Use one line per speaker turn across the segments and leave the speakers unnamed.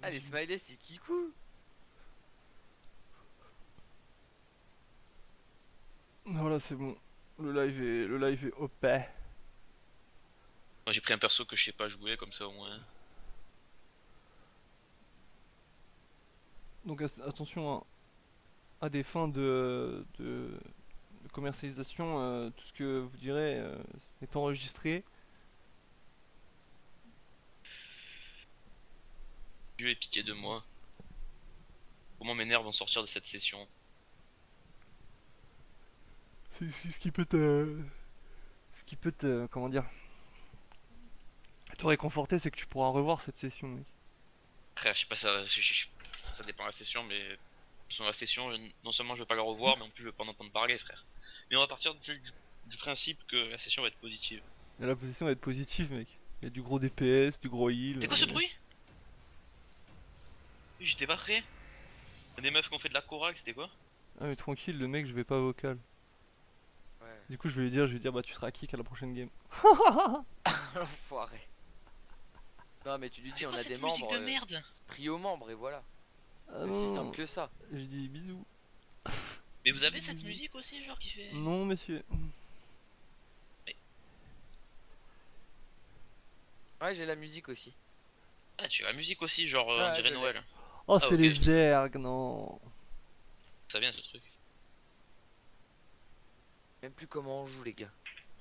Ah, les smileys, c'est Kikou.
Voilà, c'est bon. Le live est OP.
Moi j'ai pris un perso que je sais pas jouer, comme ça au moins.
Donc attention à des fins de commercialisation, tout ce que vous direz est enregistré.
Dieu ait pitié de moi. Comment mes nerfs vont sortir de cette session?
C'est ce qui peut te... Ce qui peut te... Comment dire, te réconforter, c'est que tu pourras revoir cette session, mec.
Frère, je sais pas, ça dépend de la session, mais sur la session, non seulement je vais pas la revoir, mais en plus je vais pas en entendre parler, frère. Mais on va partir du principe que la session va être positive.
Et la position va être positive, mec. Il y a du gros DPS, du gros heal.
C'est quoi ce bruit? J'étais pas prêt. Y'a des meufs qui ont fait de la chorale, c'était quoi?
Ah mais tranquille, le mec, je vais pas vocal.
Ouais.
Du coup, je vais lui dire, bah tu seras kick à la prochaine game.
Enfoiré. Non, mais tu lui dis,
C'est
on
quoi
a
cette
des
musique
membres.
de merde?
Pris aux membres, et voilà.
Ah
Aussi
non,
simple que ça.
j'ai dit bisous.
Mais vous avez cette musique aussi, genre qui fait.
Non, messieurs.
Ouais, j'ai la musique aussi.
Ah, tu as la musique aussi, genre
Ouais,
on dirait
je l'ai.
Noël.
Oh,
Ah,
c'est
ok.
les ergs, non.
Ça vient ce truc.
Même plus comment on joue, les gars.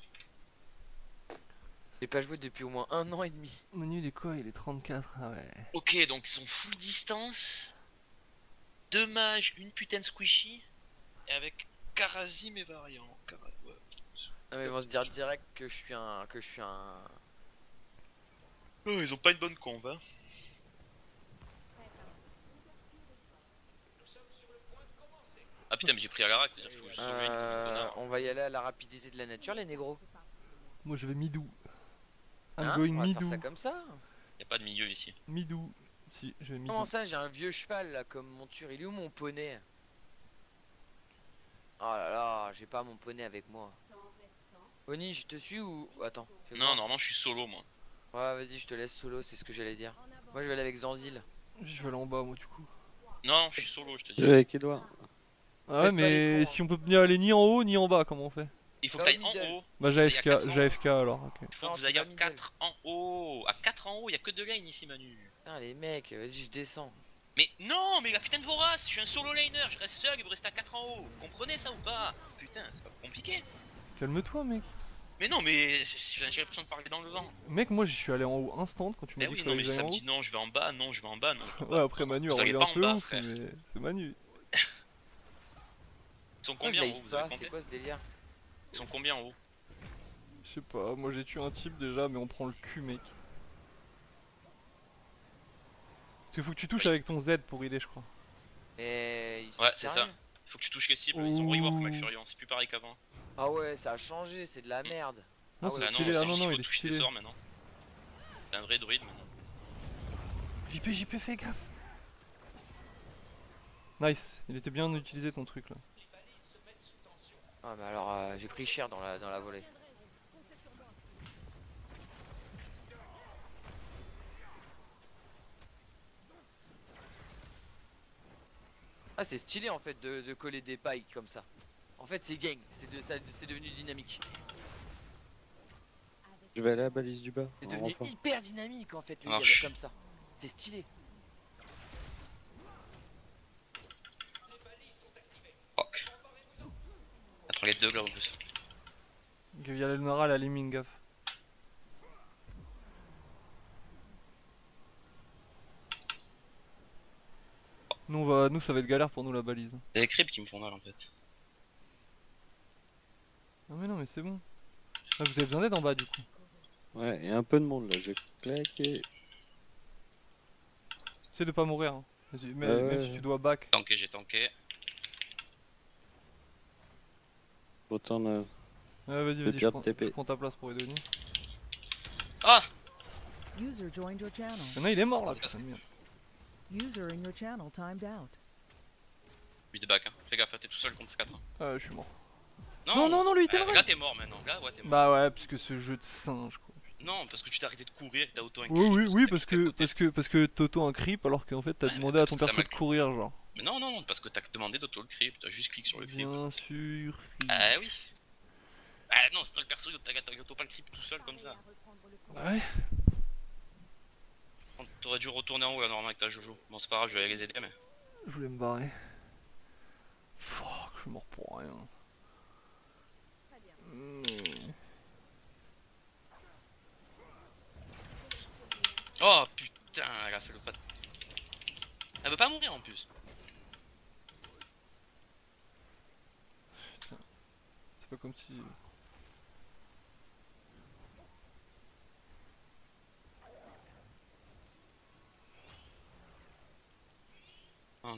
J'ai pas joué depuis au moins 1 an et demi.
Menu, il est quoi? Il est 34, ah ouais.
Ok, donc ils sont full distance. 2 mages, une putain de squishy. Et avec Karazim et variant. Ouais.
Non, mais ils vont se dire direct que je suis un. Que je suis un.
Oh, ils ont pas une bonne combe, hein. Ah putain, mais j'ai pris Agarak, c'est-à-dire qu'il faut juste sauver une connard.
On va y aller à la rapidité de la nature, les négros.
Moi, je vais midou. I'm
Hein,
going
on va faire
midou.
ça comme ça.
Y'a pas de milieu ici.
Midou. Si, je vais midou.
Comment ça, j'ai un vieux cheval là comme monture. Il est où mon poney? Oh là là, j'ai pas mon poney avec moi. Oni, je te suis ou. Attends. fais
Non,
voir.
normalement je suis solo moi.
Ouais, vas-y, je te laisse solo, c'est ce que j'allais dire. Moi, je vais aller avec Zanzil.
Je vais aller en bas, moi, du coup.
Non, je suis solo, je te dis.
Avec Edouard.
Ah ouais,
Faites pas les
mais
cons, hein.
si on peut ni aller ni en haut ni en bas, comment on fait?
Il faut que
Dans le
t'ailles en
middle.
haut.
Bah,
Il y a
j'ai
quatre
AFK, j'ai AFK alors, ok.
Il faut
Non,
que vous
tu
ayez
vas
à
middle.
4 en haut. À 4 en haut, y'a que 2 lanes ici, Manu.
Putain, les mecs, vas-y, je descends.
Mais non, mais la putain de vorace, je suis un solo laner, je reste seul et vous restez à 4 en haut. Vous comprenez ça ou pas? Putain, c'est pas compliqué.
Calme-toi, mec.
Mais non, mais j'ai l'impression de parler dans le vent.
Mec, moi, je suis allé en haut instant quand tu m'as
Eh
dit
oui,
qu'il
non,
fallait
mais
que
ça
j'aille
me
en haut.
dit non, je vais en bas, non, je vais en bas, non. Je vais en bas.
Ouais, après Manu,
Vous
alors,
allez
il est
pas
un
en
peu
bas,
ouf,
frère.
mais c'est Manu.
Ils sont
Pourquoi je
combien en
l'ai
haut? Vous
pas?
avez
C'est
compté?
quoi ce délire?
Ils sont combien en haut?
Je sais pas, moi j'ai tué un type déjà, mais on prend le cul, mec. Parce qu'il faut que tu touches
Oui.
avec ton Z pour aider, je crois.
Et ils sont
Ouais, c'est
sérieux?
ça. Faut que tu touches les cibles, ils ont rework McFurion, c'est plus pareil qu'avant.
Ah ouais, ça a changé, c'est de la merde.
Non,
Ah
c'est
ouais,
Bah
stylé,
non,
ah
c'est
non,
juste
non,
qu'il
il est
faut toucher des
stylé.
sorts maintenant. C'est un vrai druide maintenant.
JP, fais gaffe. Nice, il était bien utilisé ton truc là.
Ah mais alors j'ai pris cher dans la volée. Ah c'est stylé en fait de coller des pailles comme ça. En fait c'est gang, c'est devenu dynamique.
Je vais aller à la balise du bas.
C'est
en
devenu
renfort.
hyper dynamique en fait le
Marche.
gars comme ça. C'est stylé.
Fuck. La target de là en plus.
Il y a la Lunara, la Liming, gaffe. Nous ça va être galère pour nous la balise.
C'est les creeps qui me font mal en fait.
Ah mais non mais c'est bon. Ah, vous avez besoin d'aide en bas du coup.
Ouais, il y a un peu de monde là, je claque et...
Essaye de pas mourir. Hein. Vas-y, même si
ouais.
tu dois back.
Tanké, j'ai tanké.
Autant de...
Ouais, vas-y,
Le
vas-y,
pire
je
TP.
prends ta place pour aider Denis.
Ah!
User joined your channel.
Maintenant il est mort là, putain de merde.
User in your channel timed out.
Lui de back, hein. Fais gaffe, t'es tout seul contre 4.
Je suis mort. Non, non, non, lui, il était vrai.
Là t'es mort maintenant, là ouais t'es mort.
Bah ouais, parce que ce jeu de singe quoi.
Non, parce que tu t'es arrêté de courir et que t'as auto un
Oui, oui, oui,
t'as cliqué à côté.
parce que t'auto un creep alors qu'en fait t'as
Ouais,
demandé à
parce
ton
que t'as
perso de
mal-
courir, genre.
Mais non, non, non, parce que t'as demandé d'auto le creep, t'as juste cliqué sur le creep.
Bien sûr.
Ah oui. Ah non, sinon le perso il auto pas le creep tout seul comme ça.
Ouais.
T'aurais dû retourner en haut là normalement avec ta Jojo. Bon c'est pas grave, je vais aller les aider mais.
Je voulais me barrer. Fuck, je suis mort pour rien.
Oh putain, elle a fait le pas. Elle veut pas mourir en plus.
Putain. C'est pas comme si...
Oh.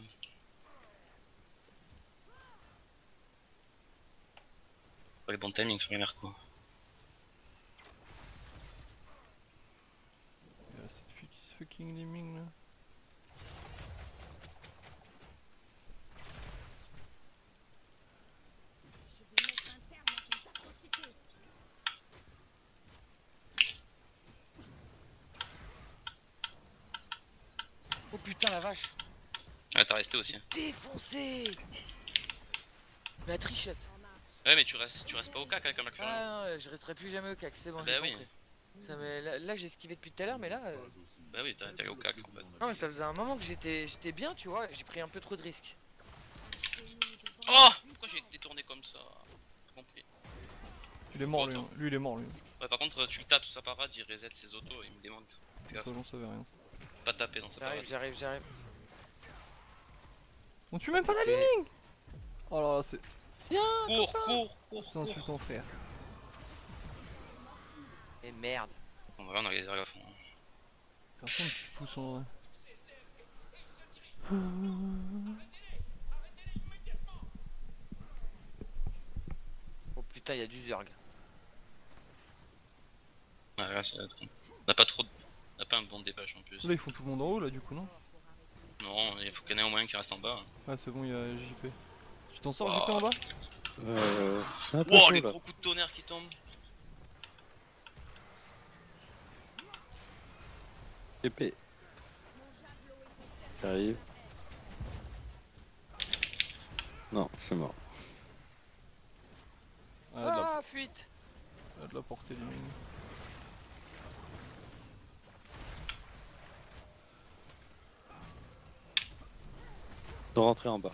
Pas le bon timing sur les mercos.
Il y a cette fucking lemming là.
Oh putain la vache.
Ouais, t'as resté aussi.
Défoncé. Mais la trichette.
Ouais, mais tu restes pas au cac avec un Mac.
Ah non, je resterai plus jamais au cac, c'est bon,
Bah
j'ai
oui.
compris. Ça là j'ai esquivé depuis tout à l'heure, mais là...
Bah oui, t'es allé au cac en fait.
Non mais ça faisait un moment que j'étais bien, tu vois, j'ai pris un peu trop de risques.
Oh, pourquoi j'ai détourné comme ça? J'ai compris.
Il est mort lui, hein. Lui il est mort lui.
Ouais, par contre, tu le tapes sous sa parade, il reset ses autos et il me démonte. Fais gaffe,
Toi j'en savais rien.
pas taper dans sa parade.
J'arrive.
On tue même pas la lemming. Oh là là, c'est
Cours.
c'est insultant frère.
Et merde.
Bon, voilà, on a les à fond.
Personne qui pousse en vrai.
Oh putain, il y a du Zurg.
Ouais, là, ça va être. On a pas trop. On a pas un bon dépêche en plus.
Là ils font tout le monde en haut là du coup non?
Non, il faut qu'il y en ait au moins qui reste en bas.
Ah c'est bon, il y a JP. Tu t'en sors
Wow.
JP en bas?
C'est un peu
Wow,
chaud
les
là.
gros coups de tonnerre qui tombent.
Épée. J'arrive. Non, c'est mort.
Ah,
Ah, fuite.
de la portée lemming.
De rentrer en bas.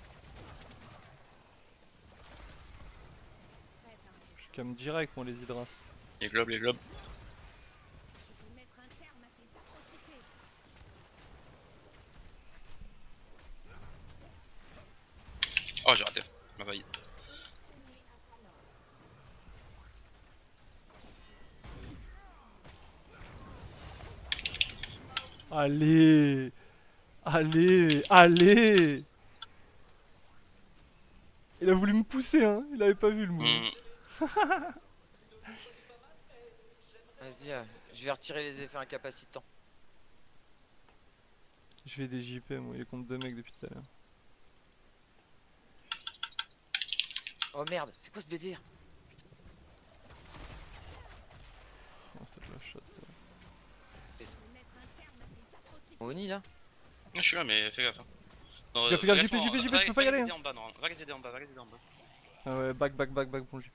Je cam direct moi les hydras.
Les globes. Oh, j'ai raté. Ma vaille.
Allez. Allez. Il a voulu me pousser hein, il avait pas vu le move.
Vas-y, je vais retirer les effets incapacitants.
Je fais des JP moi, il est contre deux mecs depuis tout à l'heure.
Oh merde, c'est quoi ce délire?
Oh, t'as de la shot.
Oni là?
Je suis là, mais fais gaffe. Hein. Non,
Fais gaffe, JP,
laisse-moi-
JP,
va-
tu peux pas y aller,
Va les aider
hein.
en bas, non. Va les aider en bas.
Ah ouais, back pour le JP.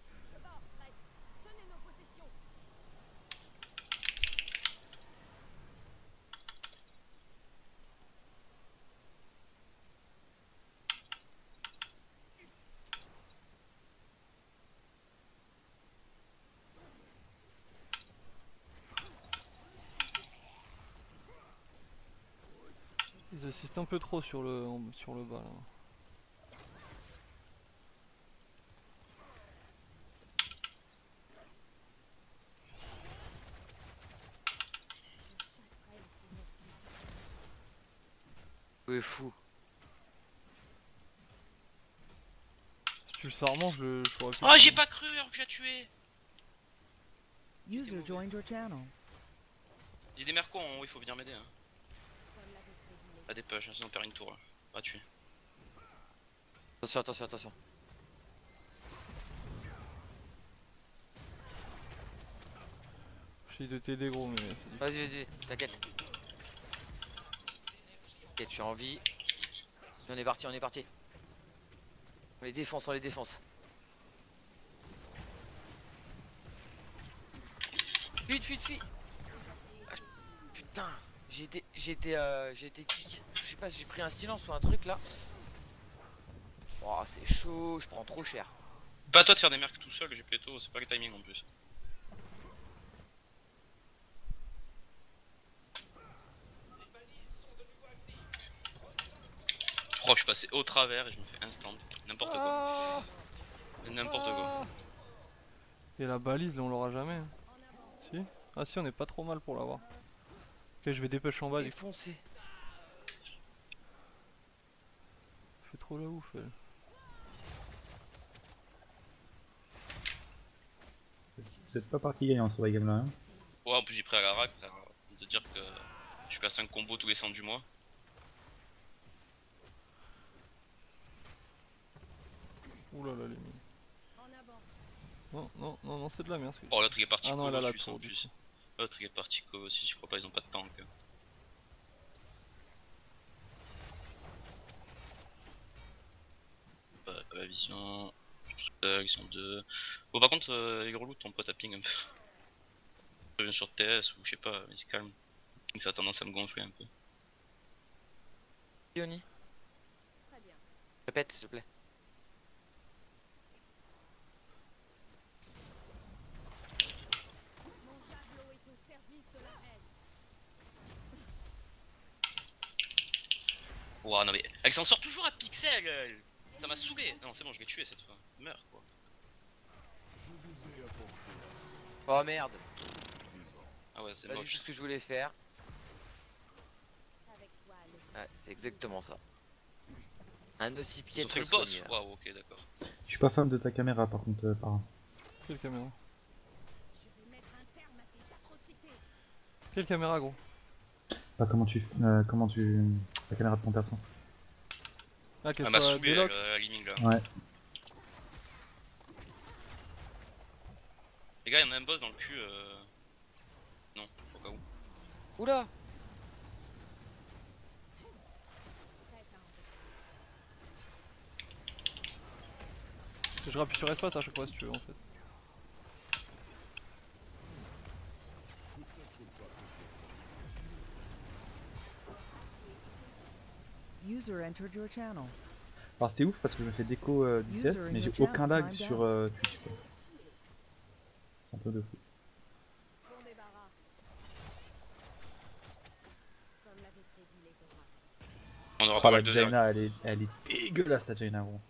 Ils assistent un peu trop sur le bas là.
Ouais, fou.
Si tu le sors vraiment, je pourrais plus.
Oh, j'ai pas cru alors que j'ai tué.
User joined your channel.
Il y a des mercos en haut, il faut venir m'aider. Hein. Pas des push, sinon on perd une tour. Hein. Pas tuer.
Attention.
J'essaie de t'aider gros mais c'est difficile.
Vas-y, t'inquiète. Ok, tu as envie. On est parti, on est parti. On les défonce, on les défonce. Fuite. Ah, putain, j'ai été kick. Je sais pas si j'ai pris un silence ou un truc là. Oh, c'est chaud, je prends trop cher.
Pas à toi de faire des mercs tout seul, j'ai plutôt, c'est pas le timing en plus. Oh, je suis passé au travers et je me fais instant. N'importe quoi. N'importe quoi.
Et la balise là on l'aura jamais. Hein. Si. Ah si on est pas trop mal pour l'avoir. Ok je vais dépêcher en bas.
Défoncé.
Fais trop la ouf elle.
Vous êtes pas parti gagnant sur la game là. Hein.
Ouais, en plus j'ai pris à la rack, de dire que je suis à 5 combos tous les 100 du mois.
Oulala les mines. Non, c'est de la merde ce que
Oh, l'autre il est parti
Ah non, elle a la
Colossus
tour
en
du
plus.
coup.
L'autre il est parti Colossus, je crois pas, ils ont pas de tank. Pas la vision. Ils sont deux. Bon, par contre, les gros loups, ton pote a ping un peu. Je viens sur TS ou je sais pas, il se calme. Ça a tendance à me gonfler un peu.
Yoni. Répète s'il te plaît.
Ouah, non mais elle s'en sort toujours à pixel elle. Ça m'a saoulé. Non, c'est bon, je l'ai tué cette fois. Meurs quoi.
Oh merde.
Ah ouais, c'est
Pas du tout
moche.
ce que je voulais faire. Ouais, c'est exactement ça. Un aussi
Ils ont
piètre
fait le boss.
soigné, là.
Waouh, ok, d'accord.
Je suis pas fan de ta caméra par contre, par.
Quelle caméra? Quelle caméra gros?
Pas comment tu. La caméra de ton perso.
Ah qu'elle
Elle m'a
soit
saoulé
déloc.
la gaming là.
Ouais.
Les gars, y'en a un boss dans le cul. Non, au cas où.
Oula.
Je rappuie sur espace à chaque fois si tu veux en fait.
User entered your channel.
Alors c'est ouf parce que je me fais déco du
User
test,
in
mais j'ai
your chat,
aucun lag
timed
sur Twitch quoi. C'est un truc de fou.
On aura
Oh
pas
la
mal de zerg.
Jaina, elle est dégueulasse la Jaina gros.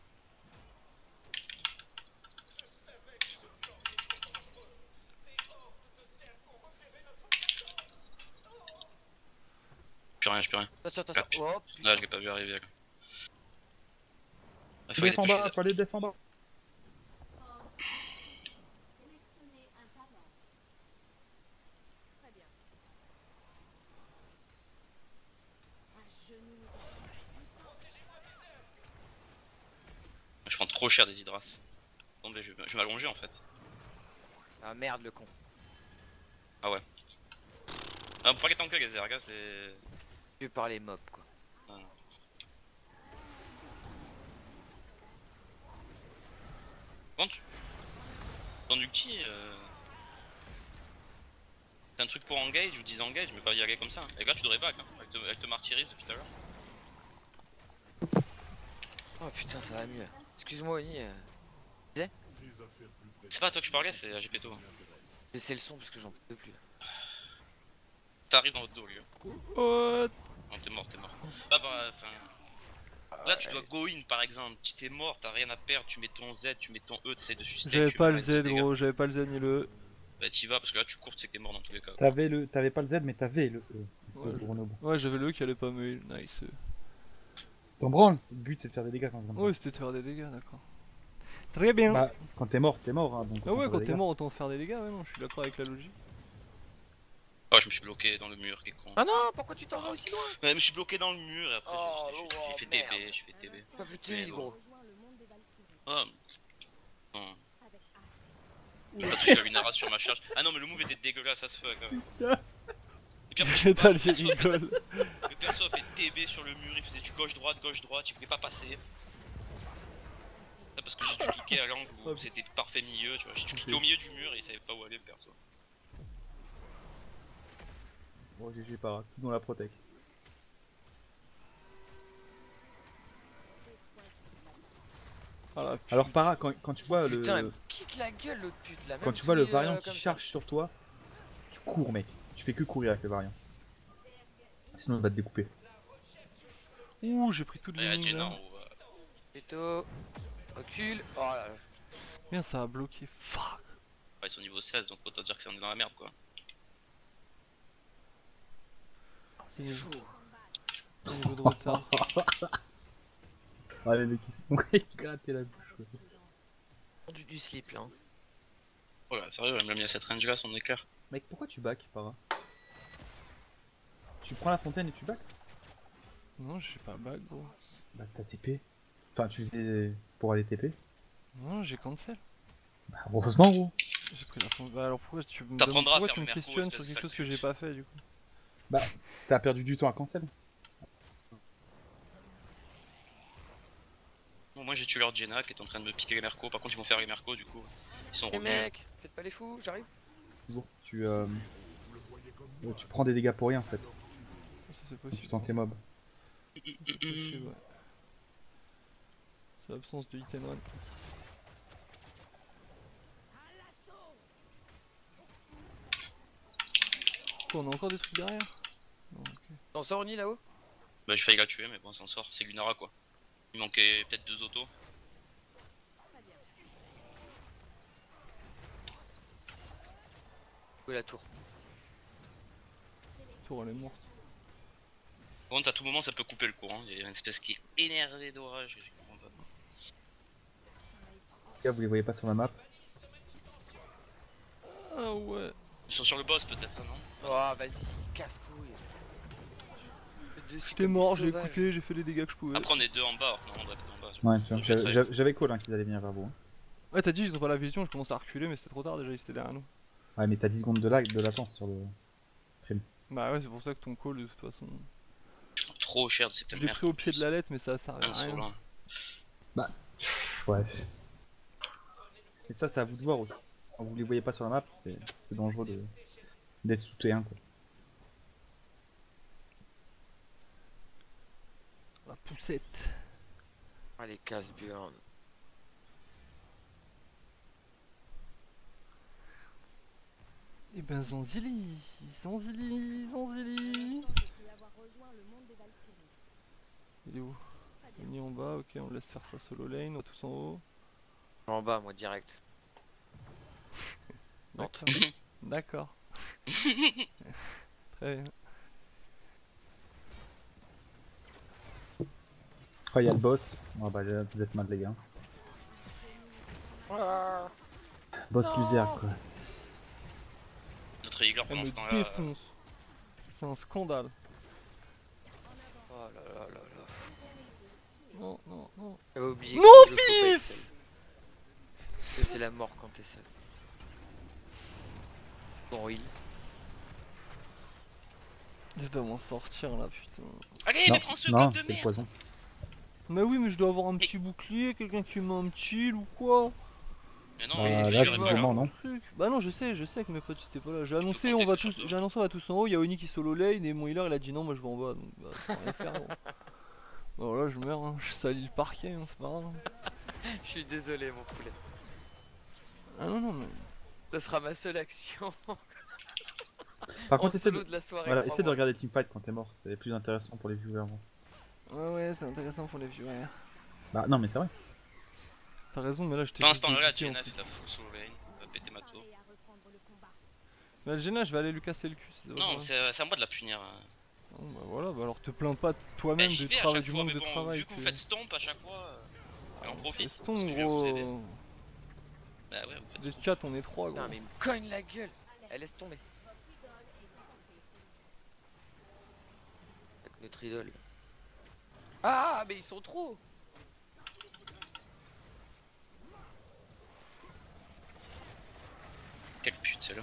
Je peux rien.
Attention.
Ah,
Oh putain.
Là, je l'ai pas vu arriver. Là. Il faut
Def en
dépêcher
bas, faut aller def en bas.
Je prends trop cher des hydras. Attendez, je vais m'allonger en fait.
Ah merde le con.
Ah ouais. Ah, on peut pas les tanker les zerg, hein, c'est.
Tu par les mobs quoi.
Quand tu. Dans ulti, c'est un truc pour engage ou disengage, mais pas y aller comme ça. Et là, tu devrais back, hein. Elle te martyrise depuis tout à l'heure.
Oh putain ça va mieux. Excuse-moi Oni.
C'est pas à toi que je parlais, c'est à GPTO.
Laissez le son parce que j'en peux plus là.
T'arrives dans votre dos, lui.
What?
Non, t'es mort. Ah bah, enfin. Là, tu dois go in par exemple. Si t'es mort, t'as rien à perdre. Tu mets ton Z, tu mets ton E, tu sais, de sustain.
J'avais
tu
pas
mets
le
un
Z
petit dégât.
gros, j'avais pas le Z ni le E.
Bah, t'y vas parce que là, tu cours, c'est que t'es mort dans tous les cas.
T'avais pas le Z mais t'avais le E. Espèce
Ouais,
de gros noob.
Ouais j'avais le E qui allait pas me... Nice.
T'en branles, le but c'est de faire des dégâts quand même.
Ouais c'était de faire des dégâts d'accord. Très bien.
Bah, quand t'es mort, hein, donc.
Ah ouais
autant
quand
faire des
t'es
dégâts.
mort autant faire des dégâts, ouais non je suis d'accord avec la logique.
Oh, je me suis bloqué dans le mur, qui est con.
Ah non, pourquoi tu t'en vas aussi loin?
Ouais, je me suis bloqué dans le mur et après
Oh,
j'ai fait
merde.
TB, j'ai fait TB.
Pas plus de tenue, gros.
Oh. Non. J'ai pas touché la Lunara sur ma charge. Ah non, mais le move était dégueulasse, ça se fait quand même. Et puis après, je peux pas,
Metal il rigole.
le perso a fait TB sur le mur, il faisait du gauche-droite, il pouvait pas passer. Ça parce que j'ai dû cliquer à l'angle où c'était parfait milieu, tu vois. J'ai dû cliquer au milieu du mur et il savait pas où aller le perso.
Bon, GG para, tout dans la protec.
Voilà,
Alors para, quand tu vois
Putain, elle
le...
me kick la gueule l'autre pute là.
Quand
même
tu vois le
fouille,
variant qui
comme ça.
charge sur toi, tu cours mec. Tu fais que courir avec le variant. Sinon il va te découper.
ouh, j'ai pris toute
Là, il y a
les lignes
Jenna
là.
en haut.
Péto. Recule. Oh là là.
Merde, ça a bloqué. Fuck.
Ils sont niveau 16, donc autant dire que c'est dans la merde quoi.
C'est chaud.
Niveau de retard.
Ah les mecs ils se font gratter la bouche. Ouais.
Du slip là. hein.
Oh là, sérieux, elle me l'a mis à cette range là, son écart.
Mec pourquoi tu back para? Tu prends la fontaine et tu back?
Non, j'ai pas back gros.
Bah t'as TP. Enfin tu faisais pour aller TP.
Non, j'ai cancel.
Bah heureusement gros.
J'ai pris la fin. Bah alors pourquoi tu me
T'apprendras à
pourquoi
faire
tu me
Merco,
questionnes
espèce
sur
de
quelque chose
sac
que
de
j'ai
pute.
pas fait du coup?
T'as perdu du temps à cancel.
Bon, moi j'ai tué leur Jenna qui est en train de me piquer les Merco, par contre ils vont faire les Merco du coup. Ils sont
Les
revenus.
mecs, faites pas les fous, j'arrive.
Toujours. Tu prends des dégâts pour rien en fait.
Ça c'est
Et
possible.
tu tentes les mobs.
C'est possible, ouais. C'est l'absence de hit and run. Quoi, on a encore des trucs derrière? Non, ok.
T'en sors Oni là-haut?
Bah j'ai failli la tuer mais bon, on s'en sort, c'est Lunara quoi. Il manquait peut-être 2 autos.
Où est la tour?
La tour elle est morte.
Par contre à tout moment ça peut couper le courant, il y a une espèce qui est énervée d'orage. Je comprends pas.
Les gars vous les voyez pas sur la map.
Ah ouais.
Ils sont sur le boss peut-être, non?
Oh vas-y, casse-couille.
J'étais mort, j'ai écouté, j'ai fait les dégâts que je pouvais.
Après on est deux en bas, non on doit être en bas. tu vois.
Ouais tu vois,
Je vais être-
j'avais call hein, qu'ils allaient venir vers vous. Hein.
Ouais, t'as dit ils ont pas la vision, je commence à reculer, mais c'était trop tard déjà, ils étaient derrière nous.
Ouais mais t'as 10 secondes de lag de latence sur le stream.
Bah ouais, c'est pour ça que ton call de toute façon.
Je prends trop cher de ces
Je
putains
l'ai
de
pris au pied de la lettre, mais ça servait à
Un sur
rien.
l'un.
Ouais. Et ça c'est à vous de voir aussi. Quand vous les voyez pas sur la map, c'est dangereux d'être sous T1 quoi.
La poussette.
Allez, casse-burn.
Et ben Zanzili, Zanzili, Zanzili. Il est où? Il est en bas, ok, on laisse faire ça solo lane, on va tous en haut.
En bas, moi direct. Nantes.
D'accord. Très bien.
Oh y'a le boss. Oh bah là, vous êtes mal les gars. Boss plusieurs quoi.
Notre healer
Elle
pendant
me
ce temps-là.
défonce. C'est un scandale.
Oh là là là là.
Non, non, non.
J'avais oublié
Mon
que le
fils
copain est seul. C'est la mort quand t'es seul. Bon, heal.
Je dois m'en sortir là, putain.
Allez, mais prends ce
non,
gobe de
c'est le
merde!
poison.
Mais oui, mais je dois avoir un petit bouclier, quelqu'un qui met un petit heal ou quoi.
Mais non,
Bah,
mais
là,
je suis
visiblement, non.
Truc. Bah non, je sais que mes potes c'était pas là. J'ai annoncé,
compter
on va
que sur
tous,
deux.
j'ai annoncé on va tous en haut. Il y a Oni qui solo lane et mon healer il a dit non, moi je vais en bas. Donc bah, ça peut rien faire. Gros. Bah voilà, je meurs, hein. Je salis le parquet, hein, c'est pas grave.
Je suis désolé, mon poulet.
Ah non, non, mais.
Ça sera ma seule action.
Par
en
contre, essaie
solo
de,
de la soirée.
voilà, essaie de
crois-moi.
regarder Teamfight quand t'es mort, c'est plus intéressant pour les viewers. Hein.
Ouais, ouais, c'est intéressant pour les viewers.
Bah non mais c'est vrai.
T'as raison, mais là je t'ai
Pendant
juste
ce temps-là,
dégoûté, en
Jenna
fait.
fait ta full solo lane, va péter ma tour.
Mais le Jenna, je vais aller lui casser le cul. c'est pas
Non,
grave.
c'est à moi de la punir.
Bon, bah voilà, bah alors te plains pas
Bah,
toi-même
j'y
du
vais à
travail,
chaque
du
fois,
manque
mais
de
bon,
travail.
vu que vous faites stomp à chaque fois, elle en profite.
C'est
parce
ton
que je viens vous aider.
gros.
Bah ouais, vous faites
Des
stomp.
chats, on est trois gros.
Putain, mais il me cogne la gueule. Elle laisse tomber. Avec notre idole. Ah, mais ils sont trop.
fuite celle-là.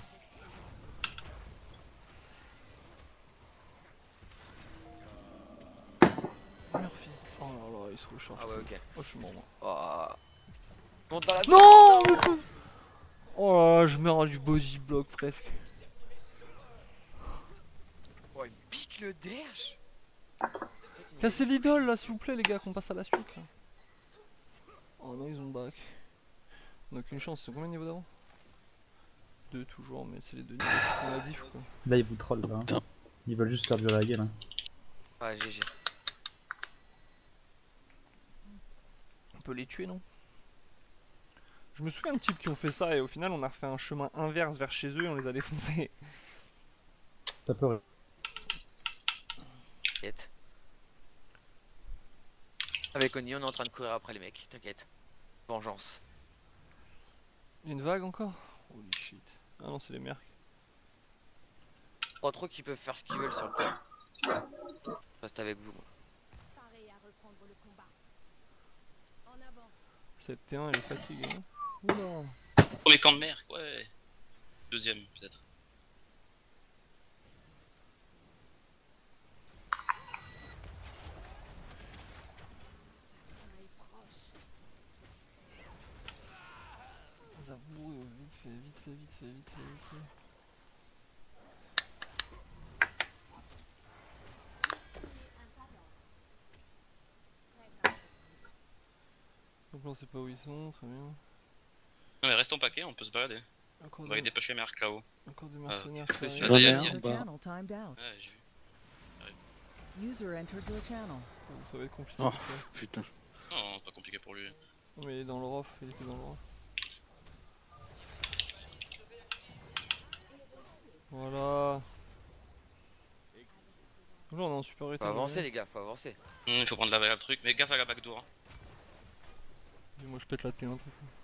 Merde, fils. Oh là là, il se recharge.
Ah ouais, ok.
Oh, je suis mort moi.
Oh. Monte dans la zone.
Non, mais pas- Oh là là, je meurs du body block presque.
Oh, il me pique le derge.
Cassez l'idole là, s'il vous plaît, les gars, qu'on passe à la suite là. Oh non, ils ont back. On a qu'une chance, c'est combien de niveaux d'avant? 2 toujours, mais c'est les deux niveaux qui font la diff quoi.
Là, ils vous trollent là.
Putain.
Ils veulent juste faire durer la game. Hein.
Ouais, GG.
On peut les tuer, non? Je me souviens de types qui ont fait ça et au final on a refait un chemin inverse vers chez eux et on les a défoncés.
Ça peut.
T'inquiète. Avec Oni, on est en train de courir après les mecs, t'inquiète. Vengeance.
Il y a une vague encore? Holy shit. Ah non, c'est les mercs.
Je crois trop qu'ils peuvent faire ce qu'ils veulent sur le terrain. Je reste avec vous. Moi.
Paré à reprendre le combat. En avant.
Cette T1 elle est fatiguée. Hein. Oula.
Premier camp de mer, ouais. Deuxième peut-être.
On est proche.
Zabou, vite fait, vite fait, vite fait, vite fait, vite fait. Donc là on sait pas où ils sont, très bien.
Non mais restons paquet, on peut se balader.
Encore
On va aller
des,
dépêcher mercs là-haut.
encore des mercenaires. qui
suis
arrivent.
là.
J'en ai
Daniel,
un
Your
bas.
channel timed out.
Ouais, j'ai vu.
User entered your channel.
Ça va être compliqué.
Oh.
pour toi.
Putain.
Non, pas compliqué pour lui.
Non mais il est dans le rough, il était dans le rough. Voilà. Donc là on est en supériorité.
Faut avancer, les gars, faut avancer.
Il faut prendre le truc, mais gaffe à la backdoor. Hein.
Moi je pète la T1 tout ça.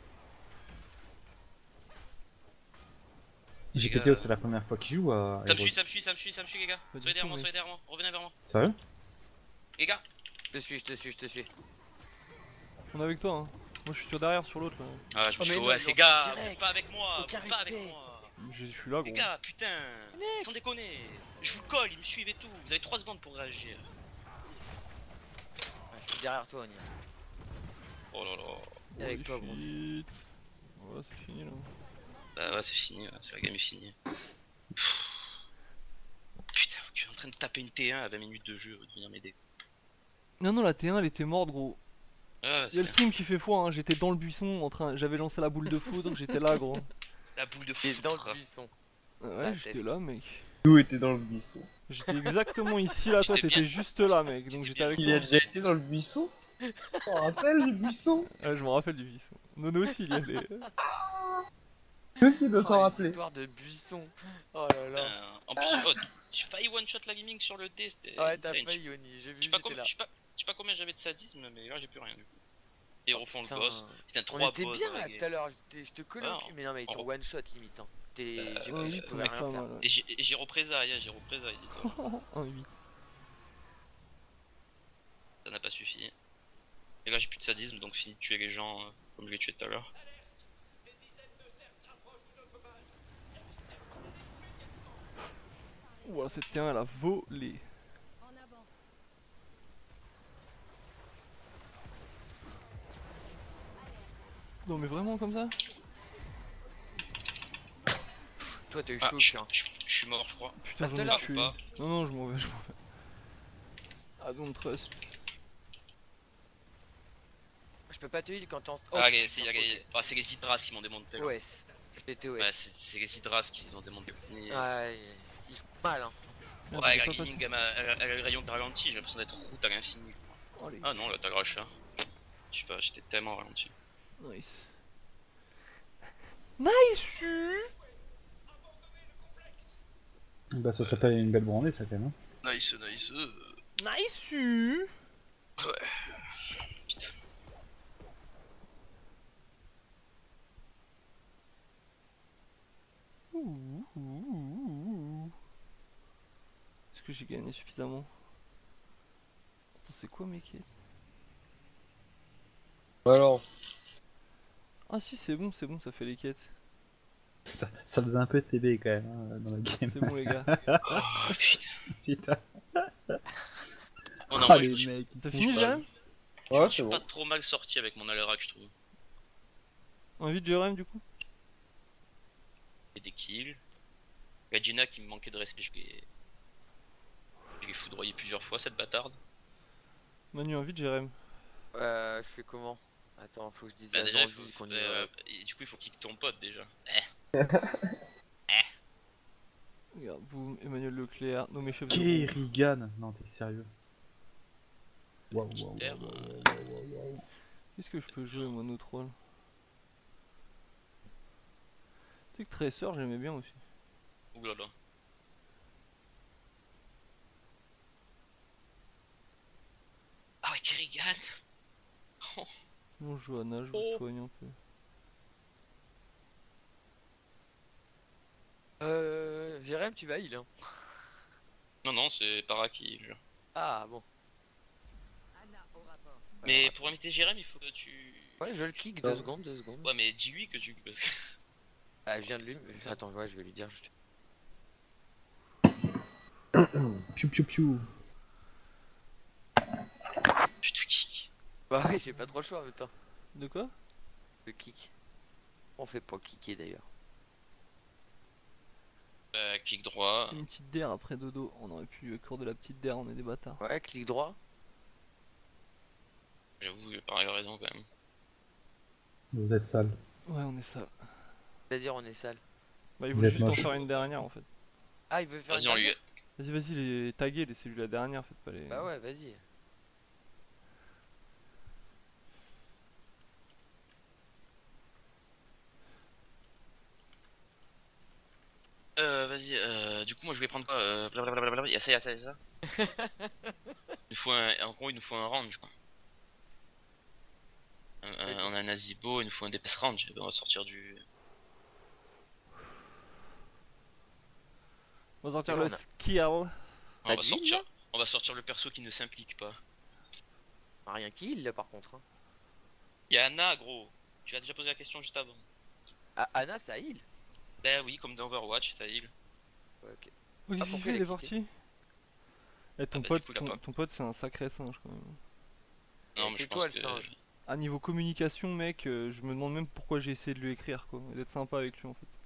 Les
GPTO,
gars.
c'est la première fois qu'ils jouent à.
Ça me
Heroes.
suit, ça me suit, ça me suit, ça me suit les gars.
Pas du
Soyez derrière
tout,
moi,
mec.
soyez derrière moi, revenez vers moi.
Sérieux?
Les gars,
Je te suis, je te suis, je te suis.
On est avec toi hein. Moi je suis sur derrière sur l'autre là.
ah, je me
Oh,
suis
mais
fait
non,
ouais,
ils
les
ont
gars,
fait
vous
direct.
êtes pas avec moi,
Aucun
vous êtes pas avec
respect.
moi.
Je suis là
Les
gros.
gars, putain, sans déconner, je vous colle, ils me suivent et tout. Vous avez 3 secondes pour réagir.
Ouais, je suis derrière toi, Oni.
Oh là là.
Et avec
Holy
toi, gros.
shit. Voilà c'est fini là.
Bah ouais, c'est fini, là. C'est la game est finie. Putain, je suis en train de taper une T1 à 20 minutes de jeu, de venir m'aider.
Non non la T1 elle était morte gros.
Ouais,
Y'a
c'est
le
bien.
stream qui fait foi hein. J'étais dans le buisson en train. J'avais lancé la boule de foudre, j'étais là gros.
La boule de
Et dans
foudre.
le buisson.
Ouais
La
j'étais
test.
là mec.
Nous était dans le buisson.
J'étais exactement ici là, toi
J'étais
t'étais
bien.
juste là mec. Donc
J'étais
j'étais
bien.
avec
Il a
toi.
déjà été dans le buisson. Tu te rappelles du buisson?
Ouais je me rappelle du buisson. Nono aussi il y allait.
Qu'est-ce qu'il doit s'en
Oh,
rappeler?
histoire de buisson. Oh là là.
En plus, oh, j'ai failli one shot la gaming sur le D, c'était.
Ouais, t'as
insane.
failli, Oni. J'ai vu,
Je sais pas
j'étais
combien,
là.
je sais pas combien j'avais de sadisme, mais là j'ai plus rien du coup. Et ils refont le
Putain,
boss. Putain,
On
3
était
boss
bien
dans la
là
game.
tout à l'heure. Je te collais au
Ouais,
cul. Mais non, mais ils t'ont
on-
one shot limite. Hein.
Bah,
Je
ouais,
pouvais
mec,
rien
pas
faire.
mal.
Et j'ai représailles, hein, j'ai représailles. dis-toi.
Un 8.
Ça n'a pas suffi. Et là j'ai plus de sadisme, donc fini de tuer les gens comme je les tué tout à l'heure.
Ouah cette T1 elle a volé.
En avant.
Non mais vraiment comme ça?
Toi, t'as eu
Ah,
chaud au
je
cul. Hein.
suis mort, je crois.
Putain
Reste
j'en
là.
ai tué.
Ou pas.
Non non je m'en vais, je m'en vais. I don't trust.
Je peux pas te heal quand t'es en.
Ah,
putain,
allez, ah, c'est les Hydras qui m'ont démonté.
ok.
Là.
OS. J'étais OS.
Ouais, c'est les Hydras qui ont démonté.
Ouais, ils font mal. Hein.
Merde,
Ouais,
j'ai
la
pas
gaming, elle a le rayon de ralenti, j'ai l'impression d'être route à l'infini.
passé. Allez.
Ah non, là t'as le rush, hein. Je sais pas, j'étais tellement ralenti.
Nice. Nice.
Bah, ça s'appelle une belle brandée, ça quand même. Hein.
Nice, nice.
Nice.
Ouais. Putain.
Est-ce que j'ai gagné suffisamment? Attends, c'est quoi mes quêtes?
Alors,
Ah si c'est bon, ça fait les quêtes.
Ça faisait un peu TB quand même hein, dans la game.
C'est bon les gars.
Oh putain.
Putain.
Oh non,
Oh,
moi je
les
me suis,
mecs, ils
T'as
sont
fini
sales.
Jérém?
je
Ouais,
me suis
c'est
pas
bon.
trop mal sorti avec mon Alerac, je trouve.
Envie de Jérém du coup?
Et des kills. Gajina qui me manquait de respect, je l'ai foudroyé plusieurs fois cette bâtarde.
Manu, envie de Jérém?
Je fais comment? Attends, faut que je dise
Bah
à
déjà,
Zanzi qu'on y va.
et du coup il faut kick ton pote déjà.
Regarde, boum, Emmanuel Leclerc, nommé chef de groupe.
Kerrigan. Non, t'es sérieux. Waouh, waouh,
Quitter,
waouh, waouh, waouh, waouh.
Qu'est-ce que je peux jouer moi, nos trolls? Tu sais que Tracer j'aimais bien aussi.
Oulala. Ah ouais, Kerrigan.
Non, je joue Anna, je
Oh.
vous soigne un peu.
Jérém, tu vas heal hein?
Non, non, c'est Para qui jure.
Ah bon.
Mais
Alors,
pour inviter Jérém, il faut que tu.
ouais, je le kick, 2 secondes, 2 secondes.
Ouais, mais dis-lui que tu. parce que-
Ah, je viens de lui. Attends, ouais, je vais lui dire.
Piou piou piou.
Je te kick.
Bah oui, j'ai pas trop le choix en même temps.
De quoi?
Le kick. On fait pas kicker d'ailleurs.
Kick droit.
Une petite der après dodo. On aurait pu cours de la petite der, on est des bâtards.
Ouais, clic droit.
J'avoue, pareil raison quand même.
Vous êtes sale.
Ouais, on est ça.
C'est-à-dire, on est sale.
Bah, il
Vous
voulait
êtes
juste en
moche.
faire une dernière en fait.
Ah, il veut faire
Vas-y,
une
on lui.
dernière.
Vas-y, vas-y, les taguer, laissez-lui la dernière, faites pas les.
Bah ouais, vas-y.
Vas-y, du coup, moi je vais prendre quoi blablabla. Y'a ça, y'a ça, y'a ça. Il nous faut en gros, il nous faut un range quoi. On a un Nazibo, il nous faut un DPS range. Et ben, on va sortir du.
On va sortir
Et
le
on a-
skill.
On
T'as
va
du heal,
sortir.
là
On va sortir le perso qui ne s'implique pas.
Ah, rien qui heal là par contre. Hein.
Y'a Anna, gros. Tu as déjà posé la question juste avant.
Ah, Anna, ça heal.
Ben oui, comme dans Overwatch, ça heal.
Ouais, ok.
Oh, qu'est-ce qu'il
pourquoi
fait,
il
il
a
est parti? Eh, ton
Ah bah,
pote,
du coup, il a pas.
ton pote, c'est un sacré singe quand même.
Non, mais
c'est
je
toi
pense
le
que.
singe.
À niveau communication, mec, je me demande même pourquoi j'ai essayé de lui écrire quoi. Et d'être sympa avec lui en fait.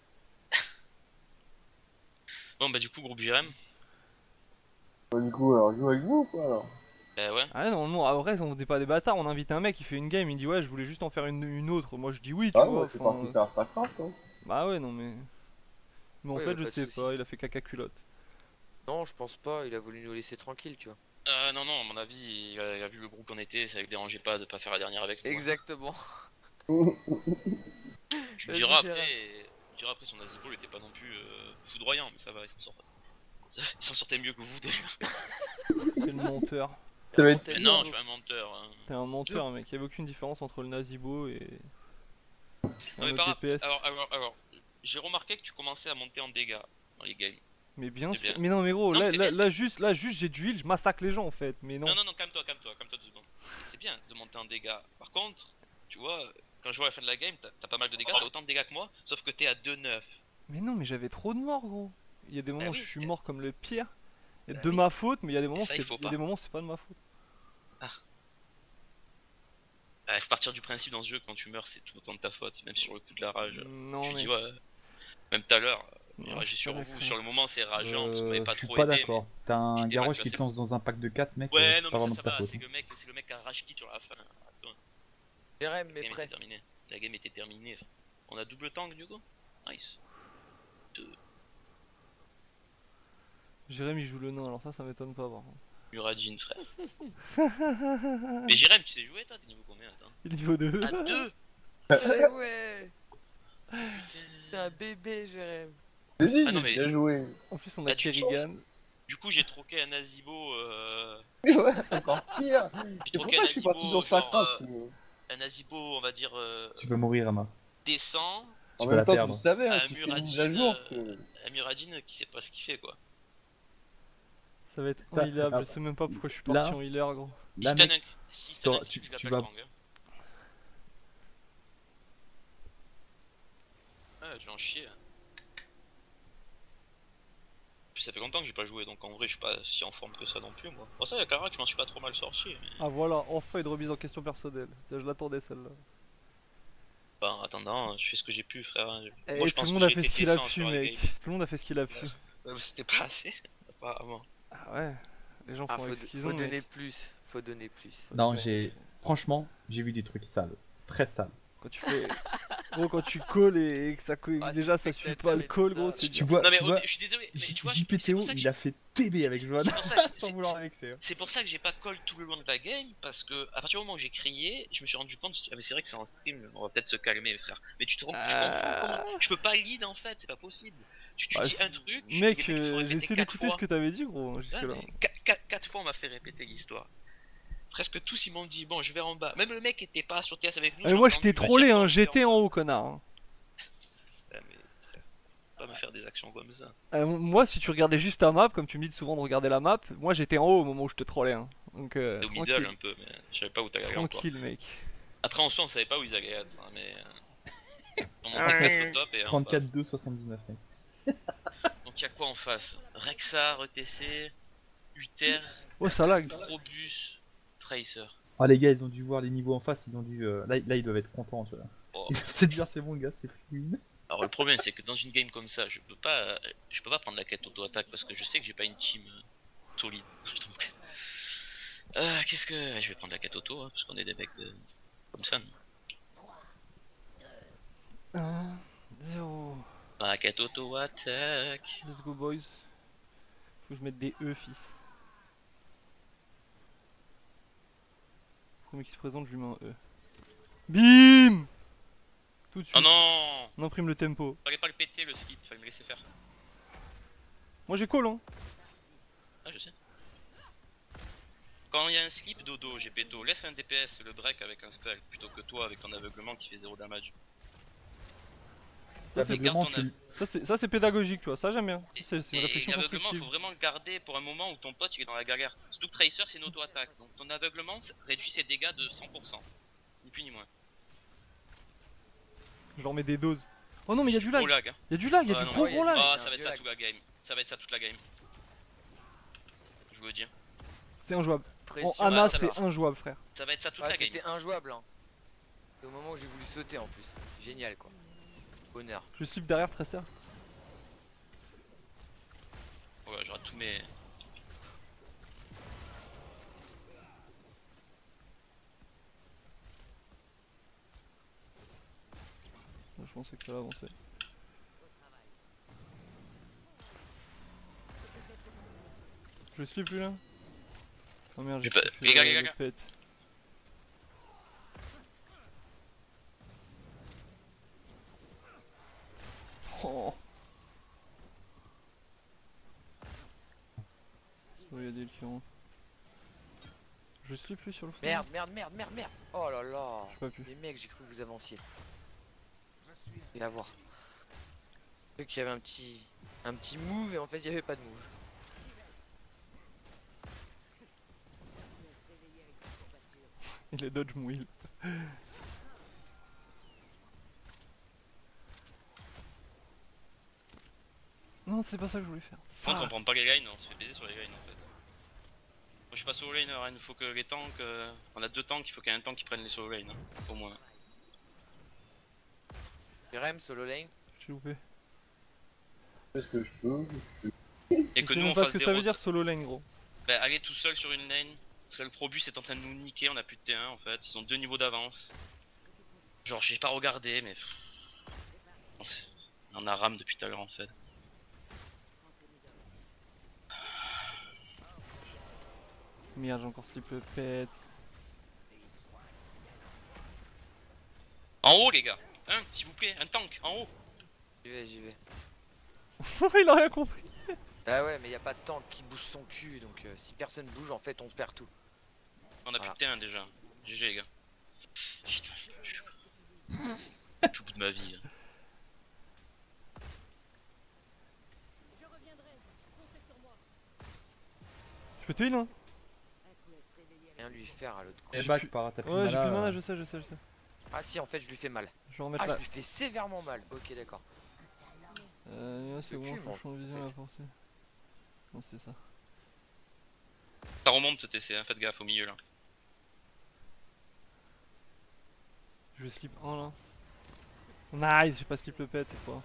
Bon, bah, du coup, groupe Jérém.
Bah, du coup, alors joue avec vous ou quoi alors?
Bah, ouais.
Ah normalement, après on n'est pas des bâtards, on invite un mec, il fait une game, il dit ouais je voulais juste en faire une autre. Moi je dis oui, tu
Ah,
vois.
ouais, c'est
enfin,
parti faire StarCraft, hein.
Bah ouais, non mais. Mais en
Oui,
fait,
ouais,
je
pas de
sais
soucis.
pas, il a fait caca culotte.
Non, je pense pas. Il a voulu nous laisser tranquille, tu vois.
Non, non, à mon avis, il a vu le groupe qu'on était, ça lui dérangeait pas de pas faire la dernière avec nous.
Exactement.
Tu me
Vas-y,
diras
Jérém.
après, son Nazibo il était pas non plus foudroyant, mais ça va, il s'en sortait mieux que vous déjà.
Quel menteur.
Ça va être-
Mais non, je suis un menteur. Hein.
T'es un menteur, mec. Il y avait aucune différence entre le Nazibo et.
Non,
un
mais
autre DPS.
alors, j'ai remarqué que tu commençais à monter en dégâts dans les games.
Mais bien
c'est
sûr.
bien.
Mais non, mais gros,
Non,
là,
mais c'est
là,
bien.
là, juste, j'ai du heal, je massacre les gens en fait. Mais non.
Non, non, non, calme-toi 2 secondes. C'est bien de monter en dégâts. Par contre, tu vois, quand je vois à la fin de la game, t'as pas mal de dégâts, t'as autant de dégâts que moi, sauf que t'es à 2-9.
Mais non, mais j'avais trop de morts, gros. Il y a des moments où
oui,
je suis
c'est-
mort comme le pire. Et
Bah
de
oui.
ma faute, mais il y a des moments,
ça, il faut
il y a
pas.
des moments, c'est pas de ma faute.
Il faut partir du principe dans ce jeu, quand tu meurs, c'est tout autant de ta faute, même sur le coup de la rage.
Non,
Tu
mais.
dis, ouais, même tout à l'heure,
Non,
j'ai
je
ragé
suis
sur
pas
vous,
d'accord.
sur le moment c'est rageant, parce qu'on m'avait pas
Je suis
trop
pas
aidé.
d'accord. T'as un
j'étais
garage
mal
qui
placé.
te lance dans un pack de 4 mecs.
Ouais,
c'est
non,
pas
mais
vraiment
ça
de ta
va,
faute.
c'est le mec qui a rage kit sur la fin. Attends,
Jérém,
la
mais
game
prêt.
était terminée. La game était terminée. On a double tank du coup. Nice.
Jérémy joue le nain, alors ça m'étonne pas. Par contre.
Muradin, frère. Mais Jérém, tu sais jouer toi? T'es niveau combien? Attends.
Il est niveau 2.
À 2.
Ouais. C'est un bébé, Jérém.
Vas-y,
Ah non,
j'ai
mais-
bien joué.
En plus, on a
Ah, tu
Kerrigan.
Du coup, j'ai troqué un Nazibo.
Ouais, encore pire.
J'ai
C'est pour
troqué
ça
un
que je suis parti
Nazibo,
sur StarCraft.
genre, un Nazibo, on va dire,
Tu peux mourir, Ama.
décent.
En
tu vas
même
la
temps, tu
perdre.
le savais, hein,
Un
tu fais une mise
Muradin,
à jour. que-
un Muradin qui sait pas ce qu'il fait quoi.
Ça va être
Bah,
unhealable,
ah,
je sais même pas pourquoi je suis
là-
parti en healer, gros.
Là,
Si
mec,
c'est un
t'auras- tu vas-
Ah, je vais en chier. Puis ça fait longtemps que j'ai pas joué, donc en vrai je suis pas si en forme que ça non plus moi. Bon ça, la Karak, je m'en suis pas trop mal sorti. Mais...
Ah voilà, enfin une remise en question personnelle. Tiens, je l'attendais celle-là.
Bah en attendant, je fais ce que j'ai pu frère.
Et
Moi je
tout
pense
le monde
que
a
j'ai
fait
été
ce qu'il a
décent
pu,
sur un
mec.
game.
Tout le monde a fait ce qu'il a pu.
Ouais, mais c'était pas assez, apparemment.
Ah ouais, les gens
Ah,
font
faut,
avec ce qu'ils
faut
ont.
donner
mec.
plus. Faut donner plus.
Non,
Ouais.
franchement, j'ai vu des trucs sales. Très sales.
Quand tu fais. Gros, quand tu calls et que ça
Ah,
déjà
c'est
ça suit
spectateur
pas le
et
call,
tout
gros,
ça.
c'est
Tu
dur.
vois,
Non mais
tu vois,
je suis désolé, mais tu vois,
JPTO,
c'est pour ça que
il a fait TB avec Johan
c'est pour ça que-
sans vouloir vexer.
c'est pour ça que j'ai pas call tout le long de la game, parce que à partir du moment où j'ai crié, je me suis rendu compte, ah mais c'est vrai que c'est en stream, on va peut-être se calmer frère. Mais tu comprends comment je peux pas lead en fait, c'est pas possible. Tu
Bah,
dis
c'est-
un truc,
Mec,
les mecs, ils font
j'ai
répéter
essayé
4
d'écouter ce
fois.
que t'avais dit, gros,
Ouais,
jusque là.
mais 4 fois on m'a fait répéter l'histoire. Presque tous ils m'ont dit bon je vais en bas. Même le mec était pas sur TS avec nous.
Et
j'ai
moi je
entendu
t'ai
me dire,
trollé,
bon,
hein,
je vais
j'étais en
bas.
haut, connard. Hein.
Ouais, mais frère, pas me faire des actions comme ça.
Moi, si tu regardais juste ta map, comme tu me dis souvent de regarder la map, moi j'étais en haut au moment où je te trollais. Hein. Donc,
T'es au middle
tranquille,
un peu, mais je savais pas où t'allais encore.
tranquille, mec.
Après en soi on savait pas où ils allaient être, hein, mais on
Ah
montait
ouais.
4 au top et
34-2, 79, mec.
donc y'a quoi en face? Rexar, ETC, Uther,
Oh, ça lag.
Probus, Tracer.
Ah, les gars, ils ont dû voir les niveaux en face, ils ont dû. Là, ils doivent être contents, tu vois.
Oh.
Ils doivent se dire, c'est bon, gars, c'est fluide.
Alors le problème c'est que dans une game comme ça, je peux pas prendre la quête auto-attaque parce que je sais que j'ai pas une team solide. Donc, qu'est-ce que... Je vais prendre la quête auto hein, parce qu'on est des mecs comme ça.
1, 0.
La quête auto-attaque.
Let's go, boys. Faut que je mette des E, fils. Premier qui se présente, je lui mets un E. Bim! Tout de suite.
Oh non!
On imprime le tempo.
Fallait pas le péter le slip, fallait me laisser faire.
Moi j'ai call, hein.
Ah je sais. Quand il y a un slip dodo, j'ai péto, laisse un DPS le break avec un spell plutôt que toi avec ton aveuglement qui fait 0 damage.
Ça, c'est
Aveuglement,
garde ton
ça c'est pédagogique, tu vois. Ça j'aime bien. C'est une
Et
réflexion
l'aveuglement,
constructive.
faut vraiment le garder pour un moment où ton pote il est dans la galère. Surtout que Tracer c'est une auto-attaque, donc ton aveuglement réduit ses dégâts de 100%. Ni plus ni moins.
Je leur mets des doses. Oh non, mais y'a du lag.
Gros lag. Hein.
Y'a du lag, y'a
Ah
du
non,
gros
ouais,
gros lag.
Ah,
un
ça va être
vieux
ça
lag.
toute la game. Ça va être ça toute la game. Je vous le dis.
C'est injouable. En
Pression.
Ana,
ça
c'est
va.
injouable, frère.
Ça va être ça toute
Ah,
la game.
c'était injouable. Hein. Et au moment où j'ai voulu sauter en plus. Génial quoi. Bonheur.
Je slip derrière, Tracer.
Ouais, j'aurai tous mes...
Je pensais que ça allait avancer. Je slip lui là. Oh merde, j'ai
J'ai pas-
slip,
les gars,
le
les gars.
pète. Oh. Oh, y'a des qui rentrent. Je slip lui sur le front.
Merde. Oh là là.
J'ai pas pu.
Les mecs, j'ai cru que vous avanciez. Et à voir. J'ai cru qu'il y avait un petit move et en fait il y avait pas de move.
Il est dodge mon heal. Non, c'est pas ça que je voulais faire.
Par contre, on
Fuck.
prend pas les lines, on se fait baiser sur les lines en fait. Moi je suis pas solo laner, hein. Il faut que les tanks. On a 2 tanks, il faut qu'il y ait un tank qui prenne les solo lanes. Hein. Au moins.
Rem, solo lane.
J'ai loupé.
Est-ce que je peux?
Et
Je
que
sais
nous
même
on
pas ce
fasse
que
des
ça veut
routes.
dire solo lane, gros.
Bah, aller tout seul sur une lane. Parce que le Probus est en train de nous niquer, on a plus de T1 en fait. Ils ont 2 niveaux d'avance. Genre, j'ai pas regardé, mais. On a ram depuis tout à l'heure en fait.
Merde, j'ai encore slip le pète.
En haut, les gars! Hein, s'il vous plaît, un tank en haut!
J'y vais.
Il a rien compris.
Bah ouais, mais y a pas de tank qui bouge son cul donc si personne bouge en fait on perd tout.
On a
Voilà.
plus de T1 déjà. GG, les gars. Putain, je suis au bout de ma vie. Hein.
Je reviendrai. Comptez sur moi.
Je peux te heal, hein.
Rien lui faire à l'autre coup.
Et back par t'as plus de
Ouais, j'ai plus de
mana,
mana, je sais.
Ah si en fait je lui fais mal.
Je vais remettre
Ah
là.
je lui fais sévèrement mal. Ok d'accord.
C'est
Le
bon,
cul,
faut champ de vision
en
à
fait.
la forcer. Non, c'était ça.
Ça remonte TC, hein, faites gaffe au milieu là.
Je vais slip 1 là. Nice, j'ai pas slip le pet cette fois.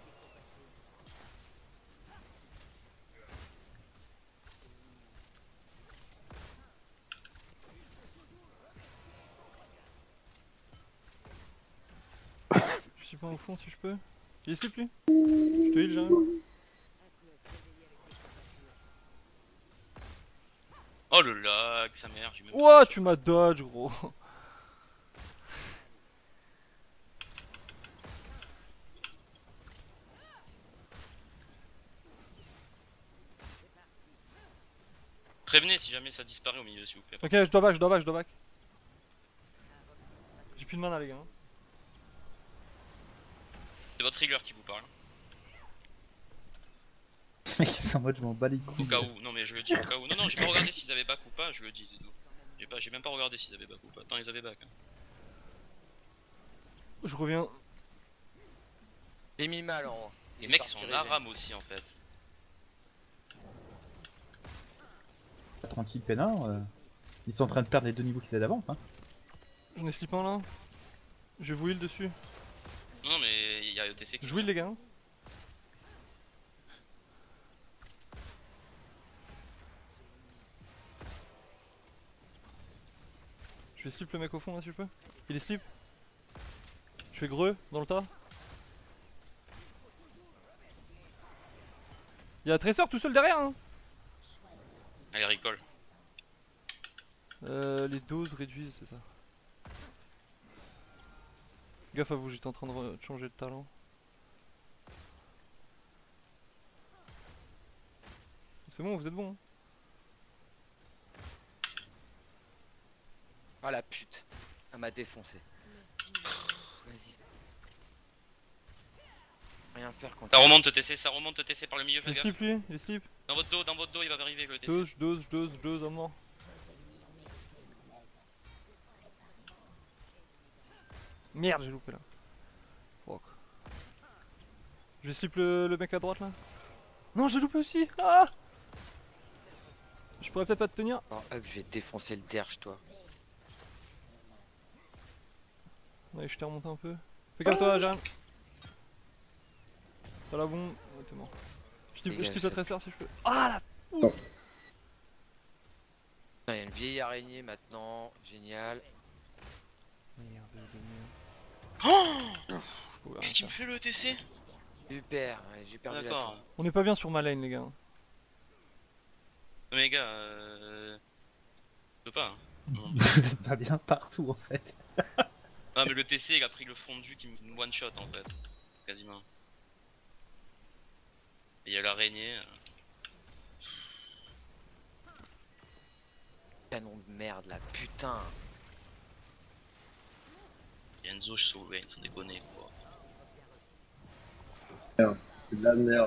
Je suis pas au fond si je peux. Il est slip lui. Je te heal, j'arrive.
Oh le lag, sa mère, j'ai même pas
Ouah,
réussi.
tu m'as dodge gros.
Prévenez si jamais ça disparaît au milieu s'il vous plaît.
Ok, je dois back, je dois back, je dois back. J'ai plus de mana les gars.
C'est votre rigueur qui vous parle.
Mec, ils sont en mode je m'en bats les
Au
couilles.
cas où, non mais je le dis au cas où. Non, non, j'ai pas regardé s'ils avaient back ou pas, je le dis, c'est tout. J'ai même pas regardé s'ils avaient back ou pas. Attends, ils avaient back. Hein.
Je reviens.
J'ai mis mal en haut.
Les mecs sont en aram aussi en fait.
Tranquille, peinard. Ils sont en train de perdre les 2 niveaux qu'ils avaient d'avance. Hein.
J'en ai slip 1 là. Je vais vous heal dessus.
Non mais il y a ETC qui.
Je heal les gars. Je vais slip le mec au fond là si je peux. Il est slip. Je fais greux dans le tas. Il y a Tracer tout seul derrière hein.
Allez, recall.
Les doses réduisent, c'est ça. Gaffe à vous, j'étais en train de changer de talent. C'est bon, vous êtes bon. Hein.
Ah la pute. Elle m'a défoncé. Vas-y. Rien faire quand
Ça remonte TC par le milieu,
Il est
faites
slip
gaffe.
lui, il est slip.
Dans votre dos, il va arriver le TC.
Dose à mort. Merde, j'ai loupé là. Fuck. Je vais slip le mec à droite là. Non, j'ai loupé aussi. Ah, je pourrais peut-être pas te tenir.
Oh, hop, je vais défoncer le derge, toi.
Ouais, je t'ai remonté un peu. Fais gaffe toi, j'arrive. T'as la bombe. Ouais, t'es mort. Je type la tracer si je peux. Ah la.
Il y a une vieille araignée maintenant. Génial.
Merde,
Qu'est-ce qu'il me fait le TC?
Super, allez, j'ai perdu la
D'accord.
tour.
On est pas bien sur ma lane les gars.
Non mais les gars, je peux pas. Hein.
Vous êtes pas bien partout en fait.
Non mais le TC il a pris le fondu qui me one shot en fait. Quasiment. Et il y a l'araignée.
Canon de merde là, putain.
Enzo, je sauve lane, sans déconner quoi.
C'est de la merde.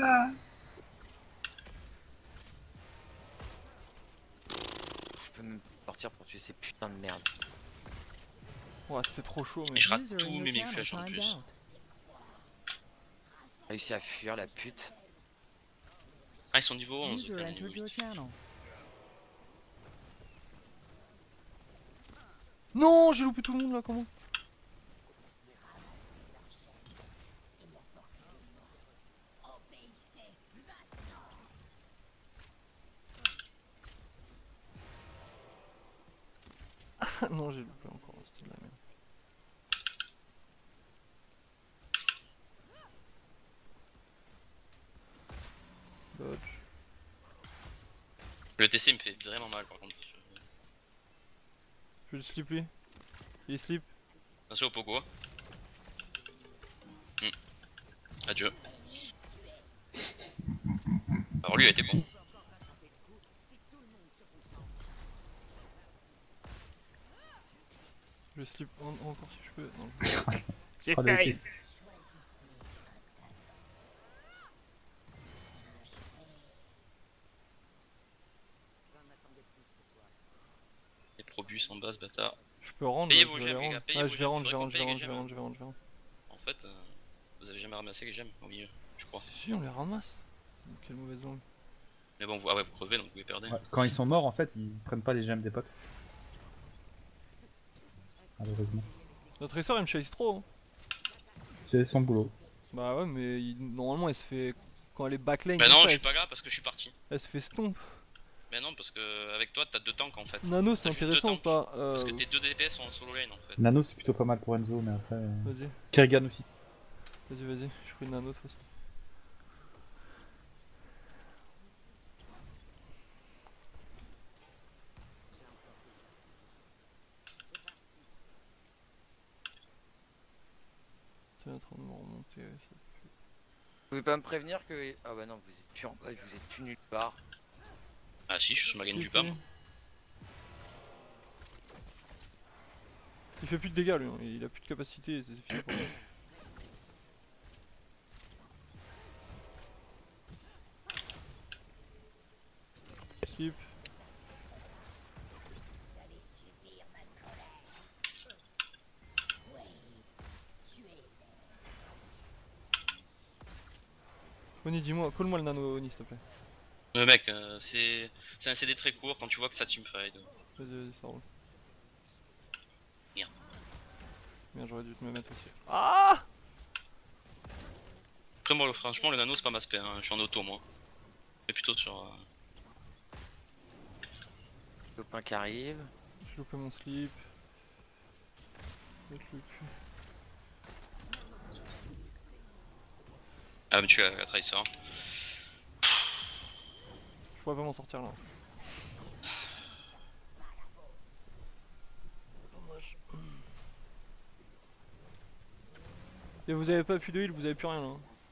Je peux même sortir pour tuer ces putains de merde.
Ouais, c'était trop chaud
Et
mais.
je rate
User
tous
in your
mes
channel
flèches en
timed
plus.
out.
Réussi à fuir la pute.
Ah ils sont niveau 11.
User
ok,
entered
niveau
your
8.
channel.
Non, j'ai loupé tout le monde là, comment? Ah non, j'ai loupé encore, c'était de la merde. Dodge.
Le TC me fait vraiment mal par contre.
Je vais le slip lui. Il est slip.
Attention au pogo. Adieu. Alors lui a été bon.
Je le slip encore si je peux. Non,
J'ai failli.
Les probus en bas ce bâtard.
je peux rendre.
Payez
là,
vos
je vais
gemmes,
aller
les gars,
rendre.
payez
Ouais,
vos
je vais
gemmes,
rendre, je vais
faudrait
rendre,
qu'on
je vais
paye
rendre,
les
je vais
gemmes.
rendre, je vais rendre, je vais rendre.
En fait, vous avez jamais ramassé les gemmes au milieu. je crois.
Si, on les ramasse. Quelle mauvaise langue.
Mais bon, vous, ah ouais, vous crevez donc vous les perdez.
Ouais, quand ils sont morts, en fait, ils prennent pas les gemmes des potes. Malheureusement.
Notre Tracer il me chase trop. Hein.
C'est son boulot.
Bah ouais, mais normalement elle se fait. Quand elle est backlane,
Bah non,
comme
je
ça,
suis pas là parce que je suis parti.
elle se fait stomp.
Mais non, parce que avec toi t'as 2 tanks en fait.
Nano, c'est
T'as juste
intéressant ou
deux
pas
Parce que tes 2 DPS sont en solo lane en fait.
Nano, c'est plutôt pas mal pour Enzo, mais après.
Vas-y,
Kerrigan aussi.
vas-y, je prie Nano de toute façon. C'est en train de me remonter. Ouais,
Vous pouvez pas me prévenir que. Ah bah non, vous êtes plus en bas, vous êtes plus nulle part.
Ah si, je suis sur ma gaine du pas moi.
Il fait plus de dégâts lui, hein. Il a plus de capacité, c'est fini pour lui. Slip. Oni, dis-moi, colle-moi le nano Oni s'il te plaît.
Mec, c'est un CD très court quand tu vois que ça teamfight.
Vas-y, ça roule.
Merde.
Merde, j'aurais dû te me mettre aussi. Ah!
Après moi franchement le nano c'est pas ma spé, hein. Je suis en auto moi. Mais plutôt sur...
Copain qui arrive.
J'ai loupé mon slip. Avec le cul.
Ah mais tu as la Tracer.
Je pourrais pas m'en sortir là. Dommage. Et vous avez pas plus de heal, vous avez plus rien là.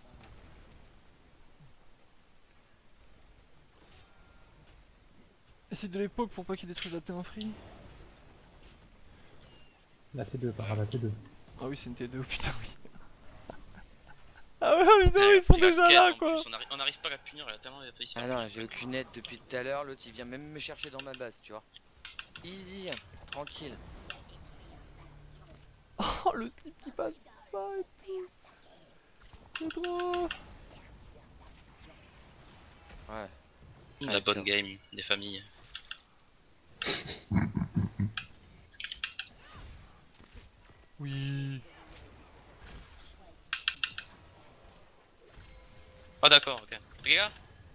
Essaye de l'époque pour pas qu'il détruise la T1 free.
La T2, par la T2.
Ah oui, c'est une T2, putain, oui. Ah ouais, putain, ils sont déjà là quoi.
On arrive pas à la punir, elle a tellement failli se faire
Ah non,
punir.
j'ai aucune aide depuis tout à l'heure. L'autre il vient même me chercher dans ma base, tu vois. Easy, tranquille.
Oh, le slip qui passe pas et tout. C'est trop.
Ouais.
La
Ouais,
bonne
tiens.
game des familles.
Oui.
Ah d'accord, ok. Les gars,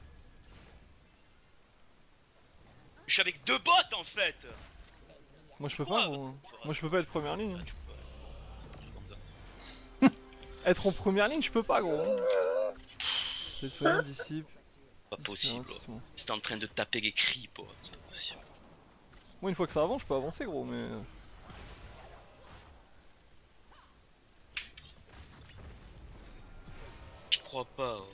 je suis avec 2 bots en fait.
Moi je peux pas, gros. Moi je peux pas être première ligne.
Ah, tu peux pas.
Être en première ligne, je peux pas, gros. J'ai soigné, dissipe.
Pas possible.
Ralentissement.
C'était en train de taper les creeps, oh. C'est pas possible.
Moi une fois que ça avance, je peux avancer, gros, mais.
Je crois pas. Oh.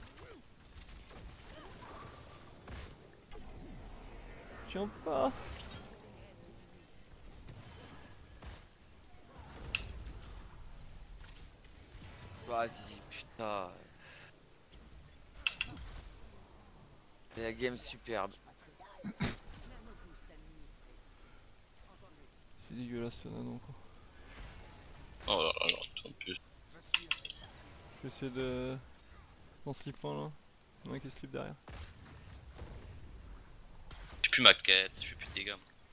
Je tiens pas.
Vas-y, putain. C'est la game superbe.
C'est dégueulasse ce nano, quoi.
Oh là là, en plus.
Je vais essayer de. Dans ce slip 1 là. Il y en a un qui slip derrière.
Je fais plus ma quête, je fais plus de dégâts.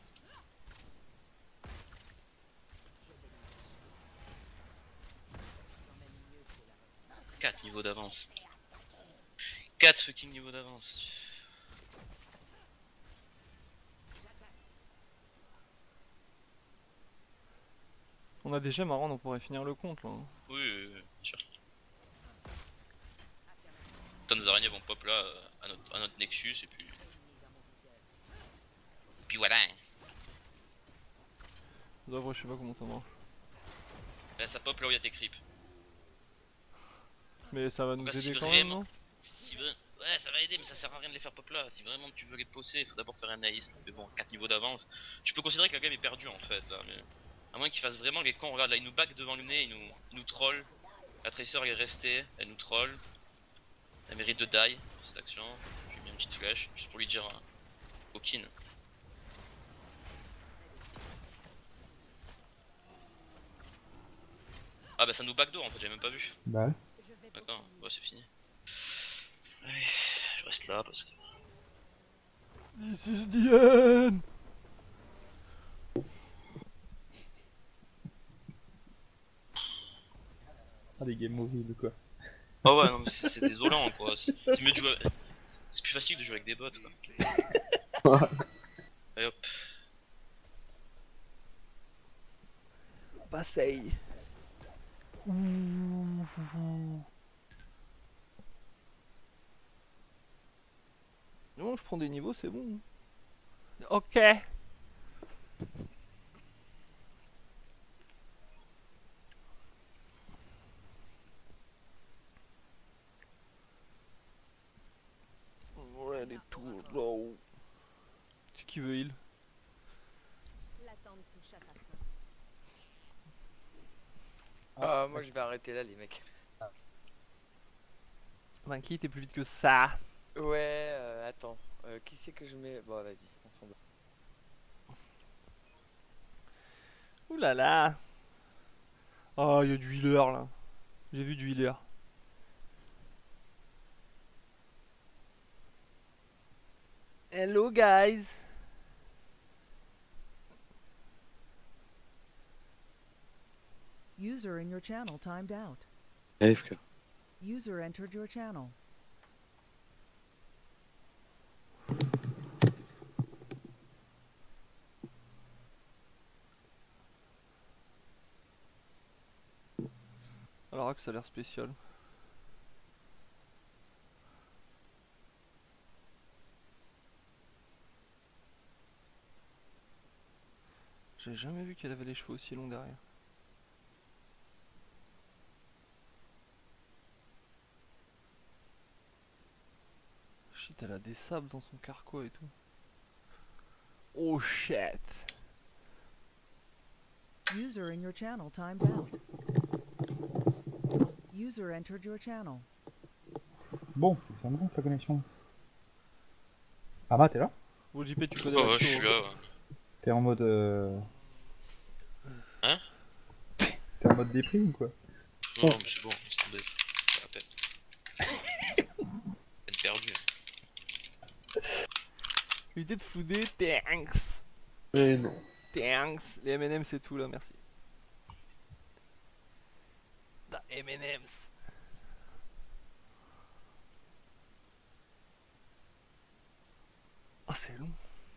4 niveaux d'avance. 4 fucking niveaux d'avance.
On a des gemmes à rendre, on pourrait finir le compte là.
Oui, bien sûr. Tonnes d'araignées vont pop là à notre Nexus et puis. Puis voilà.
D'ailleurs, je sais pas comment ça marche.
Là, ça pop là où il y a tes creeps.
Mais ça va nous
Bah, si
aider quand même,
vraiment-
non?
Si ouais, ça va aider, mais ça sert à rien de les faire pop là. Si vraiment tu veux les pousser, il faut d'abord faire un ace. Mais bon, 4 niveaux d'avance. Tu peux considérer que la game est perdue en fait là. Mais... À moins qu'ils fassent vraiment les cons. Regarde là, ils nous back devant le nez, ils nous troll. La Tracer elle est restée, elle nous troll. Elle mérite de die pour cette action. Je lui ai mis une petite flèche juste pour lui dire coquine. Ah bah ça nous backdoor en fait, j'avais même pas vu.
Bah ouais.
D'accord, ouais c'est fini. Ouais, je reste là parce que.
This is the end.
Ah, des games horribles quoi.
Ah ouais, non, mais c'est désolant quoi. C'est mieux de jouer. C'est plus facile de jouer avec des bots quoi. Allez hop.
Basseille. Non, je prends des niveaux, c'est bon. Ok. Ready to roll. C'est qui veut heal?
L'attente touche à sa fin.
Ah, moi je vais arrêter là, les mecs.
Vinky, t'es plus vite que ça.
Ouais, attends. Qui c'est que je mets? Bon, vas-y, on s'en bat.
Ouh là là. Oh, il y a du healer là. J'ai vu du healer. Hello guys.
User in your channel timed out.
AFK.
User entered your channel.
Alors que ça a l'air spécial. J'ai jamais vu qu'elle avait les cheveux aussi longs derrière. Shit, elle a des sables dans son carquois et tout. Oh shit.
User in your channel timed out. User entered your channel.
Bon, c'est que ça me gonfle la connexion. Ah bah t'es là?
Bon JP, tu connais
Oh, ouais,
l'action,
je suis
hein.
là, ouais.
T'es en mode
Hein?
T'es en mode déprime ou quoi?
Non, non, mais c'est bon, laisse tomber. C'est la peine. Peine perdue.
Évitez de flouder, thanks.
Mais non.
Thanks. Les M&M c'est tout là, merci. The M&M's. Ah c'est long.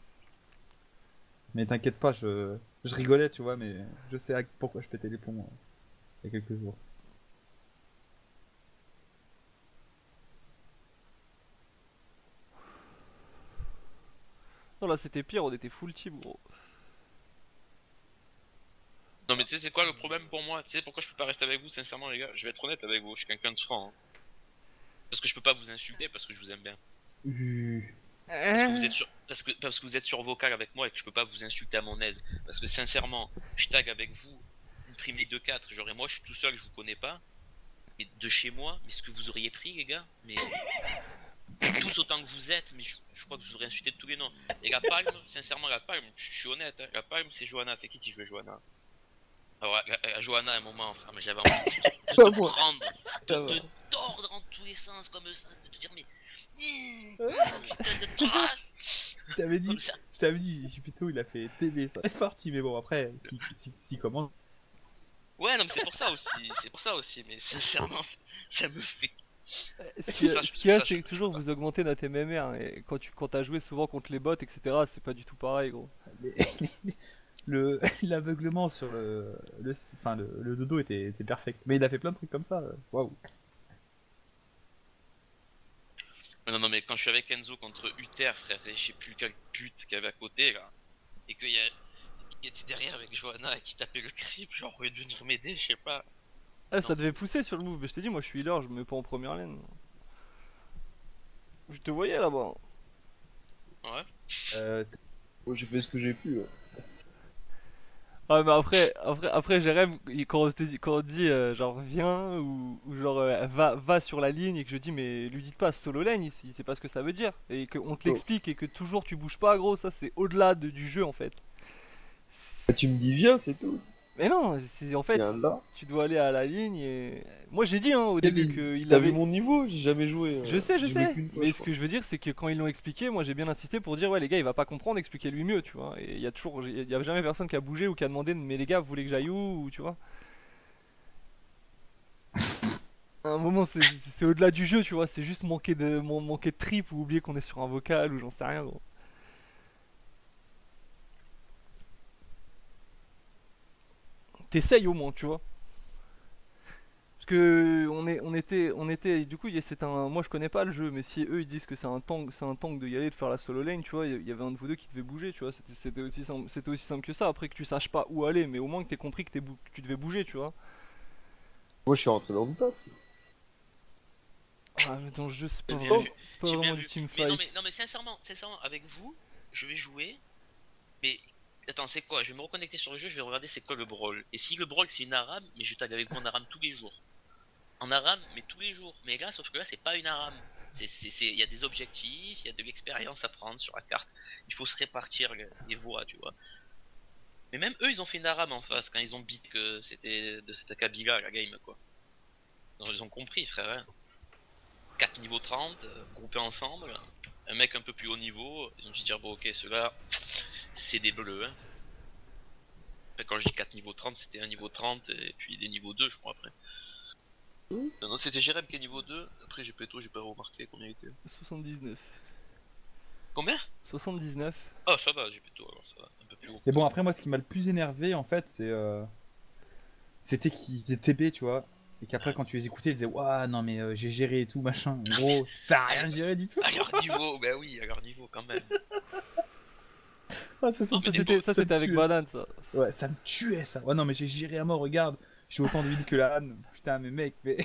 Mais t'inquiète pas, je rigolais, tu vois, mais je sais pourquoi je pétais les plombs il y a quelques jours.
Non là c'était pire, on était full team gros.
Non, mais tu sais, c'est quoi le problème pour moi? Tu sais pourquoi je peux pas rester avec vous, sincèrement, les gars? Je vais être honnête avec vous, je suis quelqu'un de franc. Hein. Parce que je peux pas vous insulter parce que je vous aime bien. Parce que vous êtes sur, parce que vous êtes sur vocal avec moi et que je peux pas vous insulter à mon aise. Parce que sincèrement, je tag avec vous une prime de 4, genre et moi je suis tout seul, je vous connais pas. Et de chez moi, mais ce que vous auriez pris les gars, mais tous autant que vous êtes, mais je crois que je vous aurais insulté de tous les noms. Et la palme, sincèrement la palme, je suis honnête, hein, la palme c'est Johanna, c'est qui jouait Johanna? Alors la Johanna à un moment, frère, mais j'avais envie de te prendre, de te tordre en tous les sens comme ça, de te dire mais putain de trace.
Je t'avais dit,
Comme ça.
Jupito il a fait TB, ça est parti, mais bon après, si comment.
Ouais non mais c'est pour ça aussi, mais sincèrement ça me fait.
Ce
ça,
qu'il y a
ça,
c'est que toujours vous augmentez notre MMR et quand t'as joué souvent contre les bots etc c'est pas du tout pareil gros.
L'aveuglement sur le dodo était perfect. Mais il a fait plein de trucs comme ça, waouh.
Non mais quand je suis avec Enzo contre Uther frère, je sais plus quelle pute qu'il y avait à côté là, et qu'il y a qui était derrière avec Johanna et qui tapait le creep, genre au lieu de venir m'aider, je sais pas.
Ah, ça devait pousser sur le move, mais je t'ai dit moi je suis healer, je me mets pas en première laine. Je te voyais là-bas.
Ouais.
Moi, j'ai fait ce que j'ai pu.
Ah mais après Jérém, quand on dit genre viens ou genre va sur la ligne et que je dis mais lui dites pas solo lane ici, c'est pas ce que ça veut dire. Et qu'on te l'explique et que toujours tu bouges pas gros, ça c'est au-delà du jeu en fait.
Tu me dis viens, c'est tout.
Mais non, en fait,
Viens là.
tu dois aller à la ligne et... Moi j'ai dit au
Quelle
début
ligne
qu'il
T'as
avait...
vu mon niveau? J'ai jamais joué.
Je sais,
J'ai joué qu'une fois,
mais
je
ce
crois.
que je veux dire c'est que quand ils l'ont expliqué, moi j'ai bien insisté pour dire ouais les gars il va pas comprendre, expliquez-lui mieux, tu vois. Et il y a toujours, il y a jamais personne qui a bougé ou qui a demandé mais les gars vous voulez que j'aille où, ou tu vois. À un moment c'est au-delà du jeu, tu vois, c'est juste manquer de trip ou oublier qu'on est sur un vocal ou j'en sais rien gros. T'essayes au moins, tu vois. Parce que on était, du coup, c'est un, moi je connais pas le jeu, mais si eux ils disent que c'est un tank de y aller, de faire la solo lane, tu vois, il y avait un de vous deux qui devait bouger, tu vois, c'était aussi simple que ça. Après que tu saches pas où aller, mais au moins que t'aies compris que que tu devais bouger, tu vois.
Moi, je suis rentré dans le top.
Ah, mais dans le jeu,
J'ai bien vu,
c'est pas
j'ai bien
vraiment du
vu.
team
Mais non,
fight.
mais sincèrement, avec vous, je vais jouer. Mais attends, c'est quoi? Je vais me reconnecter sur le jeu, je vais regarder c'est quoi le brawl. Et si le brawl c'est une ARAM, mais je tag avec mon ARAM tous les jours. En ARAM, mais tous les jours. Mais là, sauf que là, c'est pas une ARAM. Il y a des objectifs, il y a de l'expérience à prendre sur la carte. Il faut se répartir les voix, tu vois. Mais même eux, ils ont fait une ARAM en face quand ils ont beat que c'était de cette Kabila la game, quoi. Donc, ils ont compris, frère. Hein. 4 niveaux 30, groupés ensemble. Un mec un peu plus haut niveau, ils ont dû dire bon, ok, ceux-là, c'est des bleus. Hein. Enfin, quand je dis 4 niveaux 30, c'était un niveau 30 et puis des niveaux 2, je crois, après. Non, c'était Jérém qui est niveau 2. Après, j'ai péto, j'ai pas remarqué combien il était.
79.
Combien?
79.
Ah, ça va, j'ai péto, alors ça va, un peu plus haut.
Mais bon, après, moi, ce qui m'a le plus énervé, en fait, c'était qu'ils faisaient TB, tu vois. Et qu'après, quand tu les écoutais, ils disaient ouah, non, mais j'ai géré et tout, machin. En gros, t'as rien géré du tout.
À leur niveau, bah oui, à leur niveau quand même.
Ah, ça,
Non, mais
Ça c'était avec Banane ça.
Ouais, ça me tuait ça. Ouais, non, mais j'ai géré à mort, regarde. J'ai autant de vie que la Anne. Putain, mais mec, mais.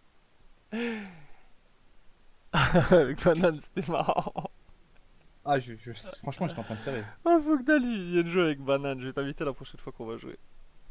Avec Banane c'était marrant.
Ah, franchement, j'étais en train de serrer.
Ah, faut que Dali vienne jouer avec Banane, je vais t'inviter la prochaine fois qu'on va jouer.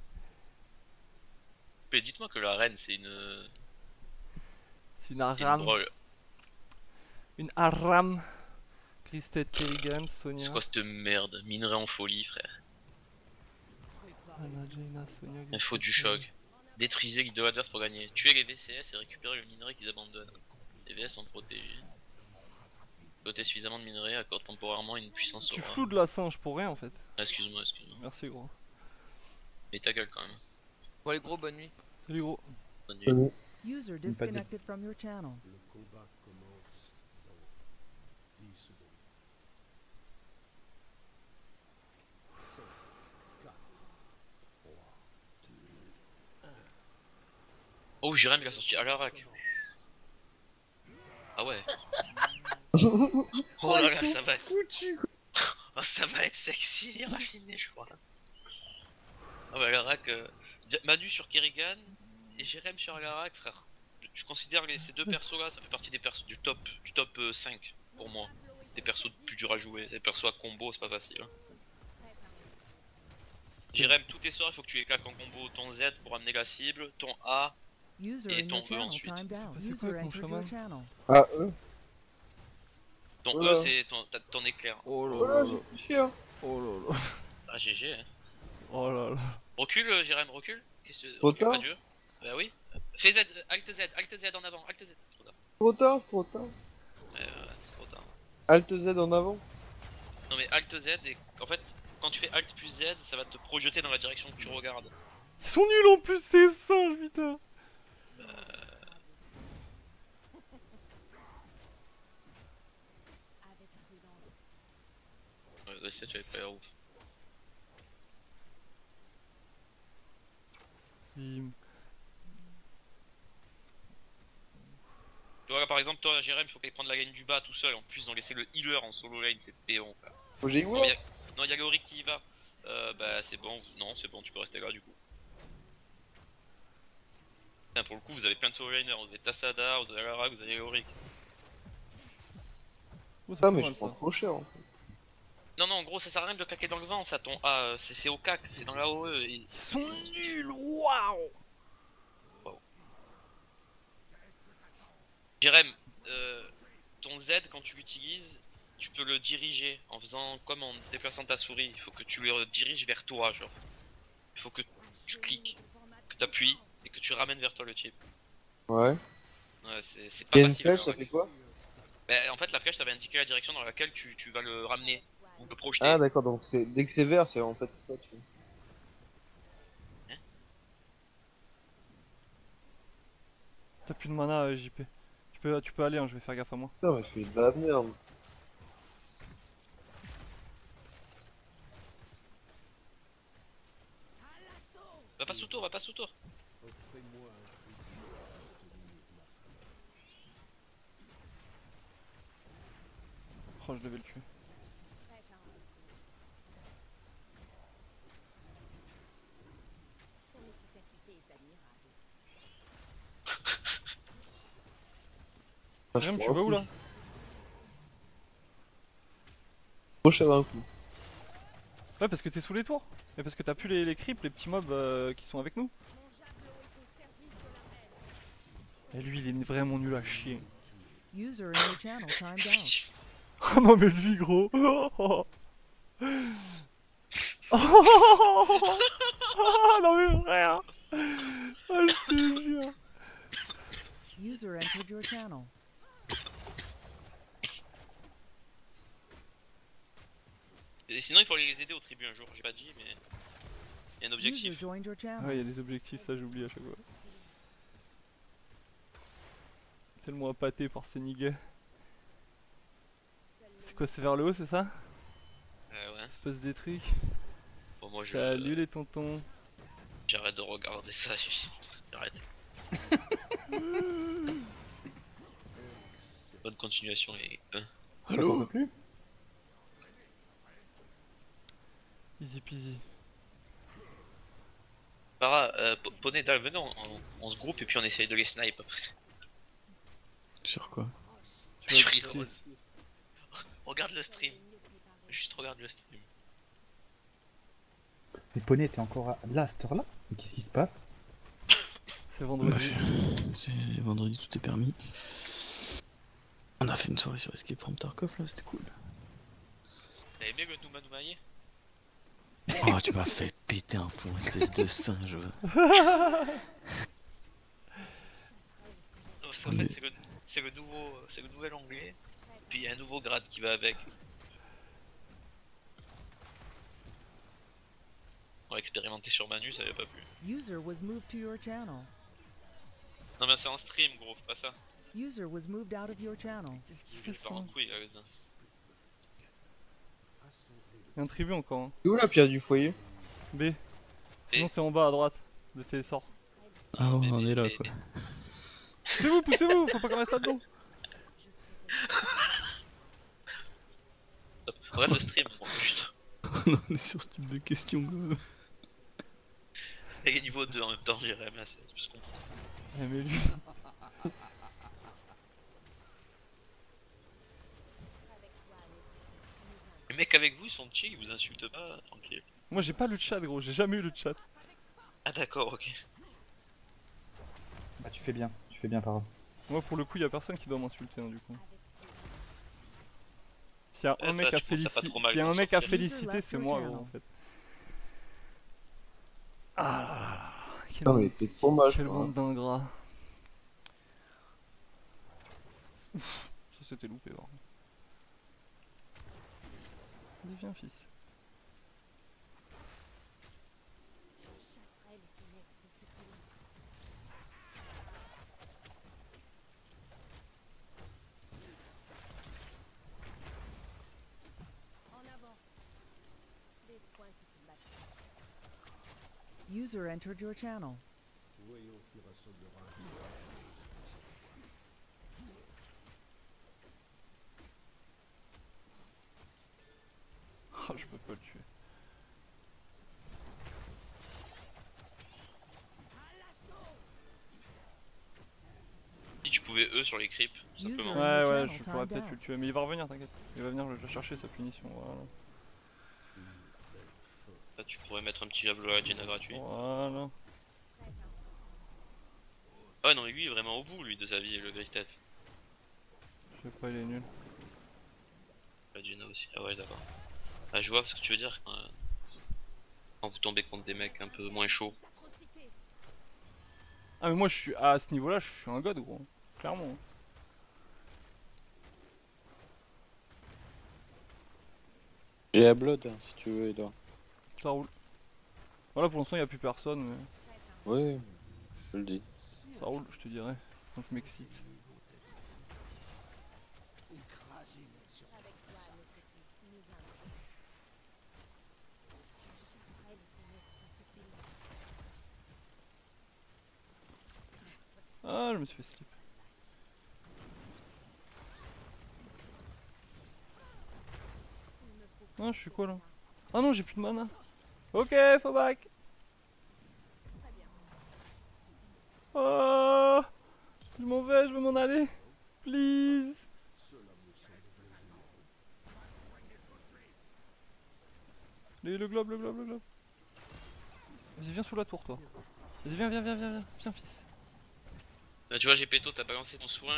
Mais dites-moi que la reine, c'est une.
C'est une
C'est une
Aram.
brawl.
Une Aram. Christelle Kerrigan, Sonia.
C'est quoi cette merde? Minerai en folie, frère.
Anna, Jaina, Sonia,
Il faut du choc. Détruisez l'idole adverse pour gagner. Tuer les VCS et récupérer le minerai qu'ils abandonnent. Les VS sont protégés. Doter suffisamment de minerais accorde temporairement une puissance
Tu
aura.
floues de la singe pour rien en fait.
Ah, excuse-moi, excuse-moi.
Merci gros.
Mais ta gueule quand même.
Bon, les gros, bonne nuit.
Salut gros.
Bonne nuit.
Tenez.
User disconnected from your channel.
Oh, Jérém il a sorti Alarak. Ah ouais. Oh là là, ça va être. Oh, ça va être sexy, raffiné, je crois. Ah bah, Alarak. Manu sur Kerrigan et Jérém sur Alarak, frère. Je considère que ces deux persos là, ça fait partie des persos du top 5 pour moi. Des persos plus durs à jouer, des persos à combo, c'est pas facile. Hein. Jérém, tous tes sorts, il faut que tu les claques en combo. Ton Z pour amener la cible, ton A.
User
Et
in
ton
your
E
channel
ensuite.
timed out.
C'est
User
quoi ton
entered your
chaman
channel.
Ah,
Ton
Voilà.
E, c'est ton éclair.
Oh là
voilà,
là.
j'ai fait chier.
Oh là là.
Ah, GG. Hein.
Oh là là.
Recule, Jérém, recule. Qu'est-ce que
Trop
recule,
tard.
pas Dieu. Bah oui. Fais Z, Alt Z en avant, Alt Z. Trop tard.
Trop tard, c'est trop tard.
C'est trop tard.
Alt Z en avant.
Non mais Alt Z, et en fait, quand tu fais Alt plus Z, ça va te projeter dans la direction que tu regardes.
Ils sont nuls en plus ces singes putain.
Avec prudence.
Ouais, ça, tu avais pas l'air ouf.
Bim.
Tu vois, là, par exemple, toi, Jérém, il faut qu'il prenne la lane du bas tout seul. En plus, ils ont laissé le healer en solo lane, c'est péon. Quoi.
Faut que j'aille où là
Non, il y a Leoric qui y va. Bah, c'est bon. Non, c'est bon, tu peux rester là du coup. Putain, pour le coup, vous avez plein de solo laners. Vous avez Tassada, vous avez Alarak, vous avez Leoric.
Oh, c'est
Ah,
pas
mais
mal,
je prends
ça.
trop cher en fait.
Non, non, en gros, ça sert à rien de le claquer dans le vent, ça, ton A. C'est au CAC, c'est dans la OE.
Ils sont nuls. Waouh.
Jérém, ton Z, quand tu l'utilises, tu peux le diriger en faisant comme en déplaçant ta souris. Il faut que tu le diriges vers toi, genre. Il faut que tu cliques, que t'appuies et que tu ramènes vers toi le type.
Ouais.
Ouais, c'est pas
Et une
facile.
flèche,
alors,
ça fait quoi?
bah, en fait, la flèche, ça va indiquer la direction dans laquelle tu vas le ramener ou le projeter.
Ah d'accord, donc c'est dès que c'est vert, c'est en fait c'est ça tu fais.
T'as plus de mana, JP. Tu peux aller, hein, je vais faire gaffe à moi.
Putain mais je fais de la merde.
Va pas sous tour, va pas sous tour.
Oh, je devais le tuer.
Son efficacité est admirable.
Ah, je
Grim,
prends
tu
un
vas où
coup.
là?
Prochain d'un coup.
Ouais, parce que t'es sous les tours. Et parce que t'as plus les creeps, les petits mobs qui sont avec nous.
Mon javelot est au service de la reine.
Et lui, il est vraiment nul à chier.
User in your channel timed out.
Oh non, mais lui, gros. Oh, non, mais frère. Oh, je te jure.
User entered your channel.
Et sinon, il faut aller les aider aux tribus un jour, j'ai pas dit, mais. Il y a un
User
objectif.
joined your channel.
Ouais, il y a des objectifs, ça j'oublie à chaque fois. Tellement appâté par ces niggas. C'est quoi, c'est vers le haut, c'est ça?
Ouais.
Il se passe des trucs.
Bon, moi je.
Salut les tontons.
J'arrête de regarder ça, j'arrête. Bonne continuation, les.
T'en peux plus?
Easy peasy.
Para, Poney, Dal, venez, on se groupe et puis on essaye de les snipe après.
Sur quoi?
Tu
Je
vas
rigole. Regarde le stream. Juste regarde le stream.
Mais Poney, t'es encore là à cette heure-là? Mais qu'est-ce qui se passe?
C'est vendredi.
C'est vendredi, tout est permis. On a fait une soirée sur Escape from Tarkov là, c'était cool.
T'as aimé le Nouma Noumaillé?
Oh, tu m'as fait péter un plomb, espèce de singe.
Parce qu'en fait, c'est le nouvel onglet. Puis il y a un nouveau grade qui va avec. On va expérimenter sur Manu, ça avait pas plu.
User was moved to your channel.
Non mais c'est en stream gros, pas ça.
User was moved out of your channel.
Qu'est-ce qu'il
Je
fait
vais
ça?
faire en couille là, les uns.
Il y a un tribut encore. Hein.
C'est où la pierre du foyer?
B. Sinon c'est en bas à droite. Le télésort.
Ah ouais, on est là quoi.
Poussez-vous, faut pas qu'on reste là-dedans.
Top. Regarde le stream, gros, putain.
On est sur ce type de questions quoi.
Il est niveau 2 en même temps, j'irai là, c'est plus con.
Eh, mais lui.
Les mecs avec vous, ils sont chill, ils vous insultent pas, tranquille.
Moi j'ai pas le chat gros, j'ai jamais eu le chat.
Ah d'accord, ok.
Bah tu fais bien par.
Moi pour le coup y a personne qui doit m'insulter hein, du coup. S'il y a un
ça,
mec à
tu trouves ça pas
féliciter,
trop mal
s'il y a
d'en
un mec à
sortir.
féliciter c'est moi gros en fait. Ah là là là. Quel
Non mais
monde-
t'es trop moche
Quel
quoi.
monde d'ingrat. Ça c'était loupé par contre. Allez viens fils.
Je chasserai les ténèbres de ce pays. En avant. Des soins qui combattent.
User entered your channel.
Oh je peux pas le tuer.
Si tu pouvais eux sur les creeps, simplement.
User-
Ouais
channel
je pourrais
timed
peut-être
out.
le tuer mais il va revenir t'inquiète. Il va venir le chercher sa punition voilà.
Là, tu pourrais mettre un petit javelot à Jenna gratuit.
Voilà.
Ah ouais, non, mais lui il est vraiment au bout, lui, de sa vie, le Gristet.
Je sais pas il est nul.
La Jenna aussi. Ah ouais, d'accord. Ah, je vois ce que tu veux dire quand vous tombez contre des mecs un peu moins chauds.
Trop
Ah mais moi je suis à ce niveau là, je suis un god gros. Clairement.
J'ai la blood hein, si tu veux, Edouard.
Ça roule. Voilà pour l'instant il n'y a plus personne mais
Ouais, je le dis.
ça roule je te dirais. Donc je m'excite. Ah je me suis fait slip. Ah je suis quoi là? Ah non j'ai plus de mana. Ok faut back. Oh je m'en vais, je veux m'en aller. Please. Le globe, le globe, le globe. Vas-y viens sous la tour toi. Vas-y viens fils.
Là, tu vois, Gepetto, t'as balancé ton soin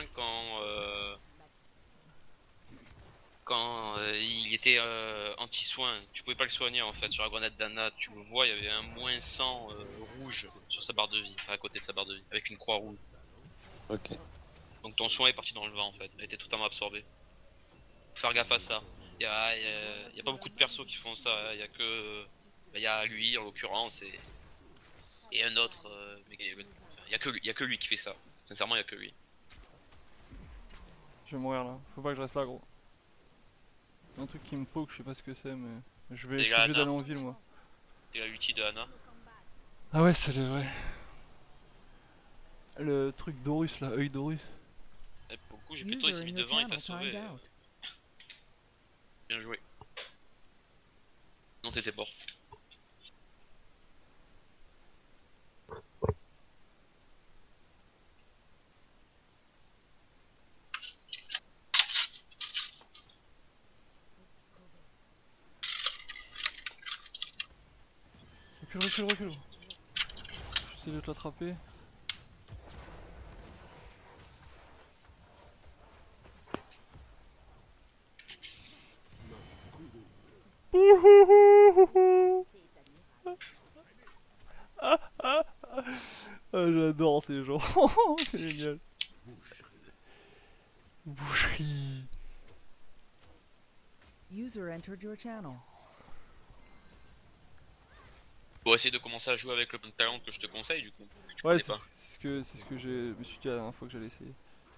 quand il était anti-soin. Tu pouvais pas le soigner en fait sur la grenade d'Anna. Tu le vois, il y avait un moins 100 rouge sur sa barre de vie, enfin à côté de sa barre de vie, avec une croix rouge.
Ok.
Donc ton soin est parti dans le vent en fait, il a été totalement absorbé. Faut faire gaffe à ça. Y a pas beaucoup de persos qui font ça, il y a que. Il y a lui en l'occurrence et un autre, mais il y a que lui qui fait ça. Sincèrement, il y a que lui.
Je vais mourir là, faut pas que je reste là gros. Un truc qui me poke, je sais pas ce que c'est mais je suis obligé d'aller en ville moi.
T'es la ulti de Anna.
Ah ouais c'est le vrai. Le truc d'Horus là, œil d'Horus.
Et pour le coup, Gepetto il s'est mis devant, il t'a sauvé. Bien joué. Non, t'étais mort.
Recule. J'essaie de te l'attraper. Ah, j'adore ces gens, c'est génial. Boucherie.
User entered your channel.
Pour essayer de commencer à jouer avec le talent que je te conseille du coup.
Ouais, c'est ce que je me suis dit la dernière fois que j'allais essayer.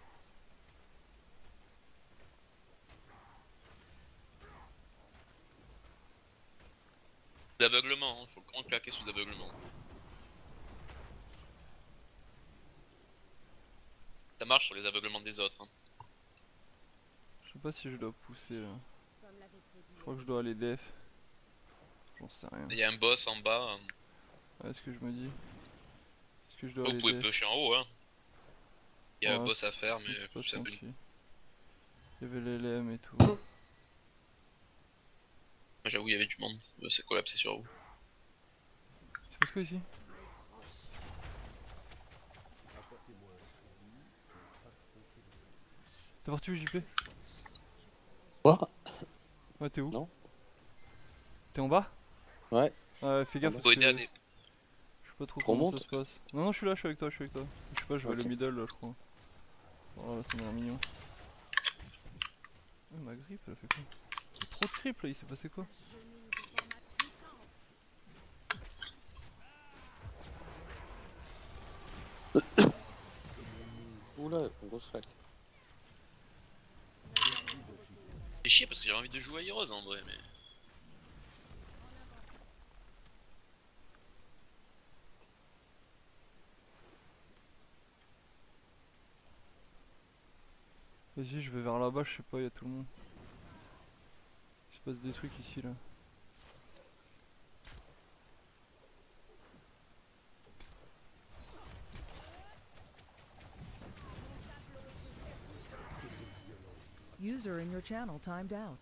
D'aveuglement, hein. Faut vraiment claquer sous aveuglement. Ça marche sur les aveuglements des autres. Hein.
Je sais pas si je dois pousser là. Je crois que je dois aller def. J'en sais rien.
Il y a un boss en bas. Hein.
Ouais, ce que je me dis. Est-ce que je dois
Vous
aller
pouvez
def?
pêcher en haut, hein. Il y a un
Ouais,
boss à faire, mais
c'est pas
ça peut.
Il y avait l'LM et tout.
J'avoue, il y avait du monde. C'est collapsé sur vous.
Tu fais quoi ici? T'es parti où JP?
Quoi?
Ouais, t'es où?
Non.
T'es en bas?
Ouais.
Fais gaffe parce
Faut
que
aider à des...
je sais pas trop comment ça se passe. Non, je suis là, je suis avec toi. Je sais pas, je vais le middle là, je crois. Oh là, ça m'a l'air mignon. Oh, ma grippe, elle a fait quoi? Il y a trop de creep là, il s'est passé quoi?
Oula, grosse claque.
C'est chier parce que j'avais envie de jouer à Heroes en vrai, mais.
Vas-y, je vais vers là-bas, je sais pas, il y a tout le monde. Il se passe des trucs ici là.
User in your channel timed out.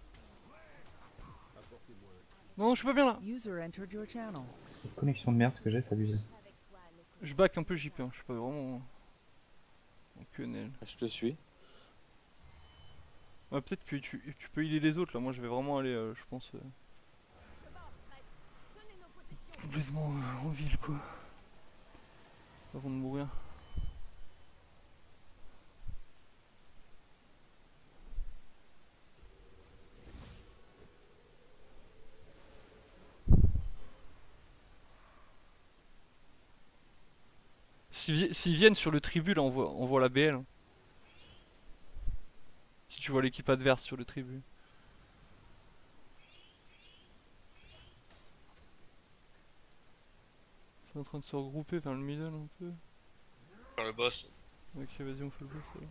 Non, je suis pas bien là.
User entered your channel.
Cette connexion de merde que j'ai, c'est abusé.
Je back un peu JP, hein. Je suis pas vraiment en quenelle.
Je te suis.
Ouais, peut-être que tu peux healer les autres là, moi je vais vraiment aller, je pense, complètement en ville quoi. Avant de mourir. S'ils viennent sur le tribut, là, on voit la BL. Si tu vois l'équipe adverse sur le tribut. Ils sont en train de se regrouper vers le middle un peu.
Faire le boss.
Ok, vas-y, on fait le boss. Alors.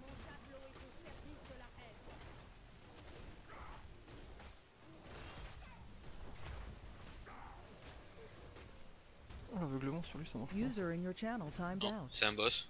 Oh, l'aveuglement sur lui, ça marche pas.
User in your channel timed
Non,
out.
c'est un boss.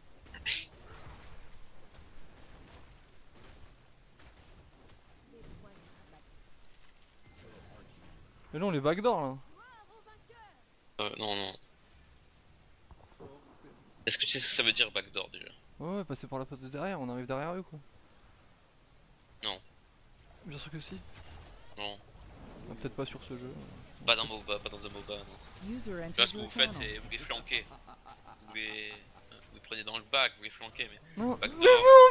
Mais là, on les backdoor là.
Non, non. Est-ce que tu sais ce que ça veut dire backdoor déjà?
Ouais, passer par la porte de derrière, on arrive derrière eux quoi.
Non.
Bien sûr que si.
Non.
Ah, peut-être pas sur ce jeu.
Pas dans MOBA, pas dans un MOBA, non.
User
Là,
entered
ce que
your
vous faites,
channel.
c'est vous les flanquez. Vous les prenez dans le bac, vous les flanquez, mais.
Non.
Backdoor.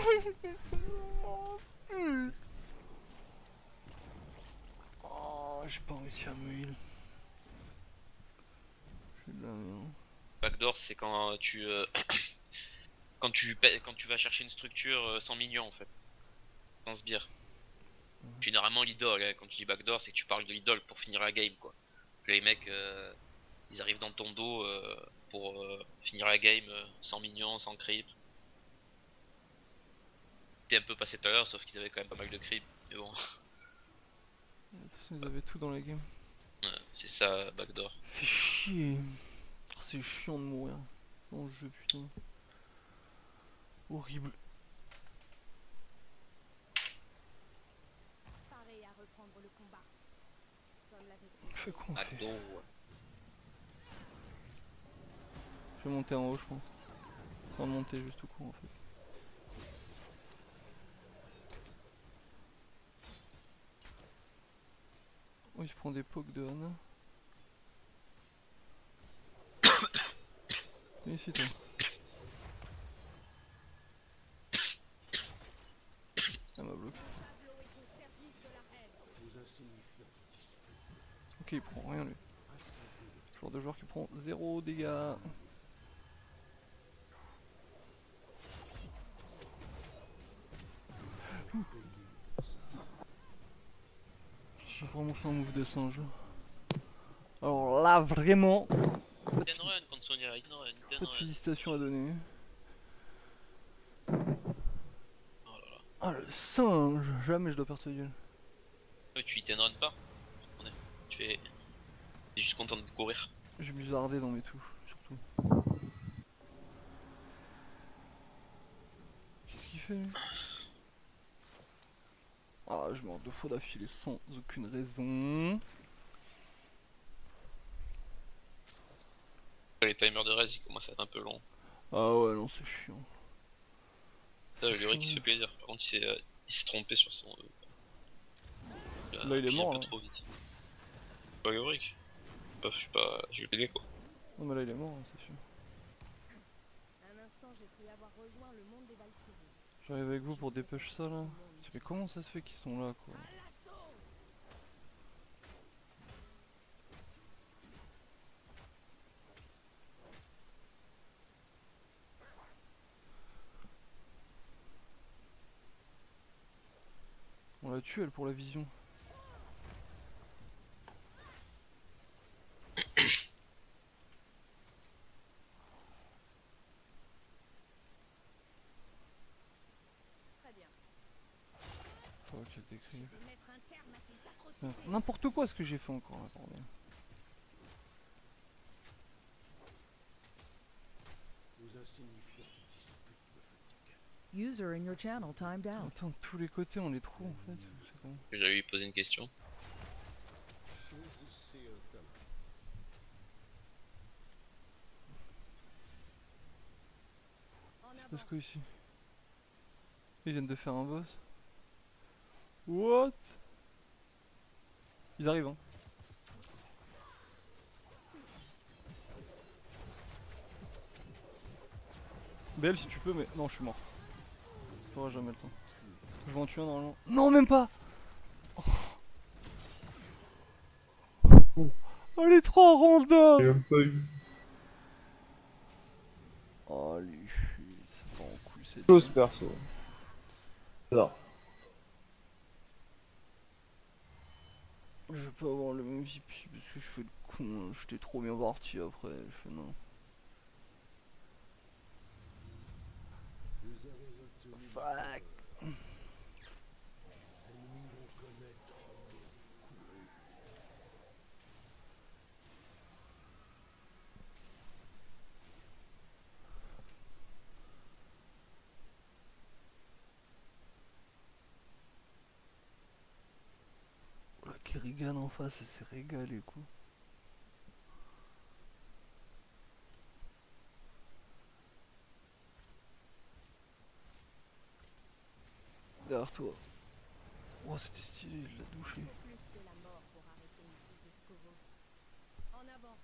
Oh, j'ai pas réussi à me heal. Je suis de la merde.
Backdoor, c'est quand tu quand tu vas chercher une structure sans minion en fait, sans sbire. Généralement l'idole, hein, quand tu dis backdoor, c'est que tu parles de l'idole pour finir la game quoi. Que les mecs ils arrivent dans ton dos pour finir la game sans minion, sans creep. C'était un peu passé tout à l'heure, sauf qu'ils avaient quand même pas mal de creep. Mais bon,
De toute façon, ils avaient tout dans la game.
c'est ça backdoor.
Fait chier. Oh, c'est chiant de mourir dans le jeu, putain. Horrible.
Paré à reprendre le combat. Comme l'avait fait.
Fait quoi on fait?
Backdoor.
Je vais monter en haut, je pense. Enfin, monter juste tout court en fait. Oh, il se prend des pokes de Anna. Viens ici, toi. Elle m'a bloqué. Ok, il prend rien lui. Genre de joueur qui prend 0 dégâts. J'ai vraiment fait un move de singe. Alors là, vraiment,
Hit and run contre Sonia, hit and run, hit
pas
and
de
run.
félicitations à donner.
Oh là là.
Ah le singe, jamais je dois perdre ce duel.
Ouais, tu hit and run pas. Attendez, tu es juste content de courir.
J'ai bizardé dans mes touches, surtout. Qu'est-ce qu'il fait lui? Ah, je meurs 2 fois d'affilée sans aucune raison.
Les timers de res ils commencent à être un peu longs.
Ah ouais, non, c'est chiant.
Ça, le
C'est
Lyric il se
chiant.
fait plaisir. Par contre, il s'est trompé sur son.
Là, il est
appuyé
mort,
un
là.
peu trop vite. Pas Lyric. Je suis pas. J'ai le PG quoi.
Non, mais là, il est mort, hein, c'est sûr.
Un instant, j'ai cru avoir rejoint le monde des Valkyries.
J'arrive avec vous pour dépêcher ça là. Mais comment ça se fait qu'ils sont là quoi? On la tue elle pour la vision.
Très bien.
Faut que je décrive.
Je vais mettre un terme à tes atrocités.
N'importe quoi ce que j'ai fait encore là, bordel.
User in your channel timed out.
Attends, de tous les côtés on les trouve en fait. C'est con.
J'allais lui poser une question.
En
C'est
avant.
parce que ici. Ils viennent de faire un boss. What? Ils arrivent hein. BL si tu peux, mais non, je suis mort. J'aurai jamais le temps. Je vais en tuer un normalement. Non, même pas. Oh, elle est trop random.
J'ai même pas eu.
Oh les chutes, ça part en couille cette
Chose
game.
perso. Non.
Je vais pas avoir le même VIP parce que je fais le con, j'étais trop bien parti après, je fais non. Fuck. La Kerrigan en face, elle s'est régalée quoi. Derrière toi. Oh c'était stylé, il l'a douché.
Plus que la mort pour arrêter une fille de Scovos. En avant.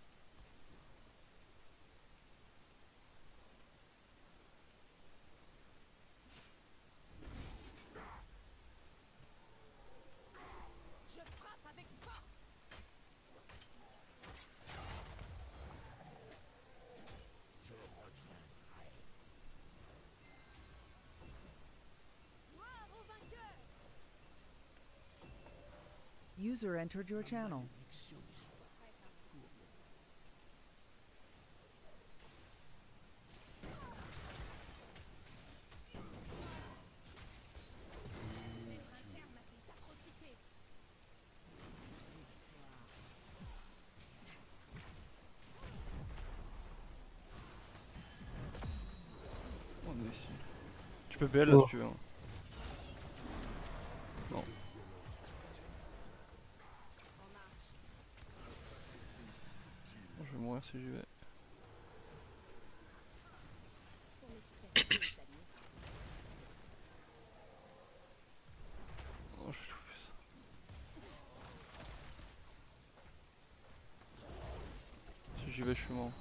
Je frappe avec force. Gloire au vainqueur.
User entered your channel.
Mettre un terme à tes atrocités.
On est ici. Tu peux BL là
Oh.
si tu veux. Hein. Non. Je vais mourir si j'y vais.
Ton efficacité est admirable.
Oh, je vais choper ça. Si j'y vais, je suis mort.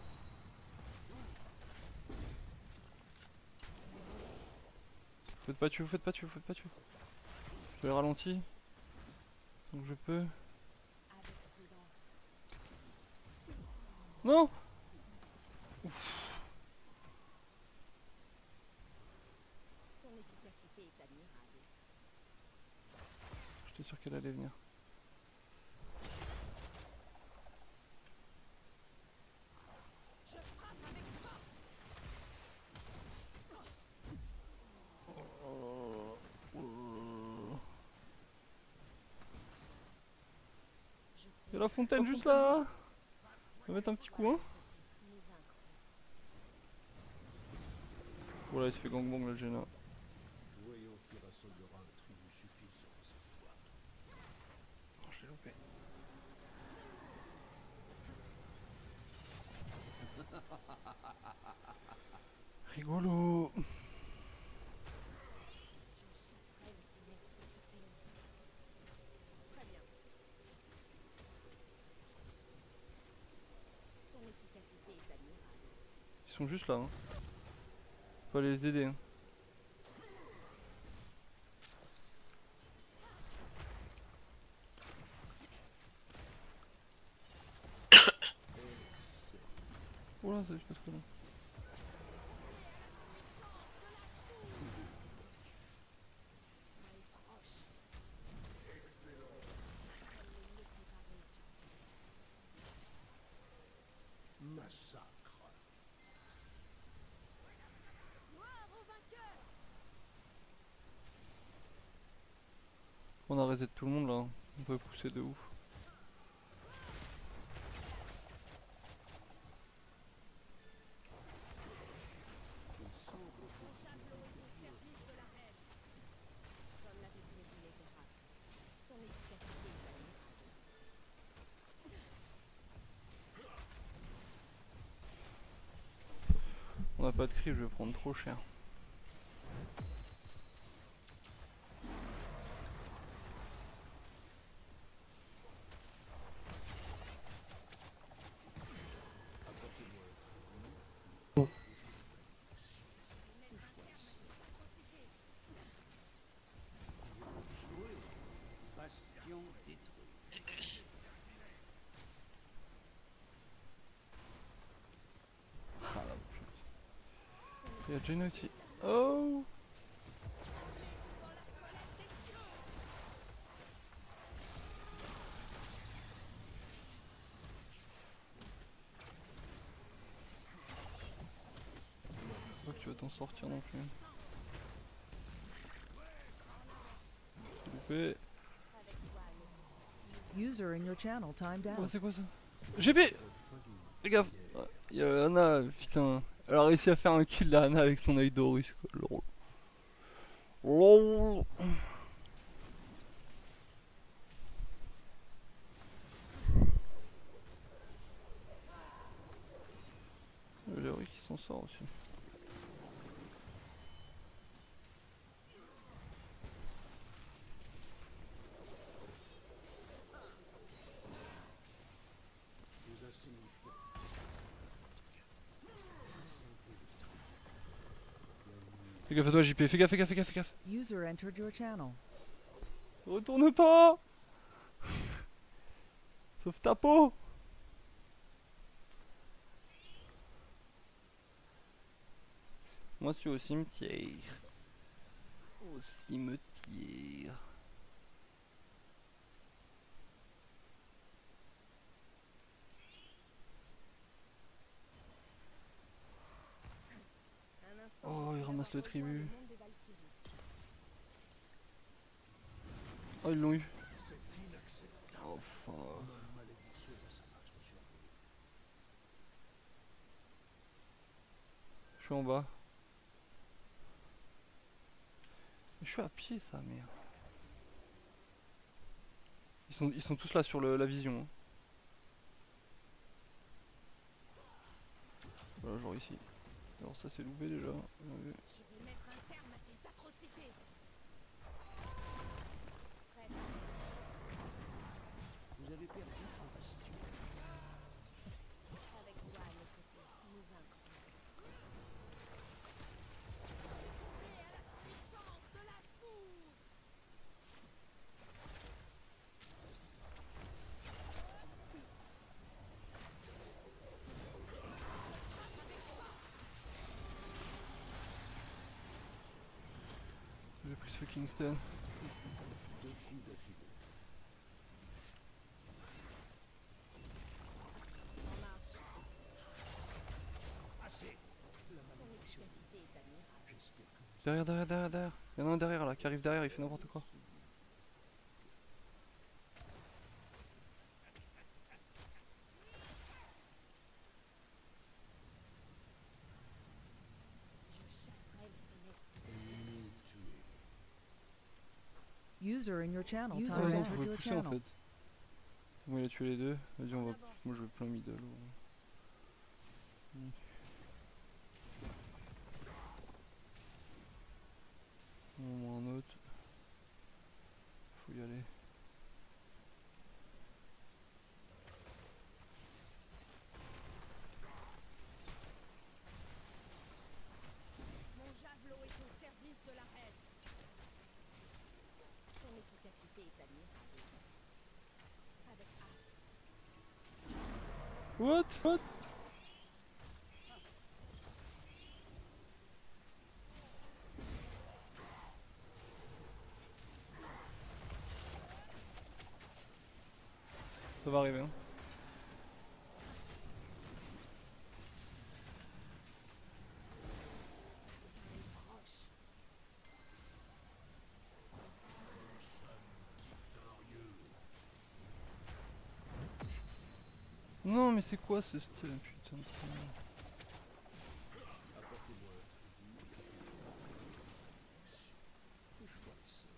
Faites pas tuer, faites pas tuer, faites pas tuer. Je vais ralenti. Donc je peux.
Avec prudence.
Non!
Ton efficacité est admirable.
J'étais sûr qu'elle allait venir.
Je frappe avec force.
Y'a la fontaine juste là! On va mettre un petit coup, hein?
Nous vaincrons.
Voilà, il se fait gangbang là, le Jenna. Oh, je l'ai loupé. Rigolo!
Je chasserai les ténèbres de ce pays. Très bien. Ton efficacité est admirable.
Ils sont juste là, hein. Faut aller les aider, hein. Oh là, ça jusqu'à ce que là.
Mal proche. Excellent. Les préparer sur
Massacre.
gloire au vainqueur.
On a reset tout le monde là. On peut pousser de ouf.
Ton javelot est au service de la reine. Comme l'avait prévu les oracles. Ton efficacité est admirable.
On a pas de cri, je vais prendre trop cher. Il y a Jaina aussi. Oh! Pas que tu vas t'en sortir non plus. Loupé.
User in your channel timed
Oh,
out.
c'est quoi ça? GP! Fais gaffe! Il y a Ana, putain. Elle a réussi à faire un kill la Ana avec son œil d'Horus quoi. Lol. Lol. Le Léori qui s'en sort aussi. Fais gaffe à toi JP, fais gaffe, fais gaffe, fais gaffe, fais gaffe.
User entered your channel.
Retourne pas. Sauve ta peau. Moi je suis au cimetière. Au cimetière. Oh, il ramasse le tribut. Oh, ils l'ont eu. Oh, fuck. Je suis en bas. Je suis à pied, ça, merde. Ils sont tous là sur la vision. Hein. Voilà, genre ici. Alors ça c'est loupé déjà.
Je vais mettre un terme à tes atrocités.
Vous avez perdu votre bastion.
Avec toi à nos côtés, nous vaincrons. Et à la puissance de la foudre.
J'ai pris ce Kingston.
Deux coups d'affilée.
En marche.
Assez. La
Ton
malédiction.
efficacité est admirable.
J'espère que
Derrière, derrière, derrière, derrière. Il y en a un derrière là qui arrive derrière, il fait n'importe quoi.
Je chasserai les ténèbres.
ennemi tué.
User in your channel
Ah
timed
ouais, non,
entered
vous pouvez
your
pousser en
channel.
fait. Moi il a tué les deux. Vas-y, on va. Moi je veux plein middle. Au moins un autre. Faut y aller.
Mon javelot est au service de la reine. Ton efficacité est admirable. Avec art.
What? What? Ça va arriver hein. Non mais c'est quoi ce stun putain de con.
Apportez-moi un tribut. Que je sois le seul.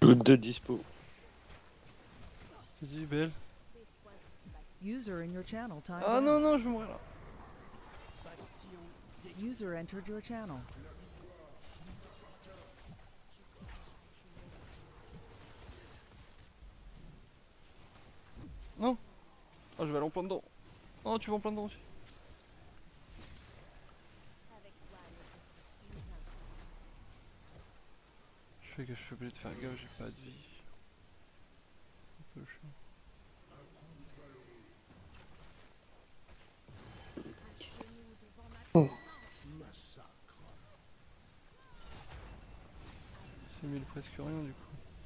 Toutes deux dispo.
Vas-y, belle.
User in your channel timed
Ah
out.
non, non, je vais mourir là.
User entered your channel.
Non. Ah, je vais aller en plein dedans. Oh, tu vas en plein dedans aussi. Je fais que je suis obligé de faire gaffe, j'ai pas de vie. Un peu chiant. J'ai mis presque rien du coup.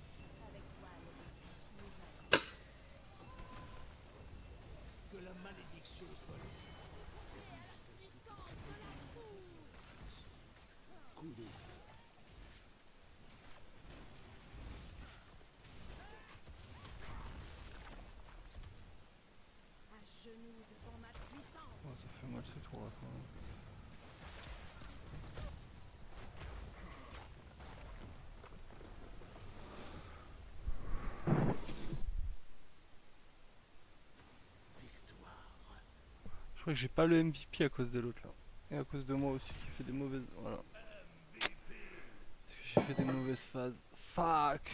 Que la malédiction soit là. Coulez.
Oh, ça fait mal ce tour là quand même. Je crois que j'ai pas le MVP à cause de l'autre là. Et à cause de moi aussi qui fait des mauvaises... Voilà. Parce que j'ai fait des mauvaises phases. Fuck.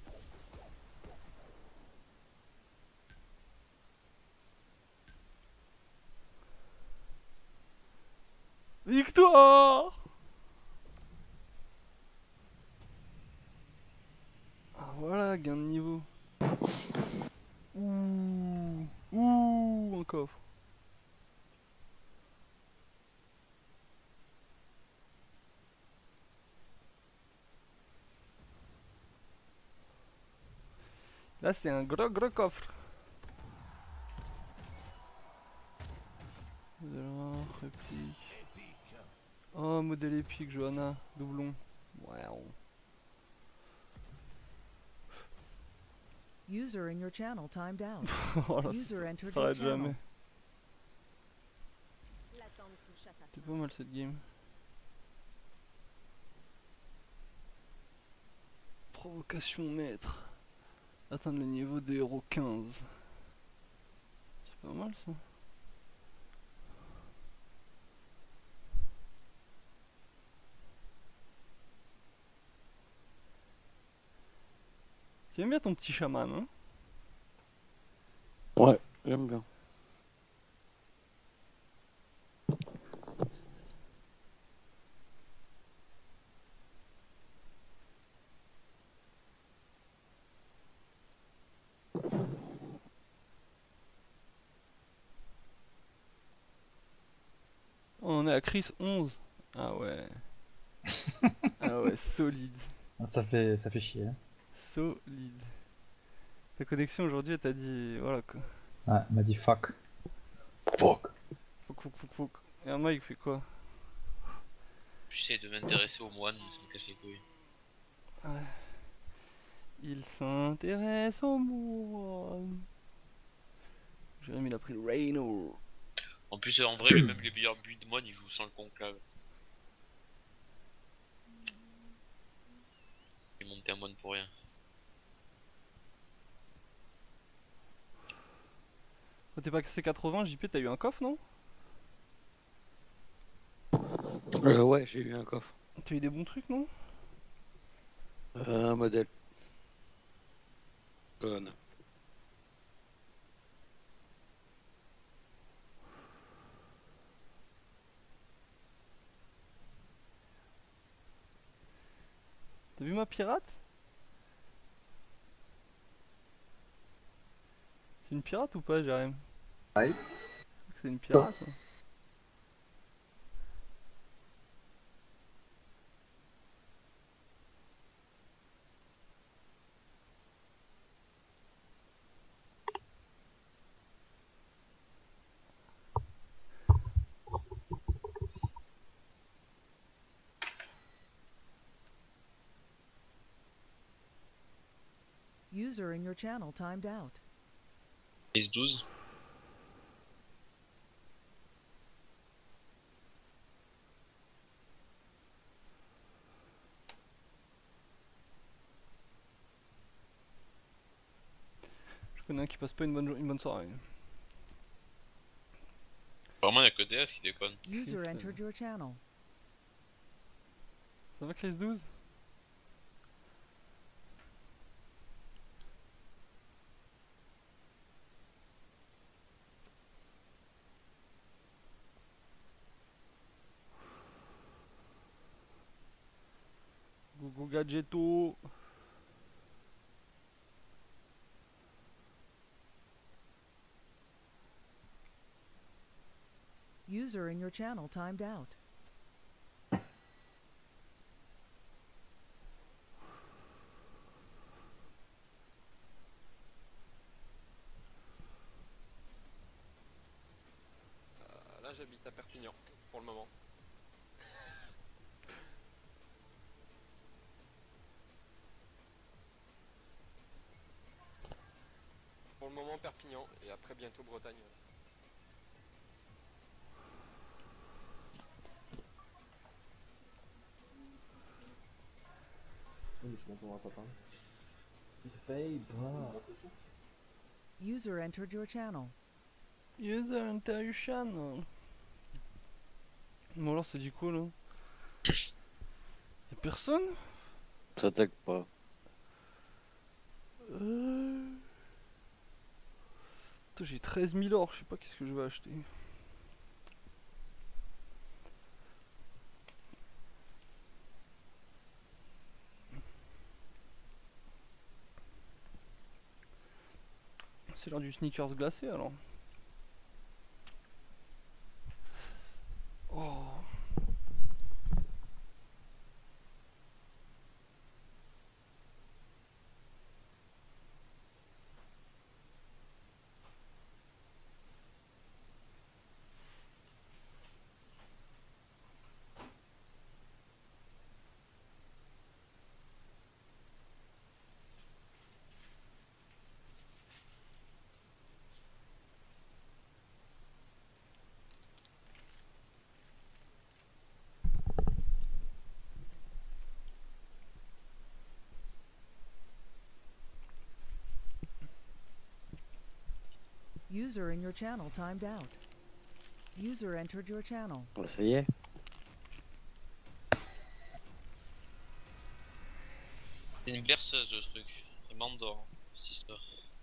Victoire. Ah voilà, gain de niveau. Ouh. Ouh, un coffre. Là c'est un gros coffre. Alors, réplique. Oh, modèle épique, Johanna. Doublon. Wow.
User in your channel timed out.
Oh là,
User entered
ça
your
arrête
channel.
jamais. C'est pas mal cette game. Provocation maître. Atteindre le niveau de héros 15. C'est pas mal ça. Tu aimes bien ton petit chaman, hein?
Ouais, j'aime bien.
On est à Chris 11. Ah ouais. Ah ouais, solide.
Ça fait chier. Hein.
Solide. Ta connexion aujourd'hui, elle t'a dit. Voilà quoi.
Ah, elle m'a dit fuck. Fuck.
Fuck. Et un Mike fait quoi?
J'essaie de m'intéresser aux moines, ça me casse les couilles.
Ouais. Il s'intéresse au moine. Jérémy il a pris le Reino.
En plus, en vrai, même les meilleurs buts de moine, ils jouent sans le conclave. J'ai monté un moine pour rien.
Quand t'es pas cassé 80, JP, t'as eu un coffre, non?
Ouais, j'ai eu un coffre.
T'as eu des bons trucs, non?
Un modèle. Colonne.
T'as vu ma pirate? C'est une pirate ou pas, Jérémy?
Ouais.
Je crois que c'est une pirate. Hein.
User in your channel timed out.
Ace 12.
Je connais un qui passe pas une bonne soirée.
Vraiment, y'a que DS qui déconne.
User
Chris,
entered your channel.
Ça va Chris 12? Gogo Gadgeto.
User in your channel timed out.
Là j'habite à Perpignan pour le moment. Pour le moment Perpignan et après bientôt Bretagne.
User entered your channel.
User enter your channel. Bon alors ça dit quoi là? Y'a personne?
Ça attaque pas.
Putain, j'ai 13 000 or, je sais pas qu'est-ce que je vais acheter. C'est l'heure du sneakers glacé alors. Oh.
User in your channel timed out. User entered your channel.
Oh, ça y est.
C'est une berceuse le truc. Elle m'endort, cette histoire.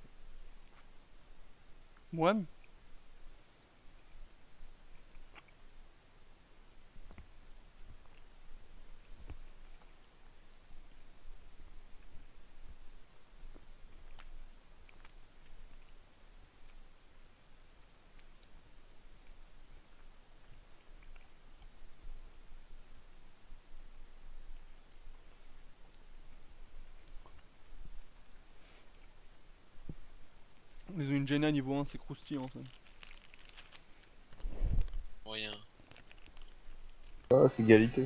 Ouais. Ils ont une Jenna niveau 1, c'est croustillant ça.
Moyen.
Ah, c'est égalité.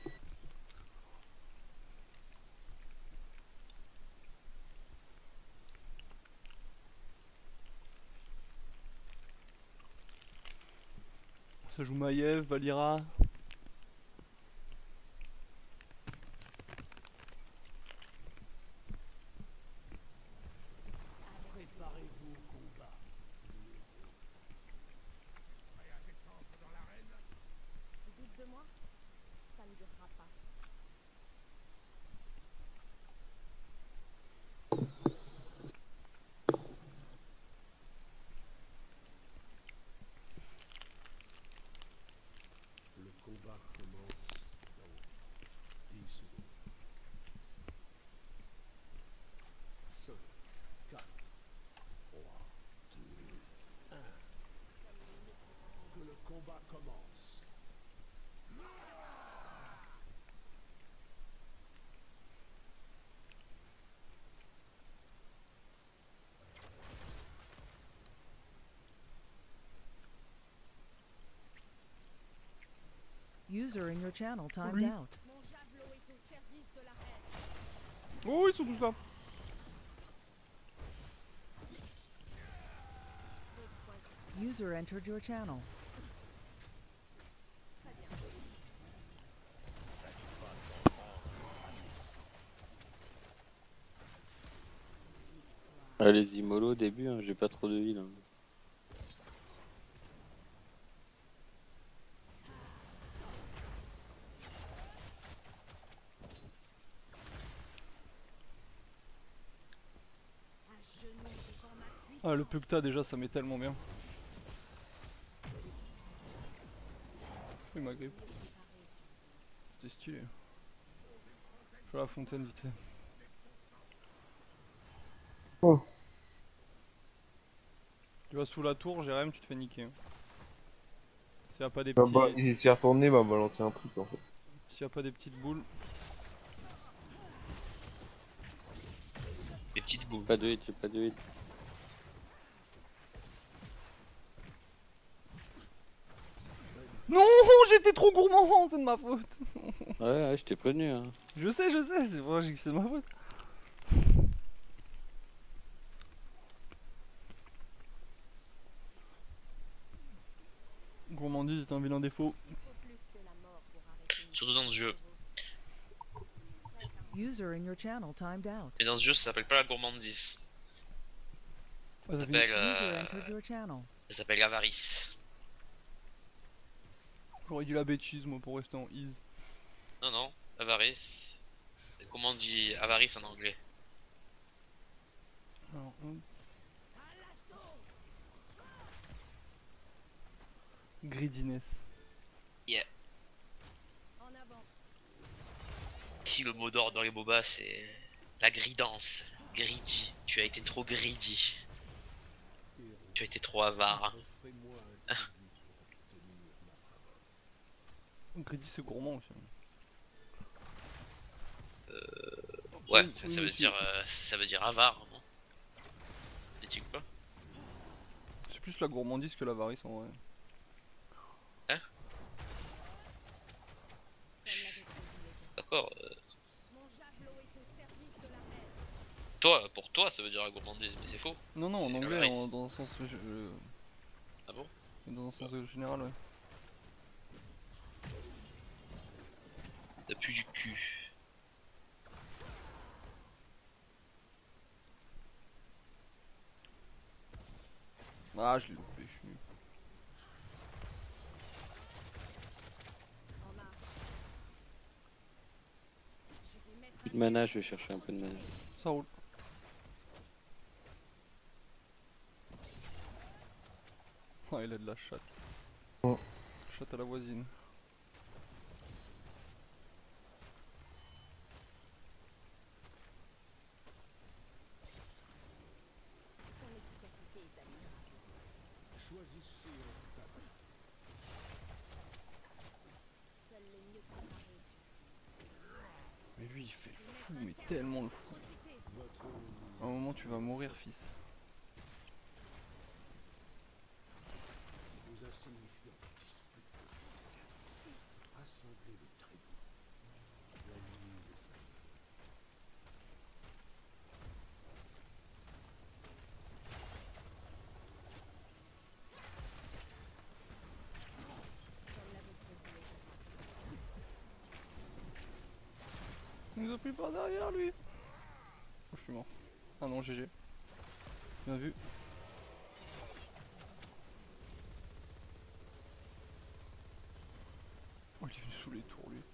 Ça joue Maiev, Valira.
Préparez-vous au combat. Prêt à descendre dans l'arène?
Tu doutes de moi? Ça ne durera pas.
Le combat commence dans 10 secondes. 5, 4, 3, 2, 1. Que le combat commence.
User in your channel timed
Oui.
out.
Mon javelot est au service de la reine.
Oh, ils sont tous là.
User entered your channel.
Allez-y mollo au début, hein, j'ai pas trop de heal. Hein.
Ah, le Pucta déjà ça met tellement bien. Oui, ma grippe. C'était stylé. Je vais à la fontaine vite fait.
Oh.
Tu vas sous la tour, Jérém, tu te fais niquer. Hein. S'il y a pas des
Bah,
petits...
il s'est retourné, m'a balancé un truc en fait.
S'il y a pas des petites boules...
Des petites boules.
Pas de hit, j'ai pas de hit.
Non, j'étais trop gourmand, c'est de ma faute.
Ouais, je t'ai prévenu. Hein.
Je sais, c'est vrai que c'est de ma faute. Gourmandise est un vilain défaut.
Surtout dans ce jeu.
User in your channel timed out.
Et dans ce jeu, ça s'appelle pas la gourmandise.
Ouais,
Ça
User entered your channel.
s'appelle l'avarice.
J'aurais dit la bêtise moi pour rester en ease.
Non, non, avarice. Comment on dit avarice en anglais?
Alors, greediness.
Yeah. Si le mot d'ordre dans les MOBA c'est la gridance, greedy, tu as été trop greedy. Tu as été trop avare.
Greedy c'est gourmand aussi.
Ouais, ça veut dire avare, non? Dis-tu quoi?
C'est plus la gourmandise que l'avarice en vrai.
Hein? D'accord. Toi, pour toi, ça veut dire la gourmandise, mais c'est faux.
Non, non, en
C'est
anglais,
l'avarice.
dans un sens...
Ah bon?
Dans un sens général, ouais.
T'as plus du cul.
Ah, je l'ai loupé, je suis nul.
Plus de mana, je vais chercher un peu de mana.
Ça roule. Oh, il a de la chatte.
Oh.
Chatte à la voisine.
Choisissez un tableau.
Mais lui, il fait le fou, mais tellement le fou. À un moment, tu vas mourir, fils.
Vous a signifié un petit spectacle. Rassemblez le tribut. La nuit des
Il nous a pris par derrière, lui. Oh, je suis mort. Ah non, GG. Bien vu. Oh, il est venu sous les tours, lui.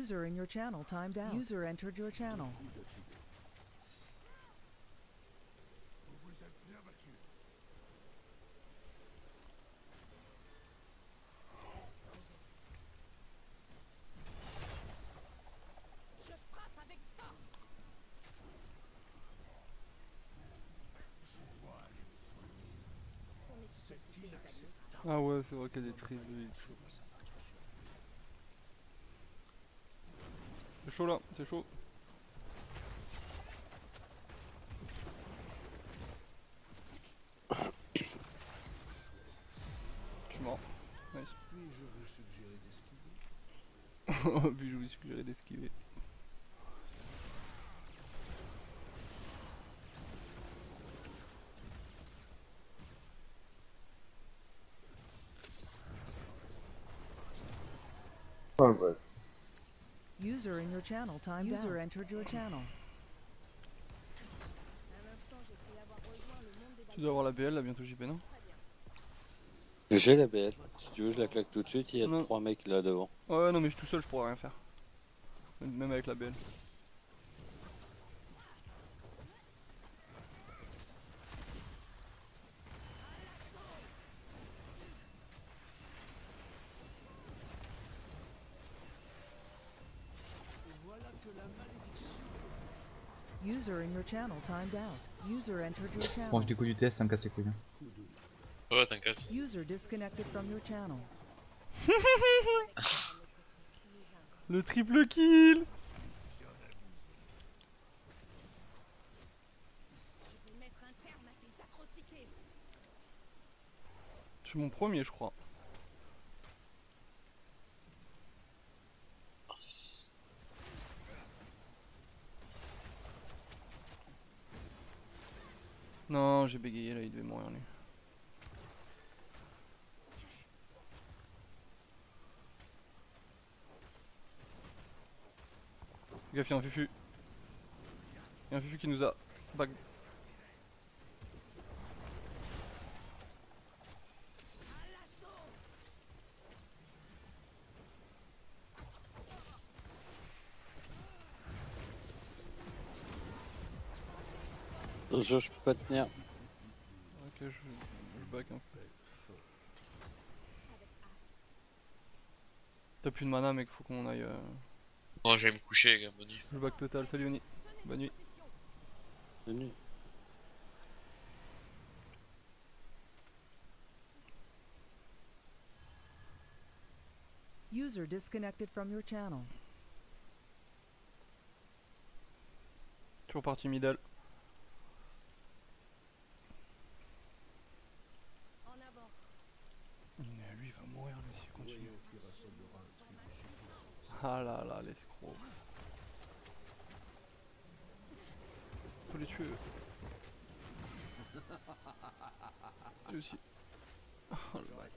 User in your channel timed out. User entered your channel.
Je frappe avec force. Ton efficacité est admirable.
Ah ouais, c'est vrai qu'il y a des trises de vie. C'est chaud là, c'est chaud. Je suis mort. Nice.
Puis-je vous suggérer d'esquiver?
Puis je vous suggérais d'esquiver.
Enfin, bref.
User in your channel timed out. User entered your channel.
Un instant, j'essaie d'avoir rejoint le monde des
Tu dois avoir la BL là bientôt JP, non?
J'ai la BL. Si tu veux, je la claque tout de suite. Il y a
Non.
3 mecs là devant.
Ouais, non, mais je suis tout seul, je pourrais rien faire. Même avec la BL.
Voilà que la malédiction.
User in your channel timed out. User entered your
Bon,
channel.
je découle du TS, ça me casse les couilles. Hein.
Ouais, t'inquiète.
User disconnected from your channel.
Le triple kill!
Je vais mettre un terme à tes atrocités.
Je suis mon premier, je crois. Non, j'ai bégayé là, il devait mourir lui. Fais gaffe, il y a un fufu. Il y a un fufu qui nous a bag.
Je peux pas tenir.
Ok, je back un peu. T'as plus de mana mec, faut qu'on aille...
Bon, je vais me coucher, les gars, bonne nuit.
Je back total, salut Oni. Bonne nuit.
Bonne nuit.
User disconnected from your channel.
Toujours parti middle.
En avant.
Mais lui il va mourir lui s'il continue.
Voyons qui rassemblera un tribut suffisant.
Ah là là, l'escroc. Faut les tuer. Lui aussi. Oh, le bâtard.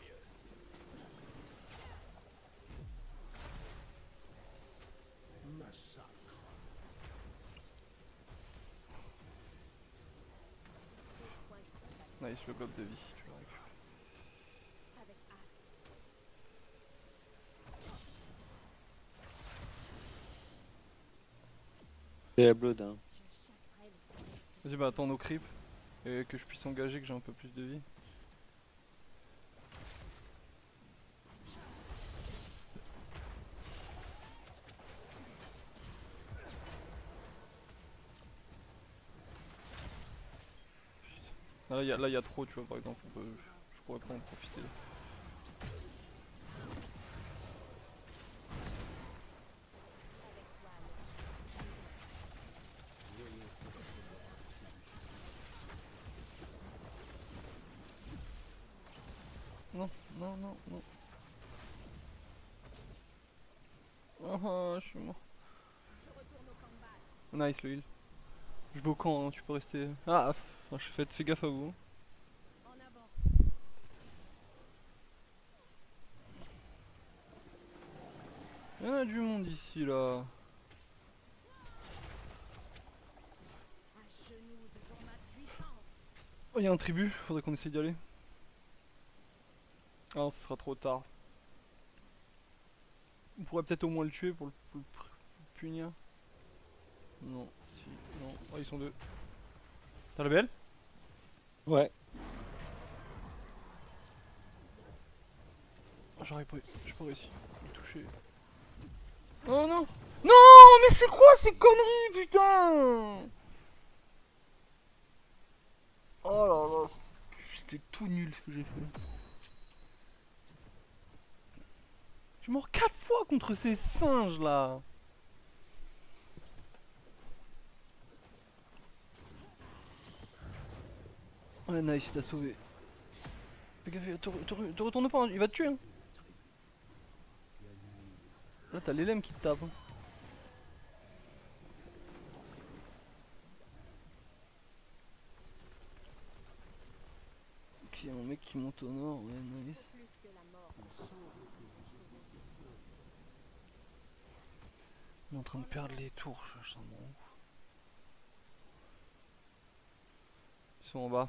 Massacre.
Nice, le globe de vie, tu le récupères.
Avec hâte.
C'est la blood, hein.
Je chasserai les
Vas-y, bah attends nos creeps. Et que je puisse engager, que j'ai un peu plus de vie. Là il y a trop, tu vois, par exemple, je pourrais pas en profiter. Non, non, non, non. Ah, je suis mort.
Je retourne au camp de base.
Nice le heal. Je vais au camp, hein, tu peux rester. Ah, fais gaffe à vous.
En avant.
Il y en a du monde ici là.
À genoux devant ma puissance.
Oh, il y a un tribut, faudrait qu'on essaye d'y aller. Ah non, ce sera trop tard. On pourrait peut-être au moins le tuer pour le punir. Non, si, non. Oh, ils sont deux. T'as le BL?
Ouais.
Oh, j'arrive pas, j'ai pas réussi à le toucher. Oh non! Non, mais c'est quoi ces conneries, putain? Oh là là, c'était tout nul ce que j'ai fait. Je suis mort 4 fois contre ces singes là. Ouais, nice, il t'a sauvé. Fais gaffe, te retourne pas, hein, il va te tuer. Hein. Là, t'as l'élème qui te tape. Hein. Ok, mon mec qui monte au nord, ouais, nice. On est en train de perdre les tours, je sens bon. Ils sont en bas.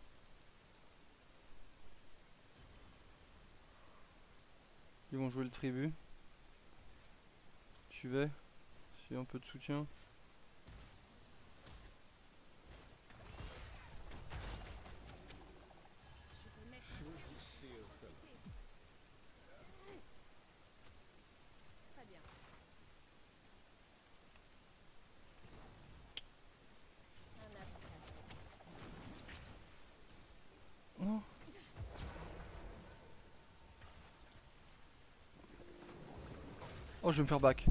Ils vont jouer le tribut. Tu vas. J'ai un peu de soutien. Non. Oh, je vais me faire back.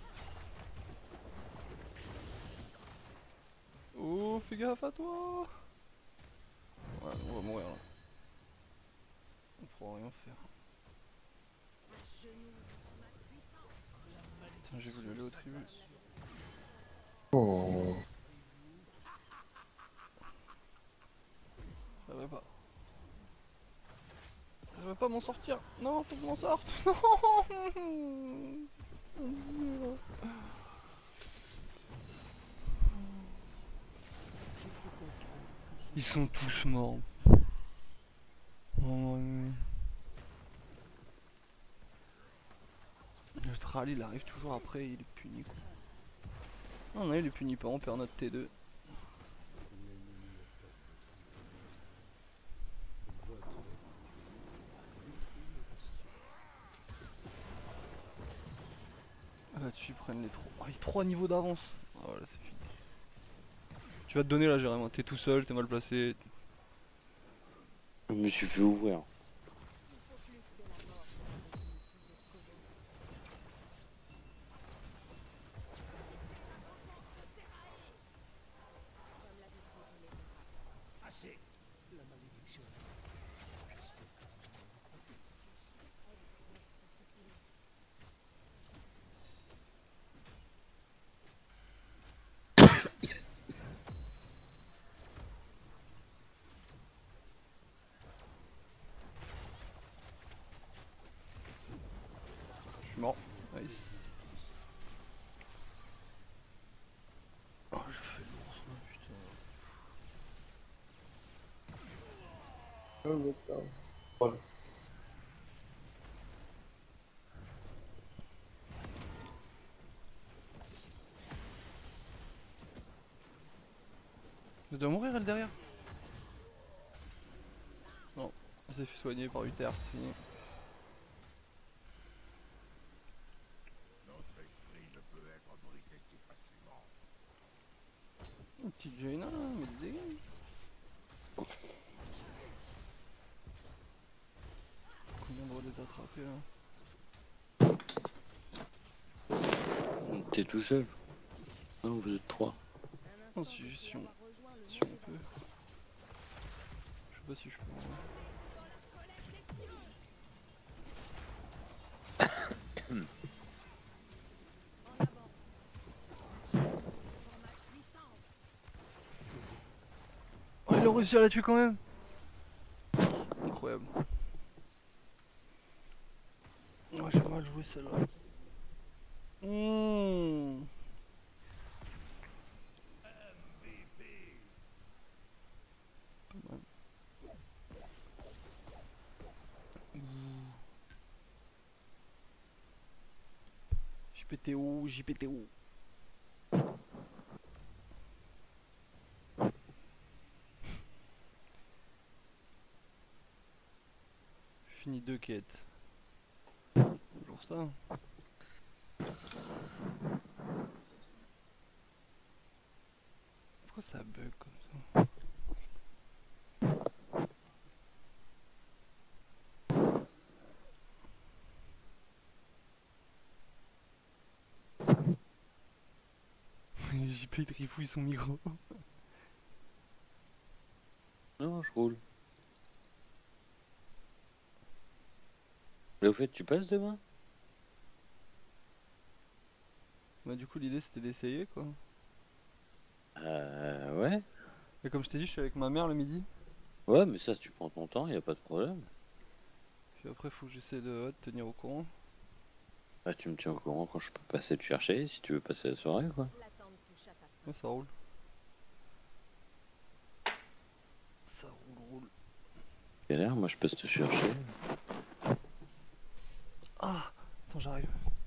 Oh, fais gaffe à toi. Ouais, on va mourir là. On pourra rien faire. Tiens, j'ai voulu aller au tribut.
Oh.
Ça va pas. Je vais pas m'en sortir. Non, faut que je m'en sorte. Non. Ils sont tous morts. Oh, le Tral il arrive toujours après, il est puni quoi. Ah non, il est puni pas, on perd notre T2. Là-dessus ils prennent les 3. Oh, il y a 3 niveaux d'avance. Ah voilà, c'est fini. Tu vas te donner là, Jérémy. T'es tout seul, t'es mal placé.
Je me suis fait ouvrir.
Assez. La malédiction.
Je suis mort. Nice. Oh, j'ai fait l'ours, putain.
Oh, d'accord. Voilà.
Elle doit mourir elle derrière. Non, elle s'est fait soigner par Uther, c'est fini.
Notre esprit ne peut être brisé si facilement.
Une petite Jaina, mais des dégâts. Combien de relais t'attraper là?
T'es tout seul. Non, vous êtes 3.
Non, si on peut. Je sais pas si je peux. Oh, ils ont réussi à la tuer quand même. Incroyable. Oh, j'ai mal joué celle-là. Pas mal. JPTO, JPTO. Fini 2 quêtes. Toujours ça. Pourquoi ça bug comme ça? JP il trifouille son micro.
Non, je roule. Mais au fait, tu passes demain?
Bah du coup l'idée c'était d'essayer quoi.
Ouais.
Et comme je t'ai dit je suis avec ma mère le midi.
Ouais, mais ça, tu prends ton temps, y a pas de problème.
Puis après faut que j'essaie de te tenir au courant.
Bah, tu me tiens au courant quand je peux passer te chercher, si tu veux passer la soirée, quoi.
Ouais ça roule. Ça roule.
Quelle heure? Moi, je passe te chercher.
Ah, attends j'arrive.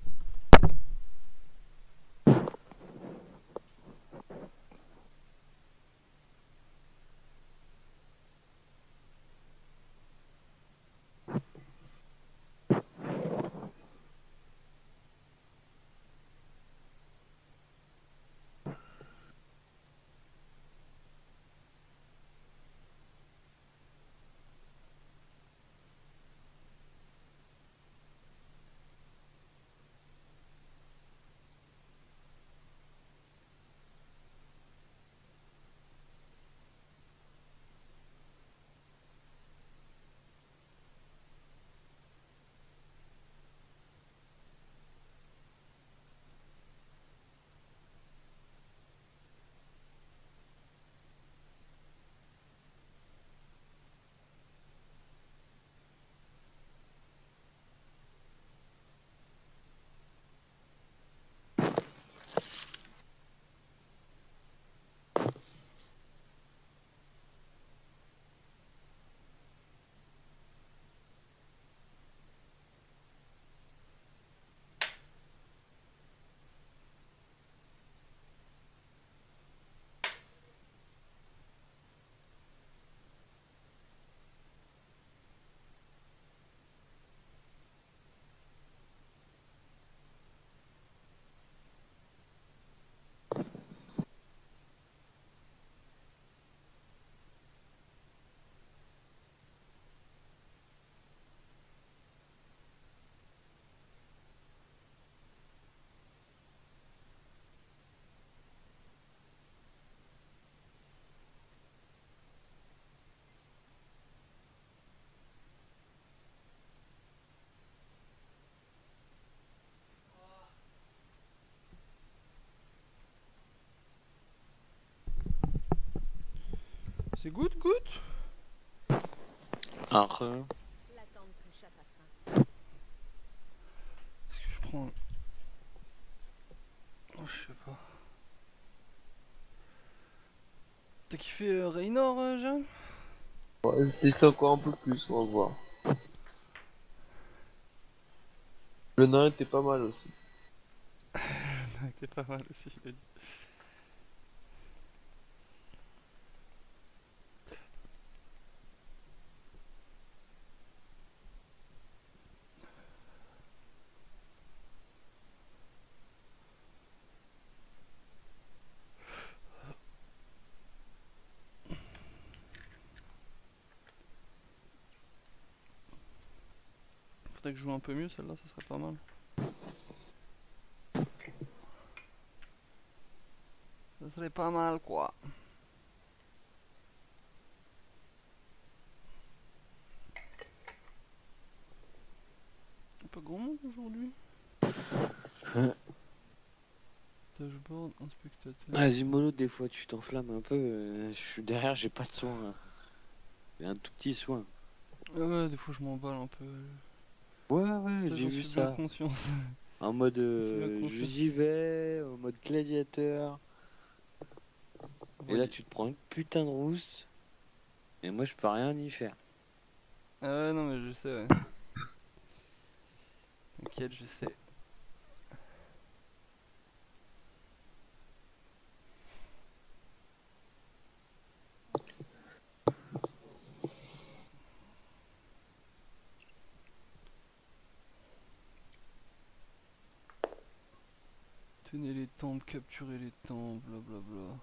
C'est good, good.
Après.
Est-ce que je prends... Oh, je sais pas. T'as kiffé Raynor, Jeanne?
Ouais, je teste encore un peu plus, on va voir. Le nain était pas mal aussi.
T'es pas mal aussi, il a dit. Faudrait que je joue un peu mieux celle-là, ça serait pas mal. Ça serait pas mal quoi. Un peu grand monde aujourd'hui. Dashboard, un spectateur.
Vas-y, mollo, des fois tu t'enflammes un peu. Je suis derrière, j'ai pas de soin. J'ai un tout petit soin.
Ouais, des fois je m'emballe un peu.
Ouais,
Ça,
j'ai
j'en
vu
suis bien
ça.
conscience.
En mode
bien conscient.
j'y vais, en mode gladiateur. Et là, tu te prends une putain de rousse. Et moi, je peux rien y faire.
Ah ouais, non, mais je sais, ouais. T'inquiète, je sais. Obtenez les temples, capturez les temples, blablabla.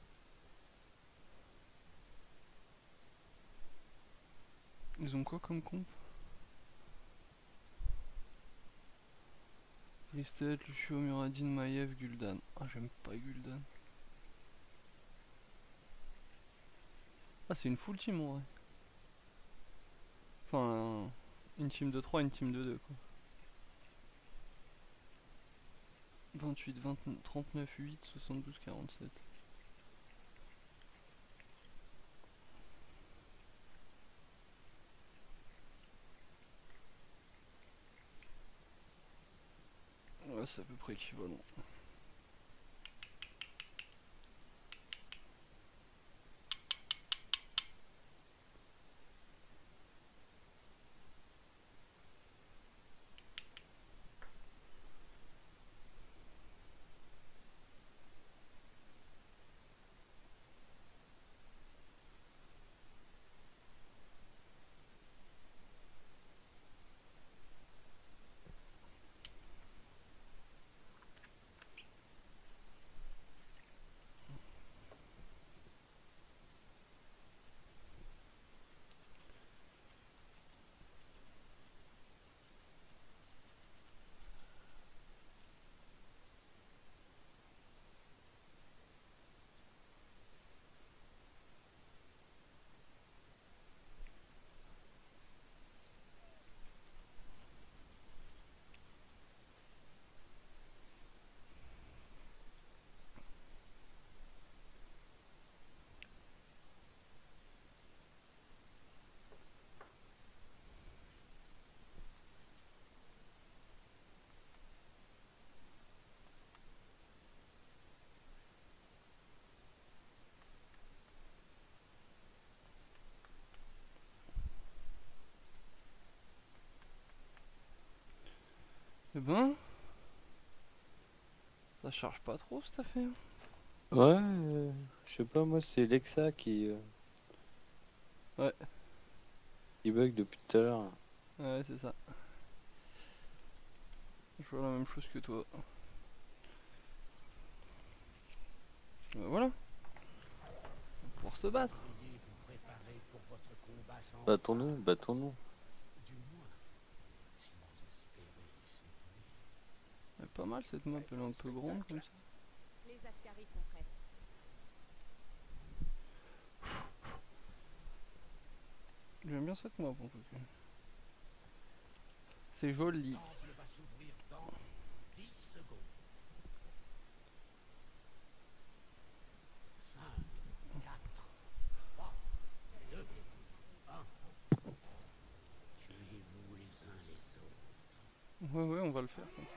Ils ont quoi comme comp? Ristet, Lucio, Muradin, Maiev, Gul'dan. Ah, j'aime pas Gul'dan. Ah, c'est une full team en vrai. Enfin, une team de 3, une team de 2 quoi. 28, 29, 39, 8, 72, 47. Ouais, c'est à peu près équivalent. Eh ben, ça charge pas trop cette affaire.
Ouais, je sais pas, moi c'est Lexa
Ouais.
qui bug depuis tout à l'heure.
Ouais, c'est ça. Je vois la même chose que toi. Voilà. On va pouvoir se battre.
Battons-nous, battons-nous.
Elle est pas mal cette map, elle est un peu grande comme ça.
Les Ascaris sont prêts.
J'aime bien cette map en tout cas. C'est joli. Ouais, ouais, on va le faire, t'inquiète.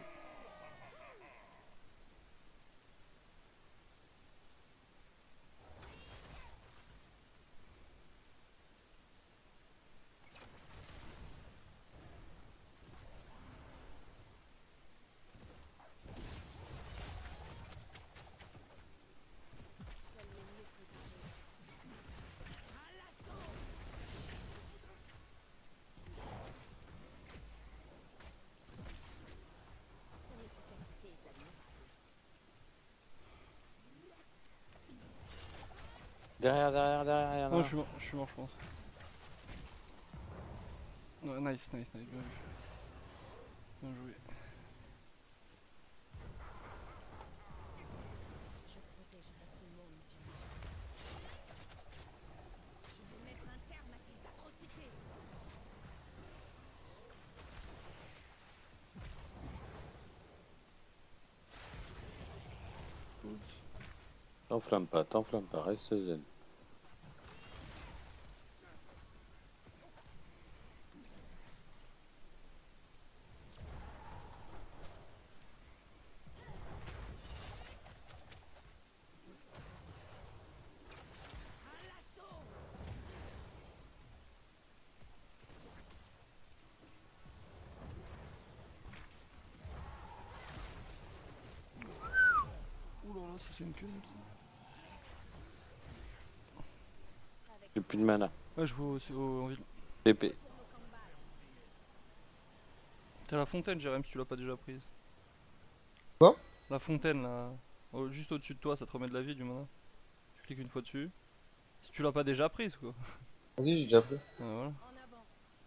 Derrière, derrière, derrière.
Non, je suis mort, je pense. Ouais, nice, nice, nice, bien vu. Bien joué.
Je protégerai ce monde du mal. Je vais mettre un terme à tes atrocités.
T'enflamme pas, reste zen.
Oulala, ça c'est une queue ça.
J'ai plus de mana.
Ouais, je vois en ville.
TP.
T'as la fontaine, Jérém, si tu l'as pas déjà prise.
Quoi?
La fontaine là, juste au-dessus de toi, ça te remet de la vie du mana. Tu cliques une fois dessus. Si tu l'as pas déjà prise quoi.
Vas-y, j'ai déjà pris.
Voilà.
En avant.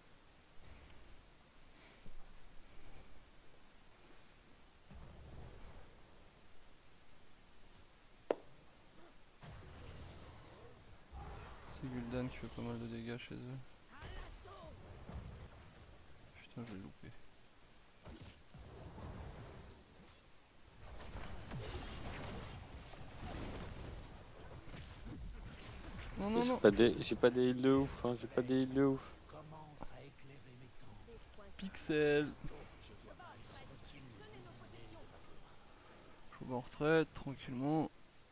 C'est Gul'dan qui fait pas mal de dégâts chez eux. Putain, je l'ai loupé. Non, non, non.
J'ai pas des heals de ouf, hein, j'ai pas des heals de ouf.
Commence à éclairer mes temps.
Pixel. Je vais en retraite tranquillement.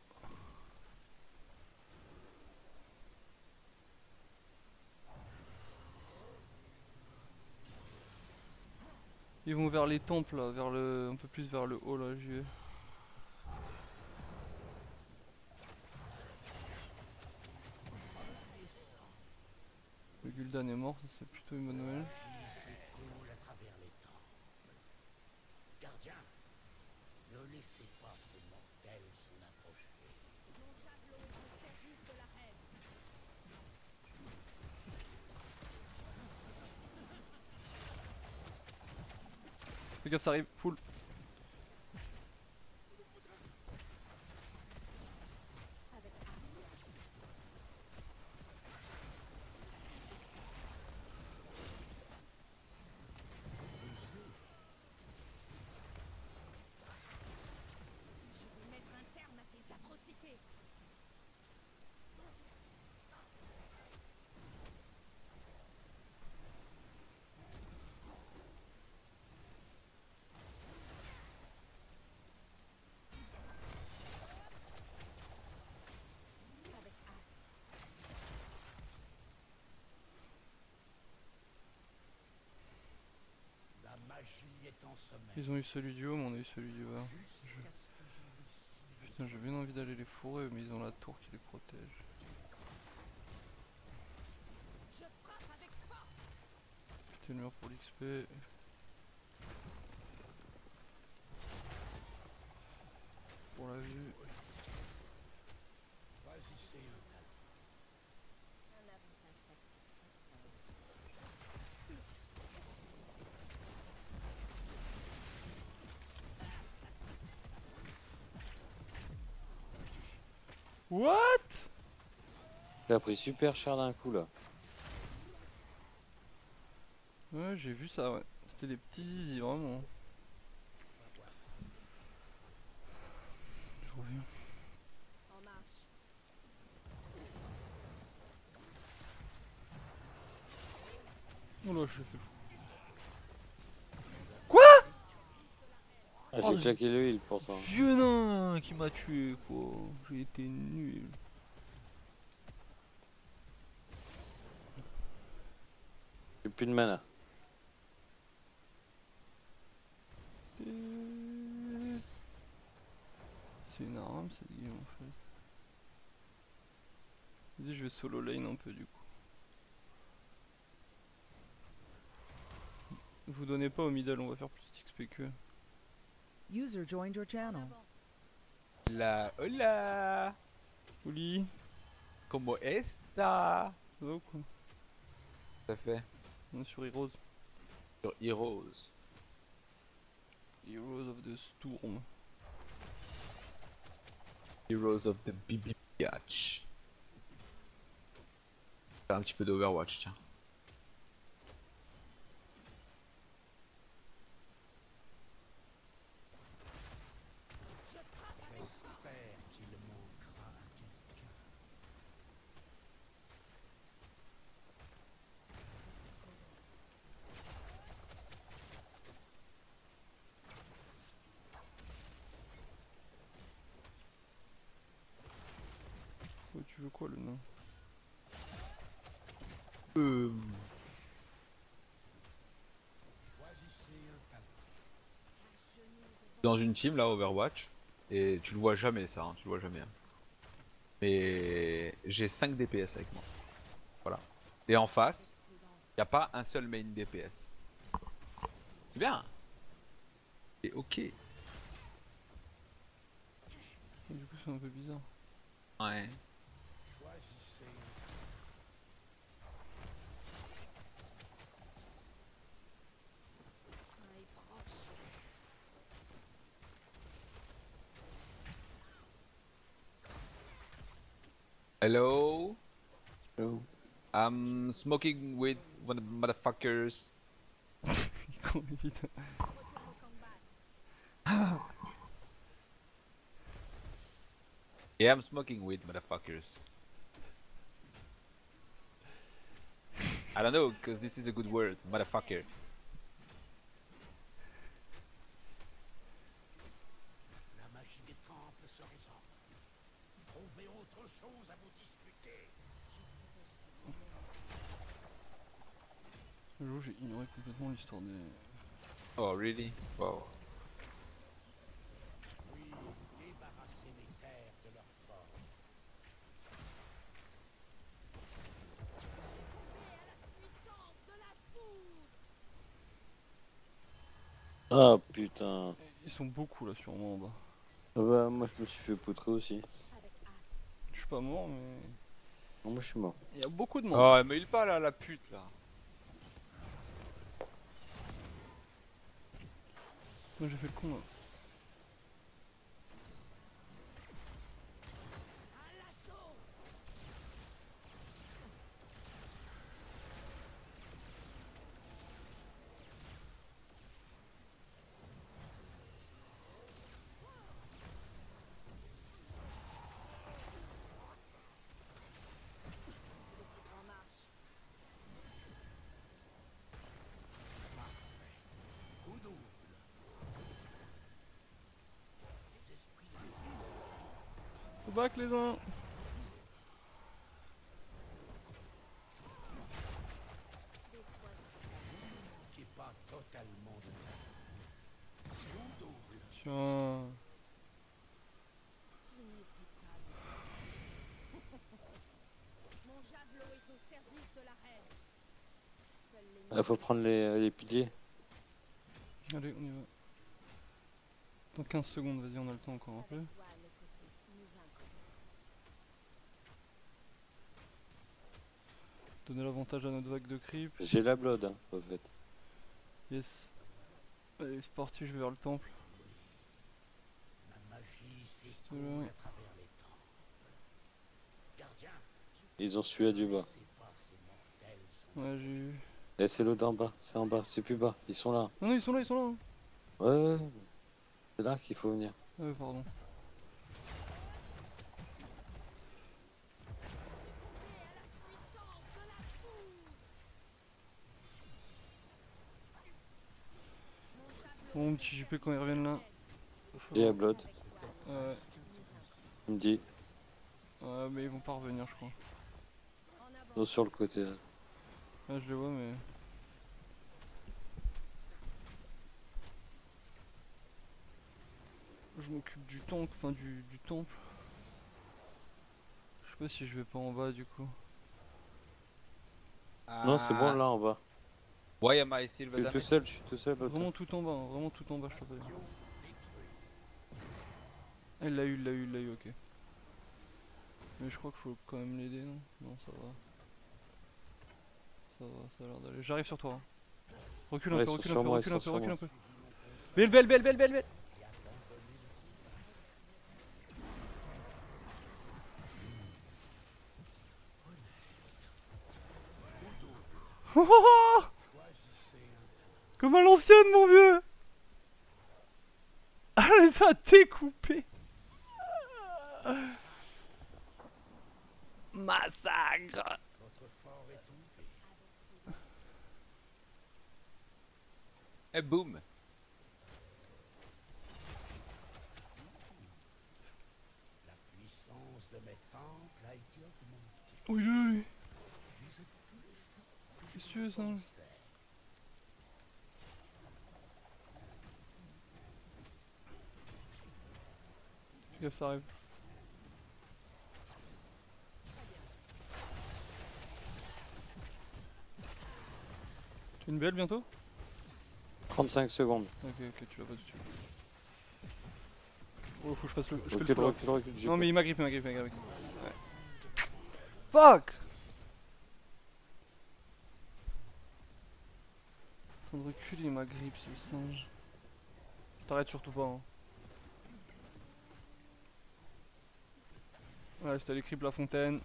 Ils vont vers les temples là, vers le, un peu plus vers le haut là, j'y vais. Le Gul'dan est mort, ça c'est plutôt une bonne nouvelle.
S'écoule à travers les temps. Gardien, ne laissez pas ces mortels s'en approcher.
Mon javelot est au service de la reine.
Fais gaffe, ça arrive, full.
Je vais mettre un terme à tes atrocités.
La magie est en sommeil.
Ils ont eu celui du haut, mais on a eu celui du bas. Putain, j'ai bien envie d'aller les fourrer, mais ils ont la tour qui les protège.
Je frappe avec force.
Putain, le mur pour l'XP. Pour la vue.
Choisissez un talent.
Un avantage tactique certain.
What?
T'as pris super cher d'un coup là.
Ouais, j'ai vu ça, ouais. C'était des petits zizi, vraiment. Je reviens.
En marche.
Oh là, je fais fou.
Ah,
Oh,
j'ai claqué le heal pourtant.
Vieux nain qui m'a tué, quoi. J'ai été nul.
J'ai plus de mana.
C'est une arme cette game en fait. Vas-y, je vais solo lane un peu du coup. Vous donnez pas au middle, on va faire plus d'XP que.
User joined your channel.
Hola, hola.
Oli,
¿Cómo está?
ça va ou quoi?
Tout à fait.
On est sur Heroes.
Sur Heroes.
Heroes of the Storm.
Heroes of the Bibiatch. Faire un petit peu d'Overwatch, tiens.
J'espère qu'il manquera à quelqu'un.
Oh, tu veux quoi le nain?
Dans une team là, Overwatch. Et tu le vois jamais ça, hein, tu le vois jamais. Hein. Mais j'ai 5 DPS avec moi. Voilà. Et en face, il n'y a pas un seul main DPS. C'est bien. C'est ok.
Du coup c'est un peu bizarre.
Ouais. Hello?
Hello.
I'm smoking with one of the motherfuckers. Yeah, I'm smoking weed, motherfuckers. I don't know, because this is a good word, motherfucker.
La magie des temples se résorbe. Trouvez autre chose à vous disputer.
Ce jour j'ai ignoré complètement l'histoire des...
Oh, really? Wow.
Oui, débarrassez les terres de leur forme.
Ah putain.
Ils sont beaucoup là sûrement en bas.
Ah bah moi je me suis fait poutrer aussi.
Je suis pas mort mais...
Non, moi je suis mort.
Il y a beaucoup de monde.
Oh, elle me heal pas là, la pute là.
Moi j'ai fait le con là.
Coup double. Les esprits de
Faut back les uns.
qui est pas totalement de ça. Coup double.
Tiens.
Mon javelot est au service de la reine. Seuls les
Ah, faut prendre les piliers.
Allez on y va. Dans 15 secondes, vas-y on a le temps encore un peu.
toi à nos côtés, nous vaincrons.
Donner l'avantage à notre vague de creep.
J'ai la blood hein, en fait.
Yes. Allez c'est parti, je vais vers le temple.
Ma magie s'écoule
Voilà.
à travers les temps. Gardien,
Ils ont sué du bas.
c'est pas ces mortels sont
Ouais j'ai eu...
Eh c'est l'autre d'en bas, c'est en bas, c'est plus bas. Ils sont là.
Non non ils sont là, ils sont là hein.
Ouais, ouais. C'est là qu'il faut venir.
Ah ouais pardon. Bon mon petit JP quand ils reviennent là.
J'ai la blood.
Ouais.
Il me dit.
Ouais mais ils vont pas revenir je crois.
Ils sont sur le côté là.
Ouais je les vois mais... Je m'occupe du tank, enfin du temple. Je sais pas si je vais pas en bas du coup.
Non c'est bon là en bas.
Why am I still
Je suis tout seul, je suis tout seul.
Vraiment tout en bas, hein, vraiment tout en bas je te préviens. Ah, il l'a eu, il l'a eu, il l'a eu, ok. Mais je crois qu'il faut quand même l'aider, non? Non ça va. Ça va, ça a l'air d'aller. J'arrive sur toi. Hein. Recule un
Ouais,
peu,
ils sont
recule un
sur
peu,
moi,
recule
ils
un
sont
peu,
sur
recule
moi.
un peu. Belle, belle, belle, belle, belle, belle. Oh, oh, oh. Comme à l'ancienne mon vieux. Ah les a découpés. Massacre.
votre fort étouffé.
Et boum.
La puissance de mes temples a été augmentée.
Oui, oui, oui.
Vous êtes plus
Qu'est-ce que tu veux ça? Fais gaffe ça arrive. Tu as une belle bientôt?
35 secondes.
Ok ok tu vas pas tout de suite. Oh, faut que je fasse le. Je fais
Recule,
le follow-up.
recule, recule, j'ai
Non,
pas-
mais il m'a grippé, Ouais. Fuck! En train de reculer, il m'a grippe ce singe. T'arrêtes surtout pas. Hein. Ouais, j'étais allé creep la fontaine.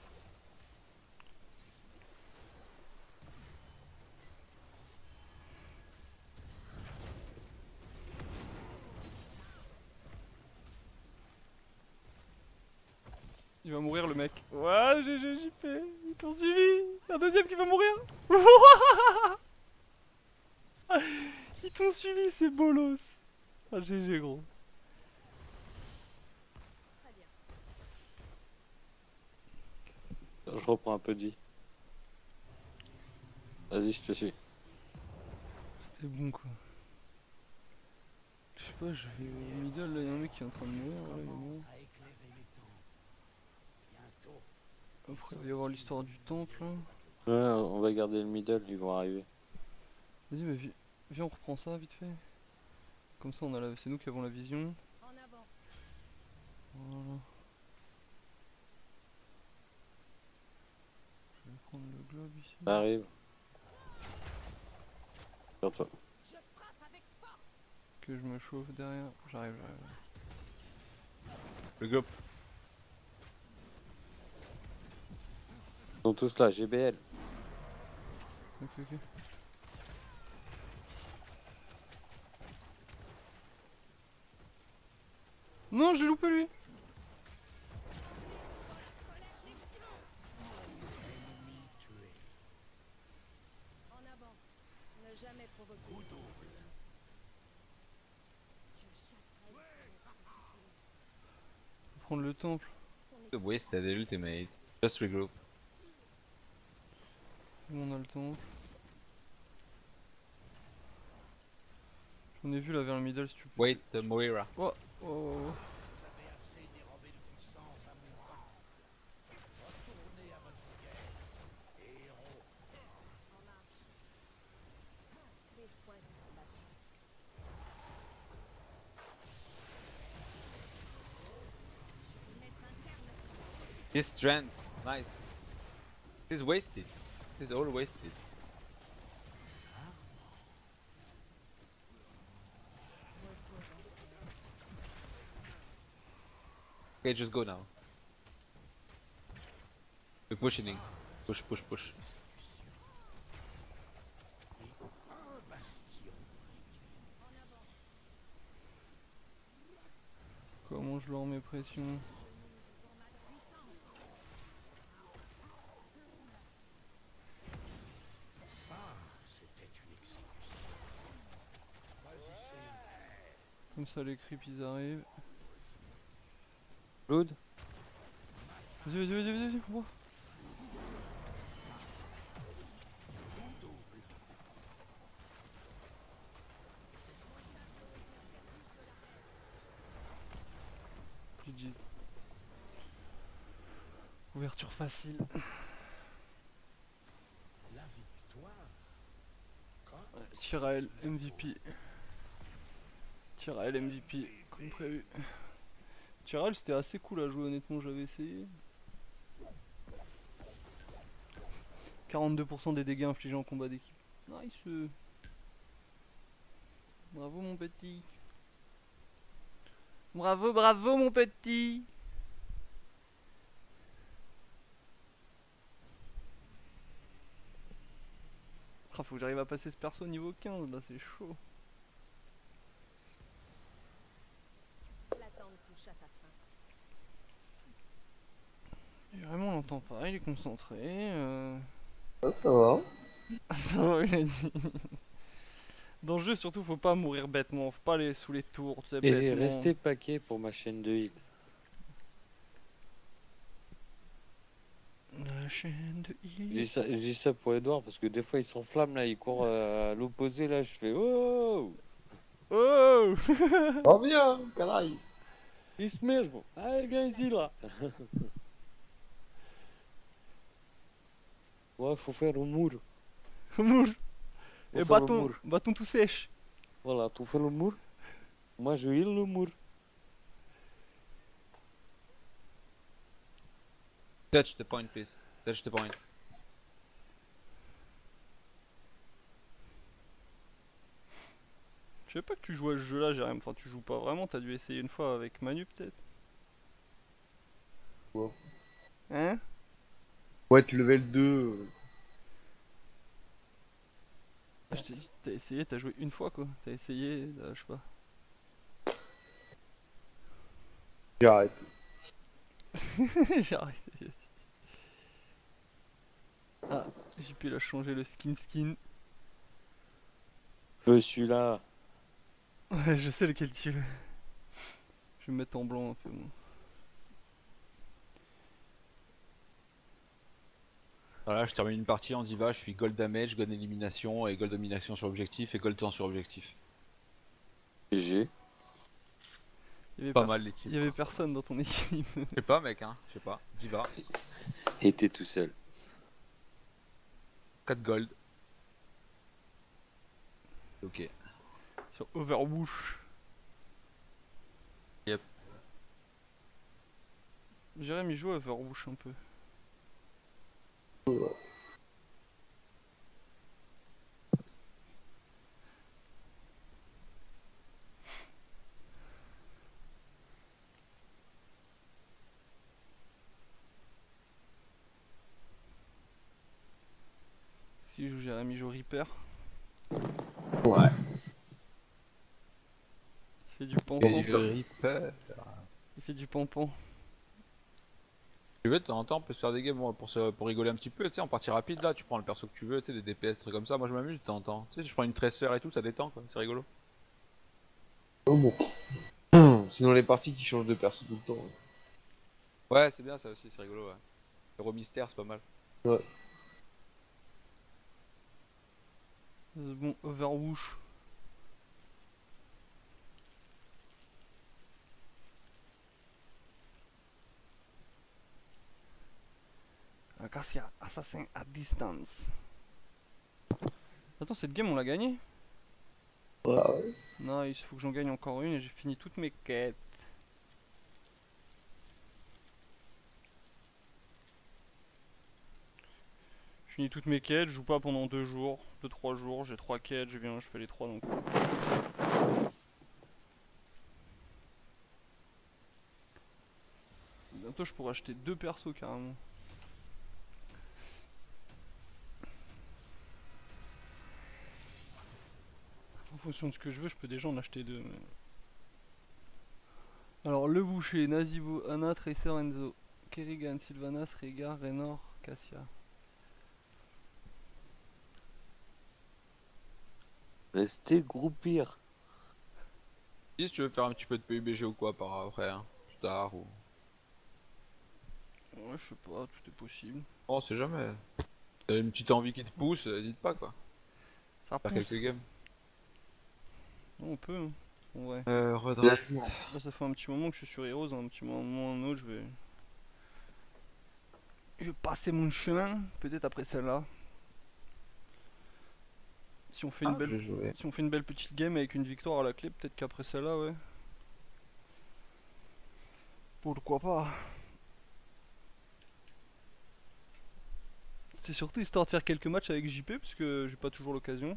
Il va mourir le mec. Ouais, GG JP. Ils t'ont suivi. Un deuxième qui va mourir. Ils t'ont suivi, c'est bolos. Ah, GG gros.
Je reprends un peu de vie. Vas-y, je te suis.
C'était bon quoi. Je sais pas, je vais au middle, là y'a un mec qui est en train de mourir. Là, il est mort. Après, il va y avoir l'histoire du temple. Là.
Ouais, on va garder le middle, ils vont arriver.
Vas-y, mais viens, on reprend ça vite fait. Comme ça, c'est nous qui avons la vision. Voilà. Je vais prendre le globe ici.
Ça arrive. Sur toi.
Que je me chauffe derrière. J'arrive.
Le groupe.
Ils sont tous là, GBL.
Ok. Non, j'ai loupé lui.
En avant. Ne jamais provoquer. Je chasserai.
Prendre le temple.
Wasted ultimate. Just regroup.
On a le temple. J'en ai vu là vers le middle si tu peux.
Wait, Moira.
Oh.
His strength, nice. This is wasted. This is all wasted. Okay, just go now. We're pushing. Push.
Comment je leur mets pression? Comme ça les creeps ils arrivent.
Blood.
Vas-y, on va. GG's. Ouverture facile.
La victoire.
Tyrael MVP. Tyrael MVP comme prévu. Tyrael c'était assez cool à jouer honnêtement, j'avais essayé. 42% des dégâts infligés en combat d'équipe. Nice. Bravo mon petit. Bravo mon petit. Ah, faut que j'arrive à passer ce perso niveau 15 là, c'est chaud.
L'attente touche à sa fin.
Et vraiment on l'entend pas, il est concentré.
Ah, ça va.
Ça va, il a dit. Dans le jeu surtout faut pas mourir bêtement, faut pas aller sous les tours, tu sais,
Et
bêtement.
restez paquet pour ma chaîne de heal.
La chaîne de
Je dis ça pour Edouard parce que des fois il s'enflamme là, il court à l'opposé là, je fais oh.
Oh.
Oh bien, canaille.
Il se met, bon. Allez viens ici là. Ouais, faut faire le mur.
Mur.
Faut
Et
faire le mur.
bâton tout sèche.
Voilà, tu fais le mur. Moi je heal le mur.
Touch the point, please. Touch the point.
Je sais pas que tu joues à ce jeu là, Jérém. Enfin, tu joues pas vraiment, t'as dû essayer une fois avec Manu peut-être.
Ouais.
Hein?
Ouais, tu level 2.
Ah, je t'ai dit, t'as essayé, t'as joué une fois quoi. T'as essayé, je sais pas.
J'ai arrêté.
J'ai arrêté. Ah, JP il a changé le skin.
Je suis là.
Ouais, je sais lequel tu veux. Je vais me mettre en blanc un peu. Moi.
Voilà, je termine une partie en diva, je suis gold damage, gold élimination et gold domination sur objectif et gold temps sur objectif.
GG.
Pas mal l'équipe.
Il y avait personne dans ton équipe.
Je sais pas mec hein, je sais pas. Diva.
Et t'es tout seul.
4 gold. Ok.
Sur Overwatch.
Yep.
Jérém il joue à Overwatch un peu. Si je joue Jérém il joue Reaper.
Ouais.
Il fait du pampan.
Reaper.
Il fait du pampan.
Tu veux de temps en temps on peut se faire des games pour rigoler un petit peu, tu sais en partie rapide là, tu prends le perso que tu veux, tu sais des DPS trucs comme ça, moi je m'amuse de temps en temps. Tu sais je prends une tresseur et tout, ça détend quoi, c'est rigolo.
Oh bon. Sinon les parties qui changent de perso tout le temps.
Ouais c'est bien ça aussi, c'est rigolo ouais. Hero mystère c'est pas mal.
Ouais.
Bon, Overwatch. Acacia, assassin à distance. Attends, cette game on l'a gagnée?
Ouais.
Non, il faut que j'en gagne encore une et j'ai fini toutes mes quêtes. Je finis toutes mes quêtes, je joue pas pendant 2 jours, 2-3 jours, j'ai 3 quêtes, je viens, je fais les 3 donc. Bientôt je pourrais acheter 2 persos carrément. En fonction de ce que je veux, je peux déjà en acheter 2. Mais... Alors le boucher, Nazibo, Anna, Tracer, Enzo, Kerrigan, Sylvanas, Rhaegar, Raynor, Cassia.
Restez groupir.
Si tu veux faire un petit peu de PUBG ou quoi par après, hein, plus tard ou...
Ouais, je sais pas, tout est possible.
Oh, c'est jamais. T'as une petite envie qui te pousse, n'hésite pas quoi.
Ça
Faire
pousse.
quelques games.
On peut, hein. Ouais.
Redrette.
Là, ça fait un petit moment que je suis sur Heroes, un petit moment un autre, je vais passer mon chemin, peut-être après celle-là. Si on fait une belle petite game avec une victoire à la clé, peut-être qu'après celle-là, ouais. Pourquoi pas? C'est surtout histoire de faire quelques matchs avec JP, parce que j'ai pas toujours l'occasion.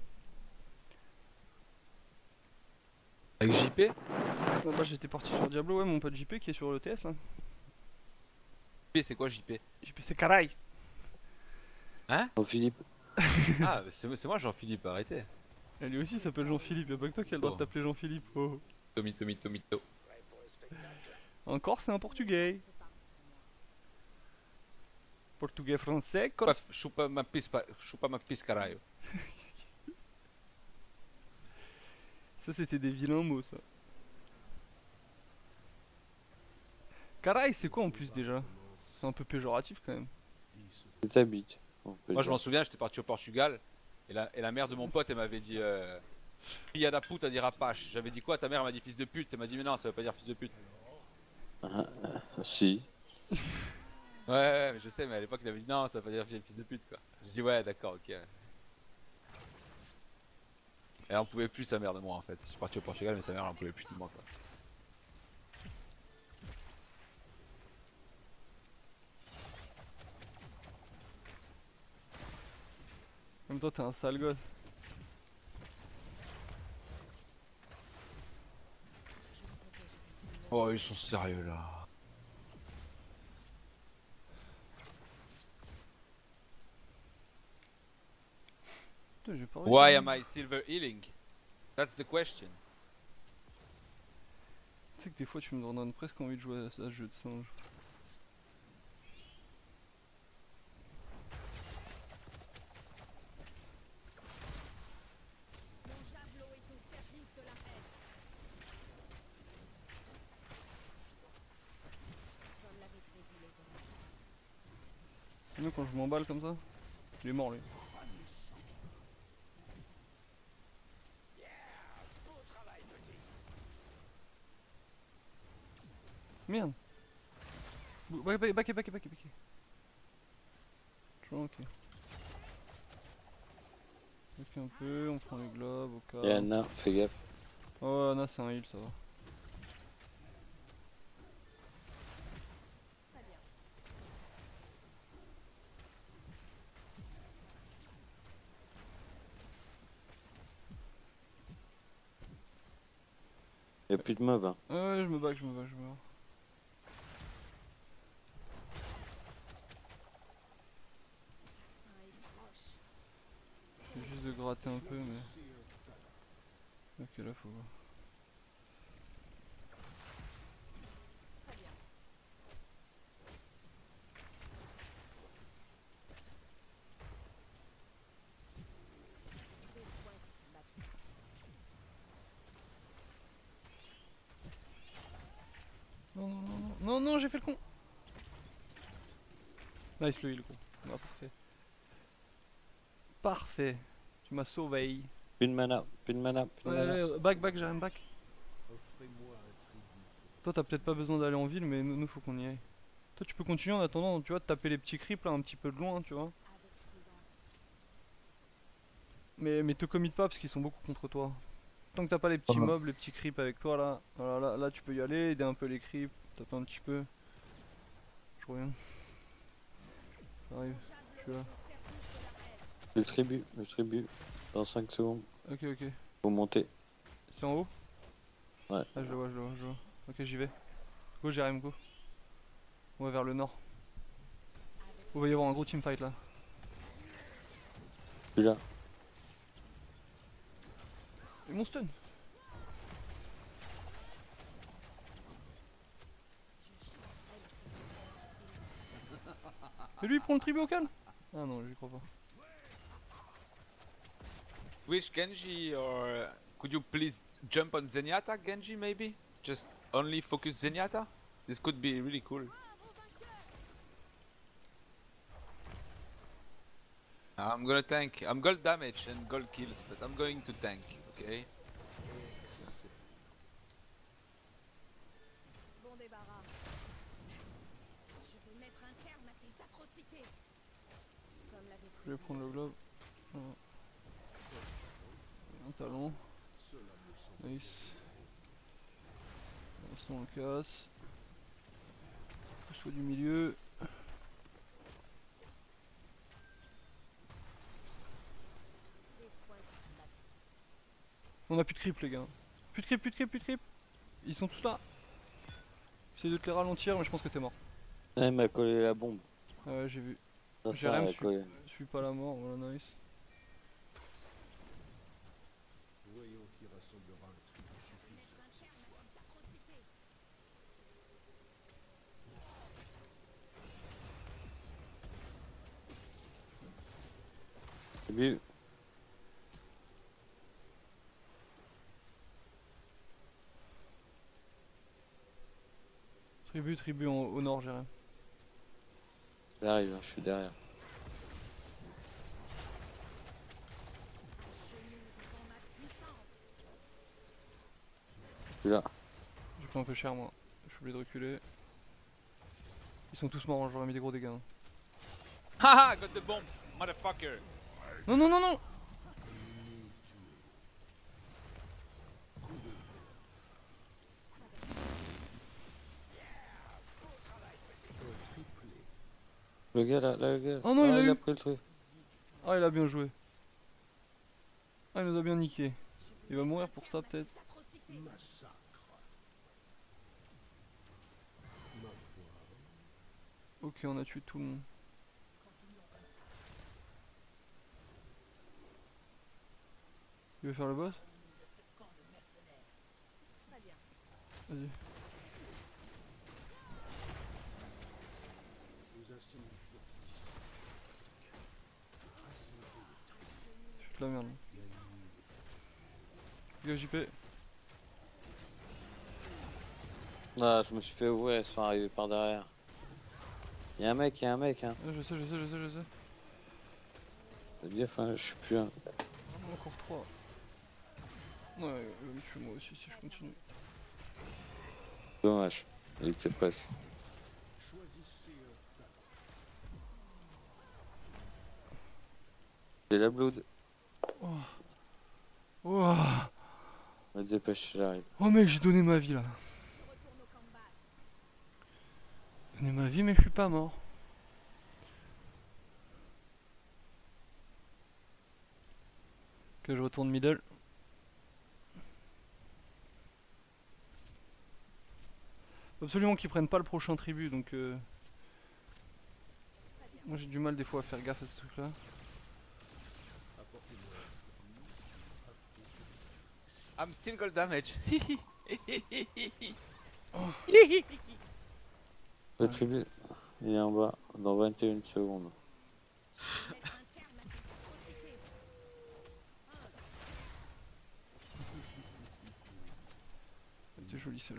Avec JP?
Bah j'étais parti sur Diablo, ouais, mon pote JP qui est sur l'ETS là.
JP c'est quoi JP?
JP c'est Caray.
Hein?
Jean-Philippe.
Ah c'est moi Jean-Philippe, arrêtez.
Et lui aussi s'appelle Jean-Philippe, y'a pas que toi qui a le droit de t'appeler Jean-Philippe. Oh.
Tomito.
Encore c'est un portugais. Portugais français,
Chupa ma pis caralho.
Ça c'était des vilains mots ça. Caray c'est quoi en plus déjà? C'est un peu péjoratif quand même.
C'est ta bite.
Moi je m'en souviens, j'étais parti au Portugal et la mère de mon pote elle m'avait dit Fille da puta dira Rapache. J'avais dit quoi? Ta mère m'a dit fils de pute. Elle m'a dit mais non ça veut pas dire fils de pute.
Si.
Ouais mais je sais, mais à l'époque il avait dit non ça veut pas dire fils de pute quoi. J'ai dit ouais d'accord ok. Elle en pouvait plus sa mère de moi en fait. Je suis parti au Portugal mais sa mère elle en pouvait plus de moi quoi.
En même temps, t'es un sale gosse.
Oh, ils sont sérieux là.
Putain, j'ai pas
Why
réussi.
am I silver healing? That's the question.
Tu sais que des fois, tu me donnes presque envie de jouer à ce jeu de singe.
Mon javelot est au service de la reine. Comme l'avait prévu les hommes.
Sinon, quand je m'emballe comme ça, il est mort lui. Merde. Backé. Tranquille. Back un peu, on prend les globes au cas.
Et Anna, fais gaffe.
Oh, Anna, c'est un heal, ça va.
Y'a plus de mobs, hein.
Ouais, je me back. J'ai juste de gratter un peu, mais. Ok, là faut voir. Non, j'ai fait le con. Nice le heal, gros. Ah, parfait. Parfait. Tu m'as sauvé.
Plus de mana.
Ouais, back, j'arrive back. Toi, t'as peut-être pas besoin d'aller en ville, mais nous, faut qu'on y aille. Toi, tu peux continuer en attendant, tu vois, de taper les petits creeps là, un petit peu de loin, tu vois. Mais te commit pas parce qu'ils sont beaucoup contre toi. Tant que t'as pas les petits mobs, les petits creeps avec toi là, voilà, là tu peux y aller, aider un peu les creeps, taper un petit peu. Je reviens. J'arrive, je suis là.
Le tribut, dans 5 secondes.
Ok.
Faut monter.
C'est en haut?
Ouais.
Ah, je le vois. Ok, j'y vais. Go, Jérém, go. On va vers le nord. Il va y avoir un gros teamfight là.
Je suis là.
Et mon stun. Et lui il prend le tribut au calme. Ah non, j'y crois pas.
Which Genji or could you please jump on Zenyatta Genji maybe? Just only focus Zenyatta? This could be really cool. I'm gonna tank. I'm gold damage and gold kills, but I'm going to tank, okay?
Bon débarras. Je vais mettre un terme à tes atrocités. Comme l'avait
Je vais prendre le globe. Voilà. Un talon. Nice. On le casse. Pousse-toi du milieu. On a plus de creep les gars. Plus de creep. Ils sont tous là. J'essaie de te les ralentir mais je pense que t'es mort.
Ah, il m'a collé la bombe.
Ouais j'ai vu.
Ça,
J'ai
ça
rien,
a collé.
je suis pas la mort, voilà nice.
Voyons qui rassemblera un tribut suffisant.
Tribut.
Tribut au nord Jérém.
J'arrive, je suis derrière. Je suis là.
J'ai pris un peu cher moi. Je suis obligé de reculer. Ils sont tous morts, hein, j'aurais mis des gros dégâts. Hein.
Haha, got the bomb, motherfucker!
Non.
Le gars là, le gars.
Oh non, il a eu.
pris le truc.
Ah il a bien joué. Ah, il nous a bien niqué. Il va mourir pour ça peut-être. Ok, on a tué tout le monde. Tu veux faire le boss? Vas-y. Je fais de la merde. Gars JP.
Ah, je me suis fait ouvrir, ils sont arrivés par derrière. Y'a un mec, hein.
Je sais.
Fais gaffe, hein, je suis plus un.
Encore 3. Ouais, il va me tuer moi aussi si je continue.
Dommage, il était presque. J'ai la blood.
Oh. Oh.
Me dépêche, j'arrive.
Oh mec, j'ai donné ma vie là. Donné ma vie mais je suis pas mort. Que je retourne middle. Absolument qu'ils prennent pas le prochain tribut donc moi j'ai du mal des fois à faire gaffe à ce truc là.
I'm still gold damage.
Le tribut, il est en bas, dans 21 secondes.
C'était joli celle-là.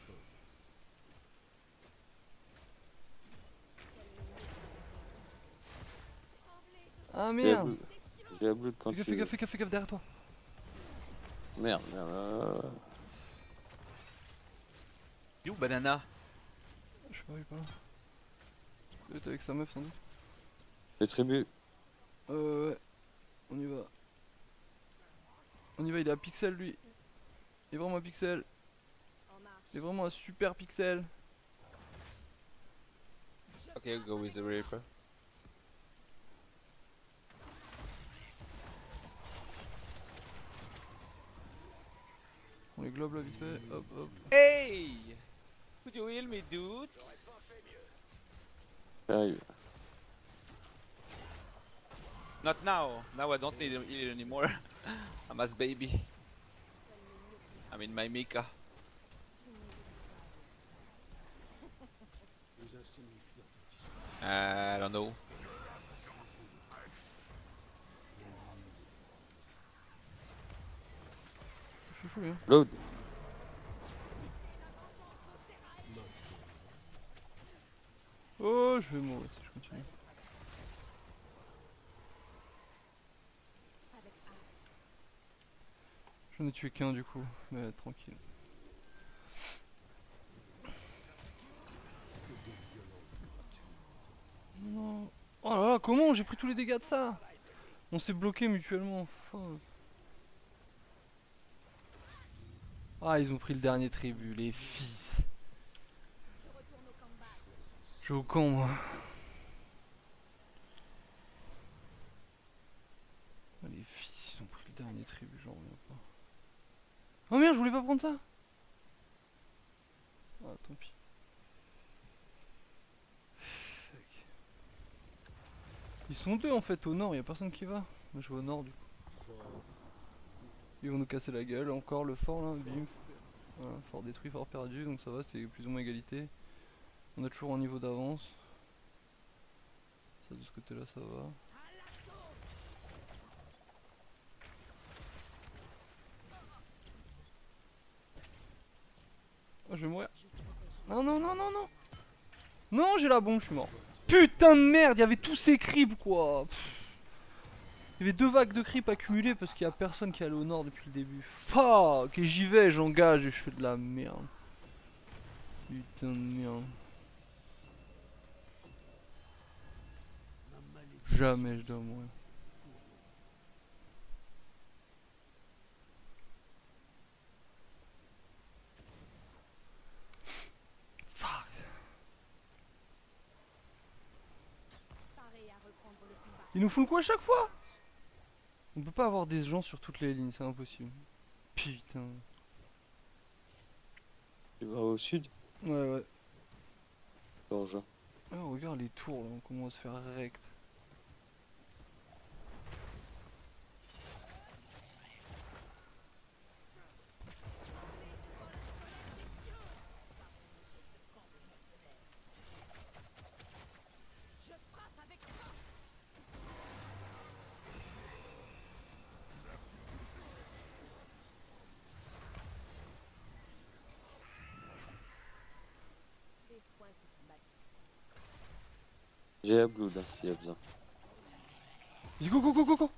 Ah merde!
J'ai la blood quand tu...
Fais gaffe derrière toi.
Merde.
You banana.
Je sais pas, il est pas là. Il doit être avec sa meuf sans doute.
Le tribut.
Ouais. On y va. Il est à pixel lui. Il est vraiment à pixel. Il est vraiment un super pixel.
Ok, go with the Reaper.
On les globe là vite fait. Hop.
Hey! Could you heal me, dude?
J'arrive.
Not now. Now I don't need heal anymore. I'm as baby. I'm in my Mika. I don't know.
Je suis fou lui hein.
Load.
Oh, je vais mourir si je continue. J'en ai tué qu'un du coup, mais tranquille. Non. Oh là là, comment j'ai pris tous les dégâts de ça? On s'est bloqué mutuellement. Fuck. Ah, ils ont pris le dernier tribut, les fils. Je joue au camp moi. Ah, les fils, ils ont pris le dernier tribut, j'en reviens pas. Oh merde, je voulais pas prendre ça. Ah, tant pis. Fuck. Ils sont deux en fait au nord, y a personne qui va. Moi je vais au nord du coup. Ils vont nous casser la gueule, encore le fort là, bim. Voilà, fort détruit, fort perdu, donc ça va, c'est plus ou moins égalité. On a toujours un niveau d'avance. Ça de ce côté là ça va. Oh, je vais mourir. Non. Non, j'ai la bombe, je suis mort. Putain de merde, il y avait tous ces creeps quoi. Il y avait 2 vagues de creeps accumulées parce qu'il y a personne qui est allé au nord depuis le début. Fuck, et j'y vais, j'engage et je fais de la merde. Putain de merde. Jamais je dois mourir. Fuck. Ils nous font le coup à chaque fois. On peut pas avoir des gens sur toutes les lignes, c'est impossible. Putain.
Tu vas au sud?
Ouais, ouais.
Rejoins.
Oh, regarde les tours là, on commence à se faire rect.
Des soins qui combattent.
J'ai la blood hein, s'il y a besoin.
Vas-y, go, go, go, go, go.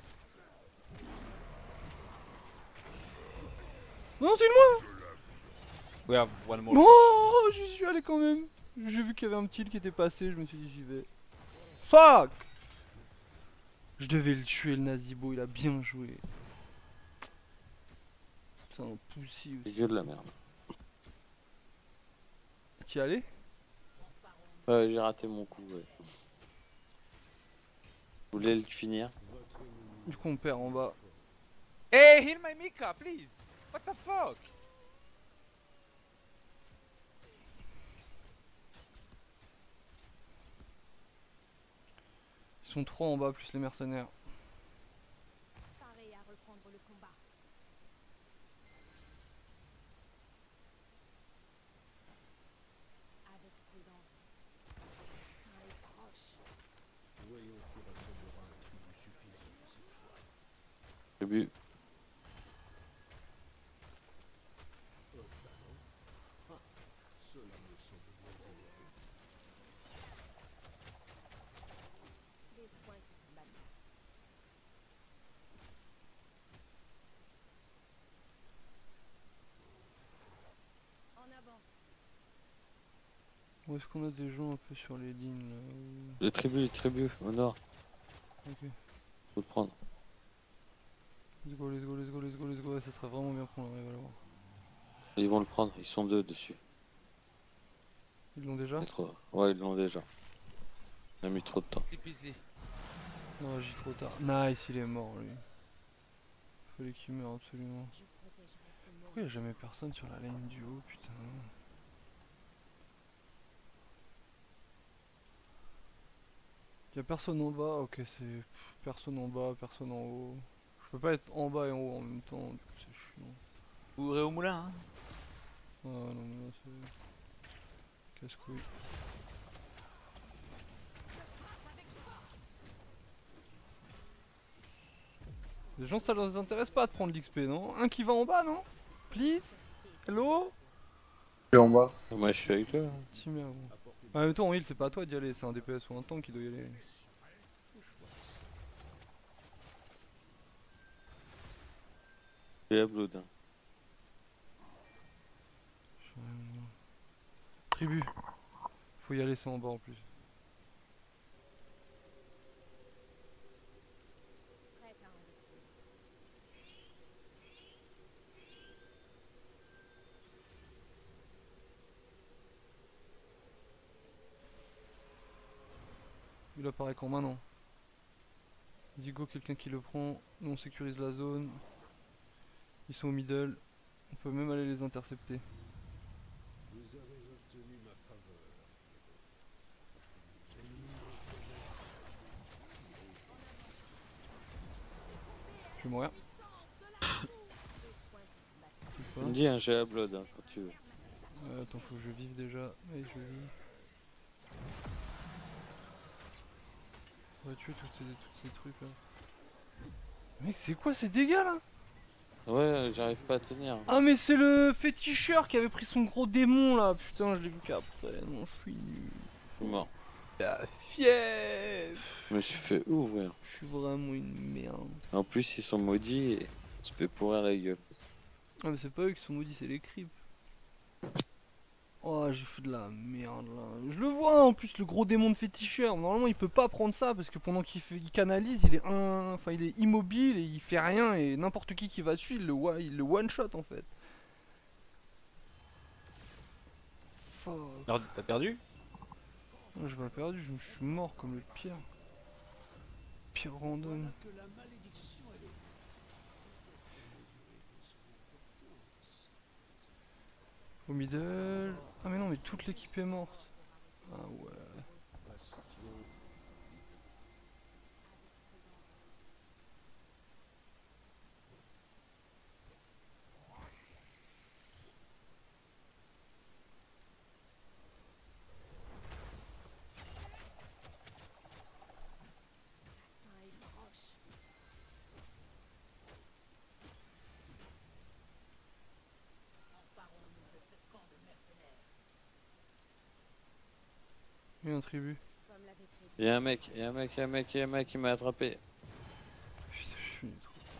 Non, c'est moi.
We have one more.
Oh, j'y suis allé quand même. J'ai vu qu'il y avait un petit qui était passé, je me suis dit j'y vais. Fuck. Je devais le tuer le Nazibo, il a bien joué. Putain, un poussi
C'est
aussi.
que de la merde.
T'y allais?
Ouais, j'ai raté mon coup, ouais. Vous voulez le finir?
Du coup on perd en bas.
Hey, heal my Mika, please! What the fuck?
Ils sont 3 en bas plus les mercenaires.
Paré à reprendre le combat. Avec prudence. Fin est proche.
Voyons qui ressemblera un tribut suffisant cette fois.
Début.
Cela me semble bien dire.
Des soins qui combattent. En avant.
Où est-ce qu'on a des gens un peu sur les lignes là
Les tribus, au nord.
Ok.
Faut le prendre.
Let's go, let's go, let's go, let's go, let's go. Ouais, ça serait vraiment bien qu'on arrive à l'avoir.
Ils vont le prendre, ils sont 2 dessus.
Ils l'ont déjà?
Ouais, ils l'ont déjà. On a mis trop de temps.
Non, j'ai trop tard. Nice, il est mort lui. Fallait qu'il meure absolument.
Je protégerai ce monde.
Pourquoi y'a jamais personne sur la ligne du haut, putain? Y'a personne en bas, ok, c'est personne en bas, personne en haut. Je peux pas être en bas et en haut en même temps, du coup c'est chiant.
Vous irez au moulin, hein?
Ah non, mais là c'est. Casse-couille. Les gens ça leur intéresse pas de prendre l'XP, non? Un qui va en bas, non? Please? Hello?
Je suis en bas.
Moi je suis avec eux. Hein.
Si merde. En même temps en heal c'est pas à toi d'y aller, c'est un DPS ou un tank qui doit y aller.
J'ai la blood. Hein.
Tribu. Faut y aller, c'est en bas en plus.
Prête à en découdre.
Il apparaît quand maintenant. Zigo, quelqu'un qui le prend. Nous on sécurise la zone. Ils sont au middle. On peut même aller les intercepter.
Vous avez obtenu ma faveur.
Je vais mourir.
Des soins qui combattent.
Ou
Tu me
pas.
dis, hein, j'ai la blood hein, quand tu veux.
Attends, faut que je vive déjà. Allez, je vis. On va tuer tous ces trucs là. Mec, c'est quoi ces dégâts là?
Ouais, j'arrive pas à tenir.
Ah, mais c'est le féticheur qui avait pris son gros démon là. Putain, je l'ai vu qu'après. Non, je suis nul.
Je suis mort.
La fièvre!
Je me suis fait ouvrir.
Je suis vraiment une merde.
En plus, ils sont maudits et on se fait pourrir la gueule.
Ah, mais c'est pas eux qui sont maudits, c'est les creeps. Oh, j'ai fait de la merde là. Je le vois en plus, le gros démon de féticheur. Normalement, il peut pas prendre ça parce que pendant il canalise, il est immobile et il fait rien. Et n'importe qui va dessus, il le one shot en fait. Fuck.
Alors, t'as perdu?
Oh, j'ai pas perdu, je suis mort comme le pire. Pire random.
Que la malédiction et le
Au middle. Ah mais non, mais toute l'équipe est morte. Ah ouais. Il y a un tribut.
Y'a un mec, y'a un mec, y'a un mec, y'a un mec qui m'a attrapé.
Putain, je suis trop tard.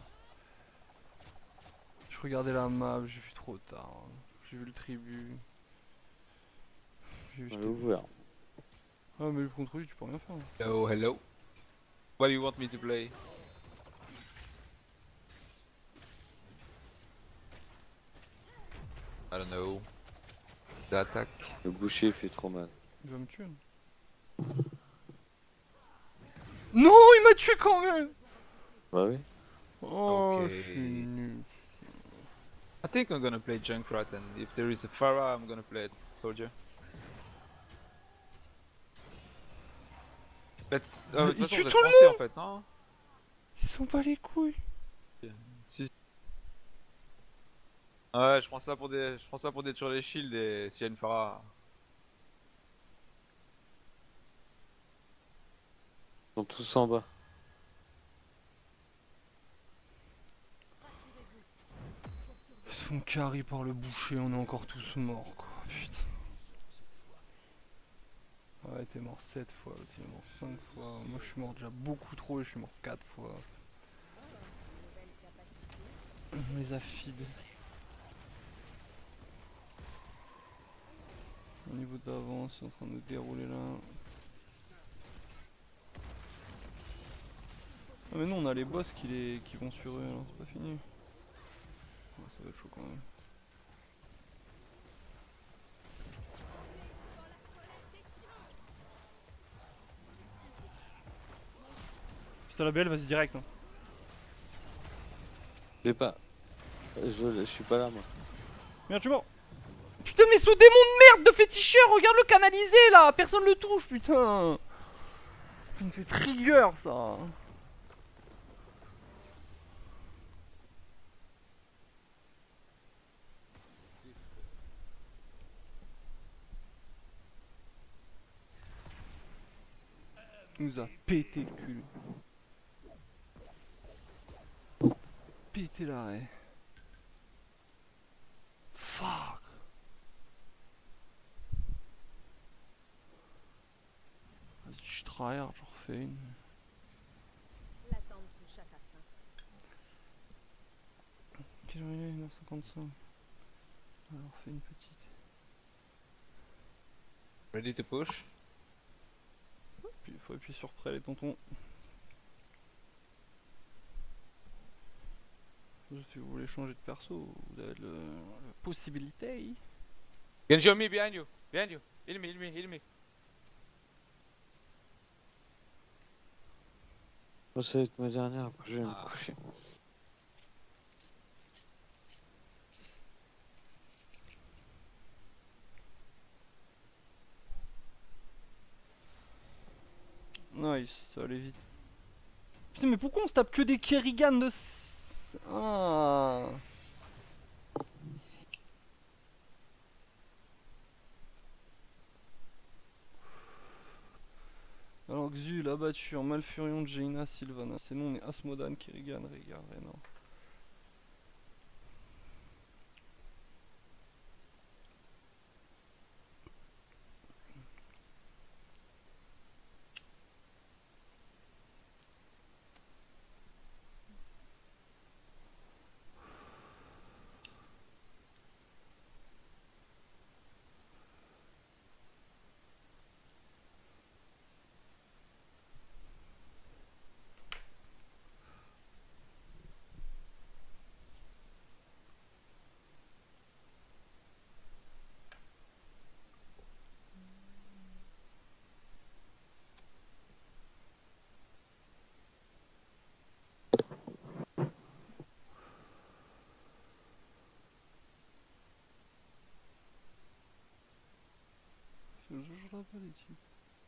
Je regardais la map, j'ai vu trop tard. J'ai vu le tribut. J'ai vu
On l'a ouvert.
Ah mais contre lui tu peux rien faire.
Hello, hello. What do you want me to play? I don't know. J'attaque.
Le boucher fait trop mal.
Il va me tuer. Non, il m'a tué quand même.
Bah oui.
Oh,
Ok.
je suis nul.
I think I'm gonna play Junkrat, and if there is a Pharah, I'm gonna play Soldier. Let's...
Mais
de toute
il
façon,
tue
vous êtes
tout le
français
monde.
en fait, non?
Ils sont pas les couilles.
Si. Ouais, je prends ça pour détruire les shields et s'il y a une Pharah.
Ils sont tous en bas.
Ils sont carrés par le boucher, on est encore tous morts quoi. Putain. Ouais, t'es mort 7 fois, t'es mort 5 fois. Moi je suis mort déjà beaucoup trop et je suis mort 4 fois. On les a feed. Au niveau d'avance, c'est en train de dérouler là. Ah mais non, on a les boss qui vont sur eux, alors c'est pas fini. Ouais, ça va être chaud quand même. Putain la BL, vas-y direct. Hein.
Je sais pas. Je suis pas là moi.
Merde, je suis mort. Putain mais ce démon de merde de féticheur, regarde le canalisé là, personne le touche putain. Ça me fait trigger ça. Il nous a pété le cul. Pété l'arrêt. Fuck. Vas-y, je tryhard, j'en refais une.
L'attente touche à sa fin.
Quelle heure il est 1h55. Alors fais une petite.
Ready to push?
Puis il faut appuyer sur prêt les tontons. Si vous voulez changer de perso, vous avez la possibilité.
Genji on me, behind you, behind you. Heal me, heal me, heal me.
Moi ça va être ma dernière, après je vais me coucher.
Nice, ça va aller vite. Putain mais pourquoi on se tape que des Kerrigan de... Ah. Alors Xul, abattu, Malfurion, Jaina, Sylvana. C'est nous on est Asmodan, Kerrigan, Rhaegar, Raynor. ça va pas les types.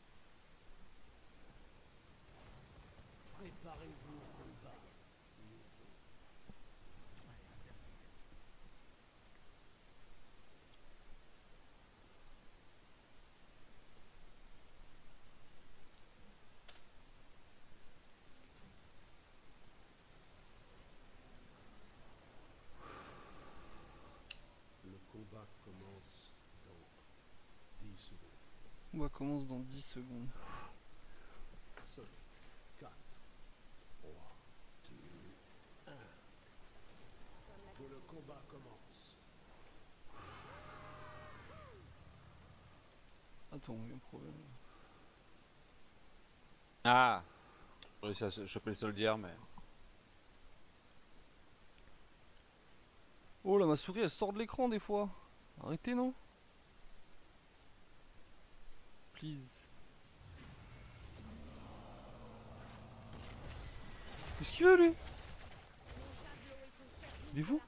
Préparez-vous au combat. Le combat commence dans 10 secondes.
On va commence dans 10 secondes.
5, 4, 3, 2, 1. Que le combat commence.
Attends, il y a un problème.
Ah, j'ai réussi à choper le soldier, mais.
Oh là, ma souris elle sort de l'écran des fois. Arrêtez, non? Please. Qu'est-ce qu'il veut lui? Il est fou?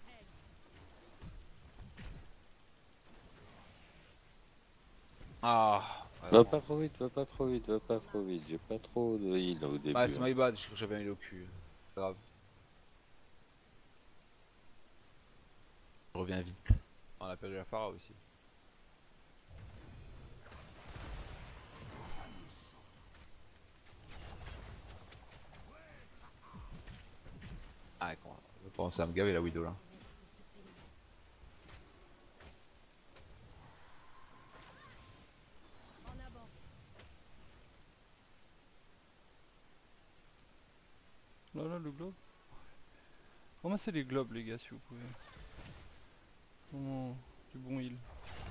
Ah,
Va pas trop vite, va pas trop vite, va pas trop vite. J'ai pas trop de heal au début.
Ah, c'est my bad, je crois que j'avais un heal au cul. Pas grave. Je reviens vite. On a perdu la Phara aussi. Ah, on va commencer à me gaver la Widow là.
Là, là, le globe. Ramassez les globes, les gars, si vous pouvez. Vraiment, du bon heal.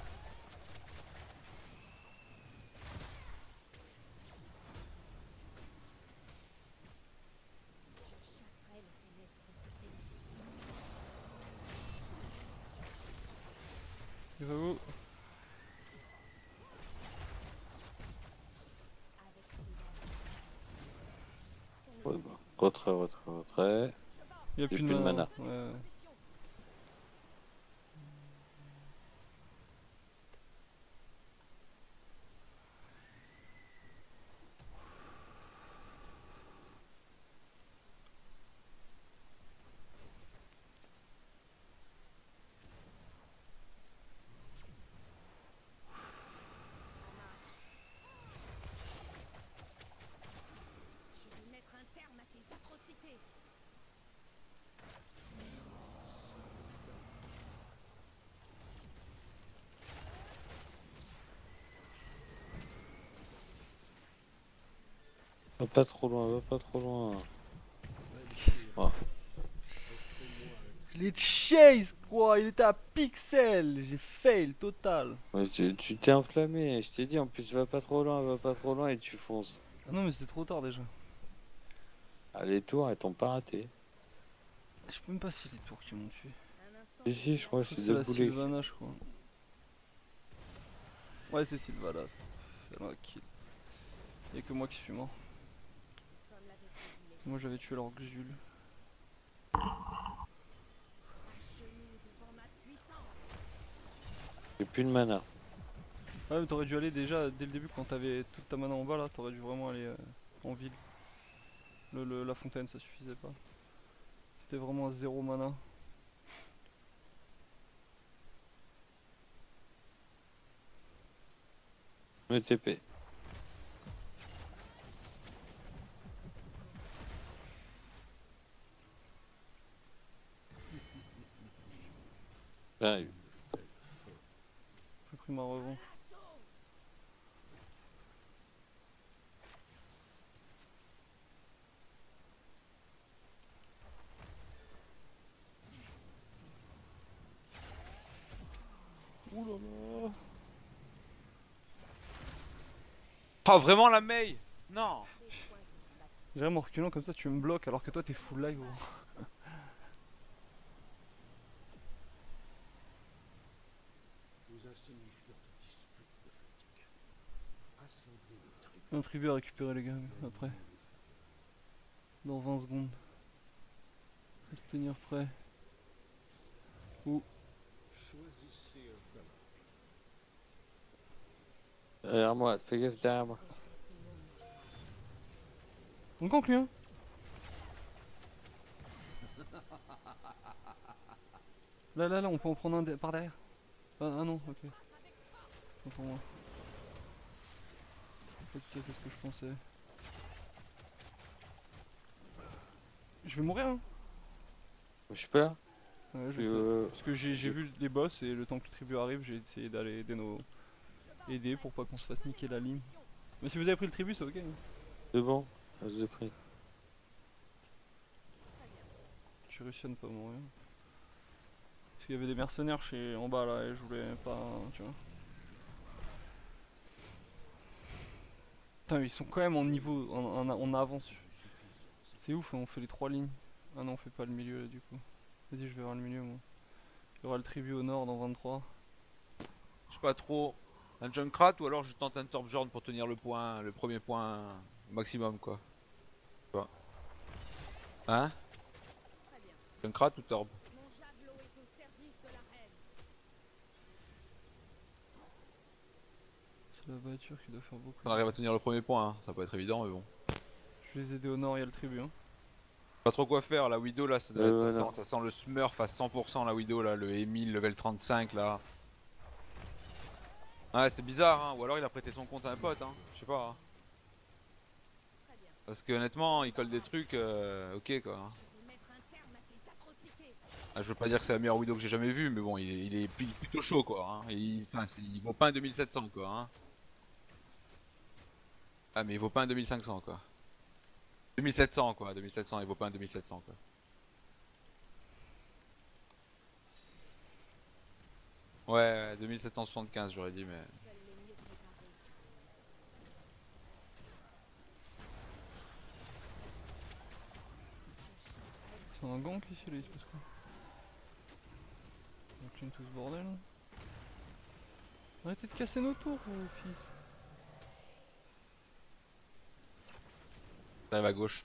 Et va où?
Retrait, retrait, retrait.
Il y a
J'ai
plus de mana.
mana.
Ouais.
Je vais mettre un terme à tes atrocités.
Va pas trop loin, va pas trop loin. Oh.
Je l'ai chase quoi, il était à pixel, j'ai fail total.
Ouais, tu t'es enflammé, je t'ai dit en plus va pas trop loin et tu fonces.
Ah non mais c'était trop tard déjà.
Ah, les tours elles t'ont pas raté.
Je sais même pas si c'est les tours qui m'ont tué.
Si, je crois que c'est
C'est la
déboulé.
Sylvana je crois. Ouais c'est Sylvana, elle m'a kill. Y'a que moi qui suis mort. Moi j'avais tué leur Xul.
J'ai plus de mana.
Ouais mais t'aurais dû aller déjà dès le début quand t'avais toute ta mana en bas là, t'aurais dû vraiment aller en ville. La fontaine ça suffisait pas. C'était vraiment à 0 mana.
Me TP. J'arrive.
J'ai pris ma revanche. Ouh là là.
Oh, vraiment la Mei? Non!
J'aime en reculant comme ça tu me bloques alors que toi t'es full live gros.
Nous insignifiants de dispute de fatigue. Assemblez le tribut.
Un tribut à récupérer les gars après. Dans 20 secondes. Faut se tenir prêt. Ou
Choisissez un camp.
Derrière moi, fais gaffe derrière moi.
On gank lui hein. Là, on peut en prendre un par derrière. Ah non, ok. Autant pour moi. C'est pas tout à fait ce que je pensais. Je vais mourir hein.
Je sais pas.
Ouais, je sais. Parce que j'ai vu les boss et le temps que le tribut arrive, j'ai essayé d'aller aider pour pas qu'on se fasse niquer la ligne. Mais si vous avez pris le tribut, c'est ok. Hein.
C'est bon, je l'ai pris.
J'ai réussi à ne pas mourir. Parce qu'il y avait des mercenaires en bas là et je voulais pas. Tu vois. Putain, ils sont quand même en niveau. En avance. C'est ouf, on fait les 3 lignes. Ah non, on fait pas le milieu là du coup. Vas-y, je vais voir le milieu moi. Il y aura le tribut au nord dans 23.
Je sais pas trop. Un Junkrat ou alors je tente un Torbjorn pour tenir le premier point maximum quoi. Je sais pas. Hein? Junkrat ou Torb?
Mon javelot est au service de la reine.
C'est la voiture qui doit faire beaucoup.
On arrive à tenir le premier point, hein. Ça peut être évident mais bon.
Je vais les aider au nord, il y a le tribut. Hein.
Pas trop quoi faire, la Widow là, ça sent le smurf à 100% la Widow là, le Emile level 35 là. Ouais c'est bizarre hein, ou alors il a prêté son compte à un pote hein, je sais pas. Hein. Parce que honnêtement il colle des trucs, ok quoi. Hein. Ah, je veux pas dire que c'est la meilleure Widow que j'ai jamais vue mais bon il est plutôt chaud quoi. Hein. Il vaut pas un 2700 quoi. Hein. Ah mais il vaut pas un 2500 quoi. 2700 quoi, 2700, il vaut pas un 2700 quoi. Ouais, 2775 j'aurais dit mais...
C'est un gank ici là, il se passe quoi? On clean tout ce bordel. Arrêtez de casser nos tours, fils.
Ça arrive à gauche.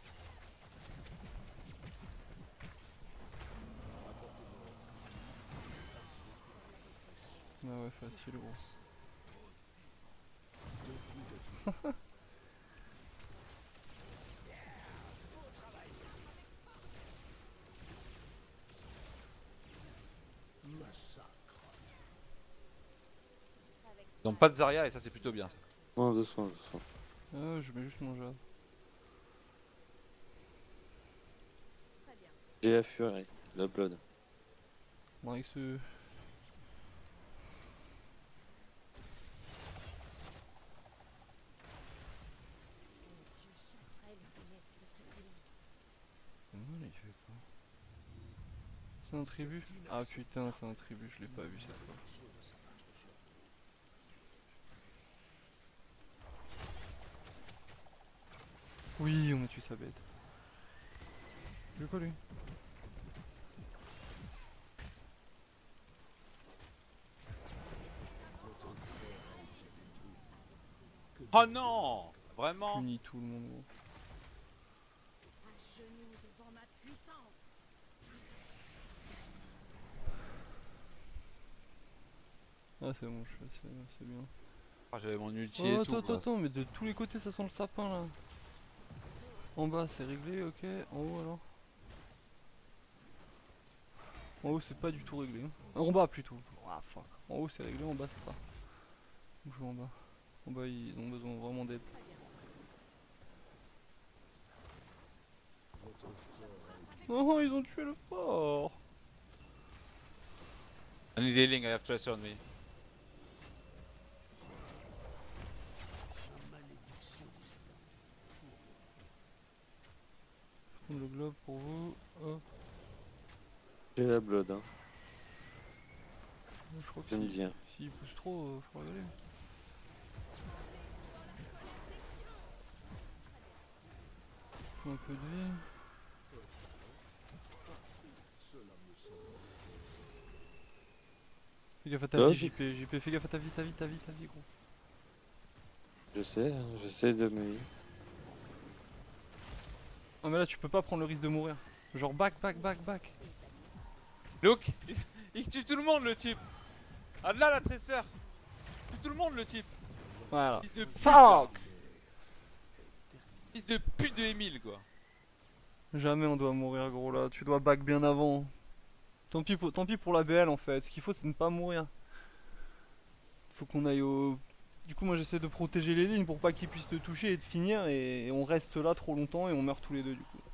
Ah ouais, facile gros.
Ils ont pas de Zarya et ça c'est plutôt bien ça.
Non, doucement, doucement.
Ah, je mets juste mon jade.
J'ai la furie, la blood.
Bon, avec ce... C'est un tribut? Ah putain, c'est un tribut, je l'ai pas vu cette fois. Oui, on a tué sa bête. Il veut quoi lui?
Oh non! Vraiment?
Punis tout le monde gros.
À genoux devant ma puissance.
Ah c'est bon, c'est bien.
Ah, j'avais mon ulti
Oh,
et tout.
attends, mais de tous les côtés ça sent le sapin là. En bas c'est réglé, ok. En haut alors? En haut c'est pas du tout réglé. Hein. En bas plutôt. Ah, fuck. En haut c'est réglé, en bas c'est pas. On joue en bas. En bas ils ont besoin vraiment d'aide. Oh ils ont tué le fort.
I need healing, I have tracer on me.
Je prends le globe pour vous. Oh.
J'ai la blood hein.
Je crois que
J'aime bien.
s'il pousse trop, faut y aller. Faut un peu de vie. Fais gaffe à ta vie, JP, fais gaffe à ta vie gros.
Je sais, hein, j'essaie de me...
Ah mais là tu peux pas prendre le risque de mourir. Genre back.
Look, il tue tout le monde le type. Ah là la tresseur. Il tue tout le monde le type.
Voilà.
Fils de pute,
Fuck.
là. Fils de pute de Emile quoi.
Jamais on doit mourir gros là, tu dois back bien avant. Tant pis pour la BL en fait, ce qu'il faut c'est ne pas mourir. Faut qu'on aille au... Du coup moi j'essaie de protéger les lignes pour pas qu'ils puissent te toucher et de finir et on reste là trop longtemps et on meurt tous les deux du coup.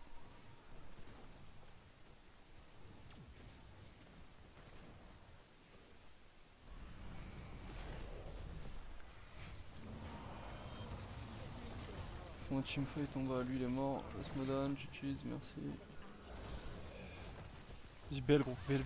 Mon teamfight en bas, lui il est mort, laisse-moi down, GG's, merci. Vas-y belle gros, belle.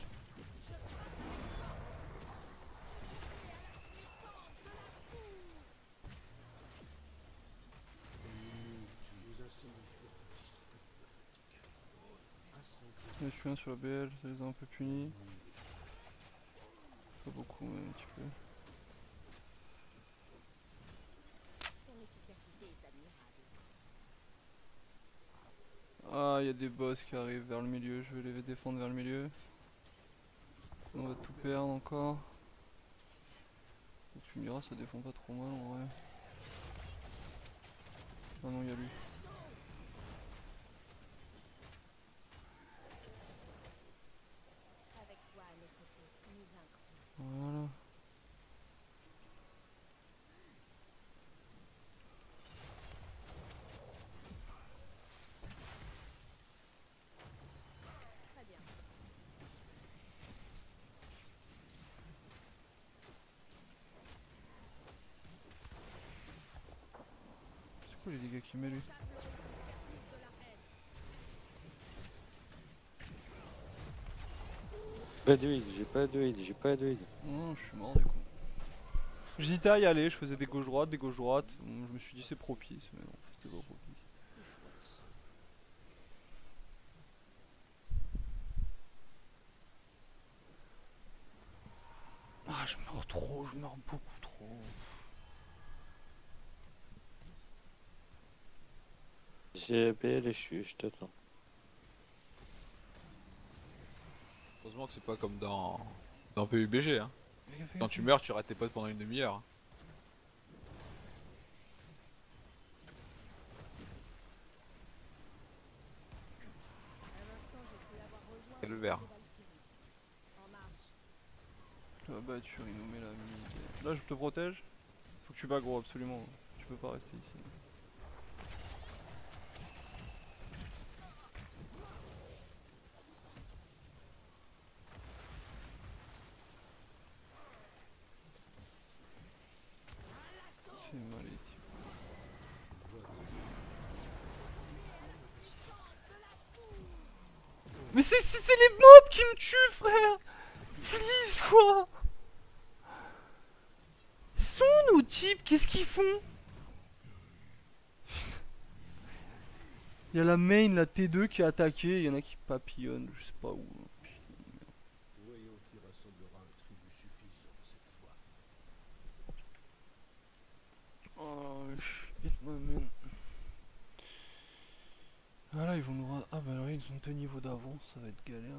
Je suis un sur la BL, ça les a un peu punis. Pas beaucoup mais un petit peu. Ah, il y a des boss qui arrivent vers le milieu, je vais les défendre vers le milieu. On va tout perdre encore. Tu me diras, ça défend pas trop mal en vrai. Ah non, il y a lui. Voilà. C'est quoi les dégâts qu'il met lui?
Pas de heal, j'ai pas de heal.
Non, je suis mort du coup. J'hésitais à y aller, je faisais des gauches-droites. Je me suis dit c'est propice, mais non, c'était pas propice. Ah, je meurs beaucoup trop.
J'ai la BL et je t'attends.
Heureusement que c'est pas comme dans PUBG hein. Quand tu meurs tu rates tes potes pendant une demi-heure. C'est le vert.
La battu, il nous met la mine. Là je te protège. Faut que tu bats gros absolument. Tu peux pas rester ici. C'est mal ici. Mais c'est les mobs qui me tuent frère. Please quoi. Ils sont nos types, qu'est-ce qu'ils font? Il y a la main, la T2 qui a attaqué, il y en a qui papillonnent, je sais pas où.
Voyons qui rassemblera un tribut suffisant cette fois.
Oh shit ma man. Ah là ils vont nous... Ah bah là ils ont 2 niveaux d'avance, ça va être galère.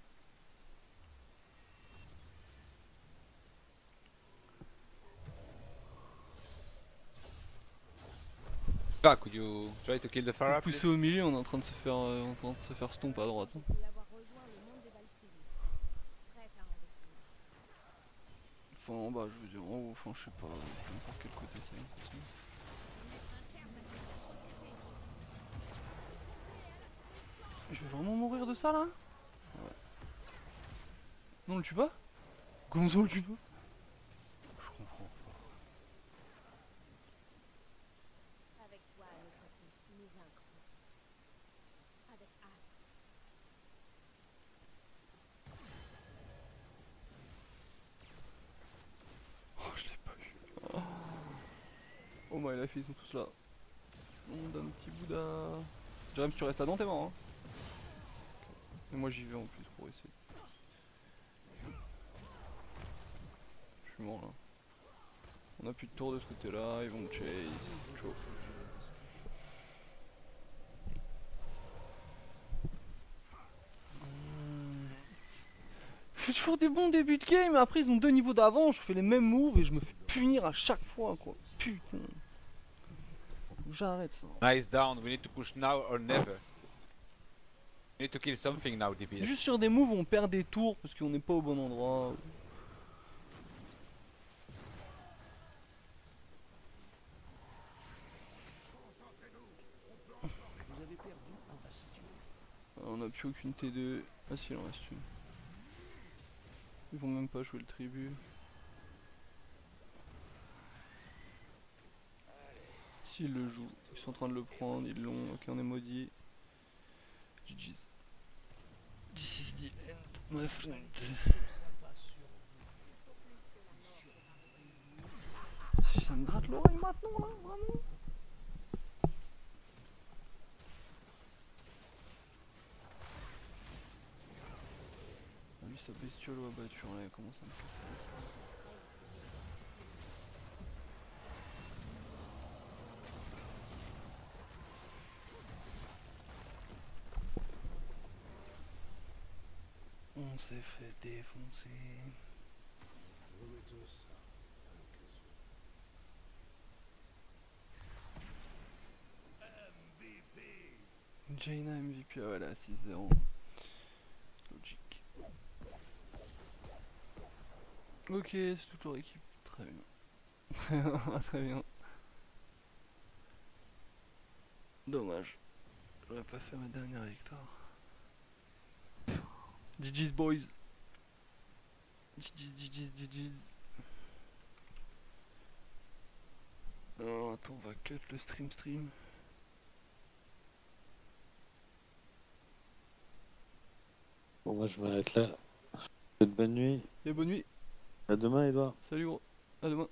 Ah, could you try to kill the Pharah, please?
Poussé au milieu, on est en train de se faire, stomp à droite. Hein. Enfin en bas je veux dire, en haut, enfin je sais pas, n'importe quel côté c'est. Je vais vraiment mourir de ça là? Ouais. Non, on le tue pas? Gonzo le tue pas? Je comprends pas.
Avec toi à nos côtés, nous vaincrons. Avec hâte.
Oh, je l'ai pas eu. Oh my life, ils sont tous là. On donne un petit Bouddha. James, tu restes là-dedans, t'es mort. Hein. Et moi j'y vais en plus pour essayer. Je suis mort là. On a plus de tour de ce côté là, ils vont me chase. Chaud. Je fais toujours des bons débuts de game, mais après ils ont 2 niveaux d'avant, je fais les mêmes moves et je me fais punir à chaque fois quoi. putain. J'arrête ça.
Nice down, we need to push now or never. We need to kill something now, DPS.
Juste sur des moves, on perd des tours parce qu'on n'est pas au bon endroit.
Vous avez perdu en bastion.
On n'a plus aucune T2. Ah si, il en reste une. Ils vont même pas jouer le tribut. S'ils le jouent, ils sont en train de le prendre, ils l'ont, ok on est maudit. GG's. This is the end, my friend. Ça me gratte l'oreille maintenant là, vraiment. Ah, lui sa bestiole a battu, là, comment ça me fait ça. On s'est fait défoncer.
Remettons ça à l'occasion. MVP.
Jaina MVP, ah voilà, 6-0. Logique. Ok, c'est toute leur équipe. Très bien. Très bien. Dommage. J'aurais pas fait ma dernière victoire. GG's boys. GG's. Alors attends, on va cut le stream.
Bon, moi je m'arrête là. Bonne nuit.
Et bonne nuit.
À demain, Edouard.
Salut gros. À demain.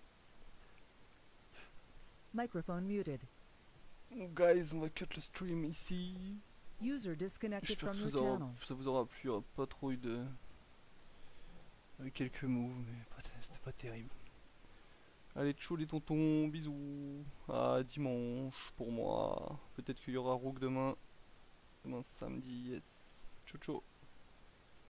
Microphone muted.
Guys, on va cut le stream ici.
User disconnected
J'espère
from
que
your channel.
ça vous aura plu. Il y aura pas trop eu de... quelques moves, mais c'était pas terrible. Allez, tchou les tontons, bisous. À dimanche pour moi. Peut-être qu'il y aura Rook demain. Demain samedi, yes. Ciao ciao.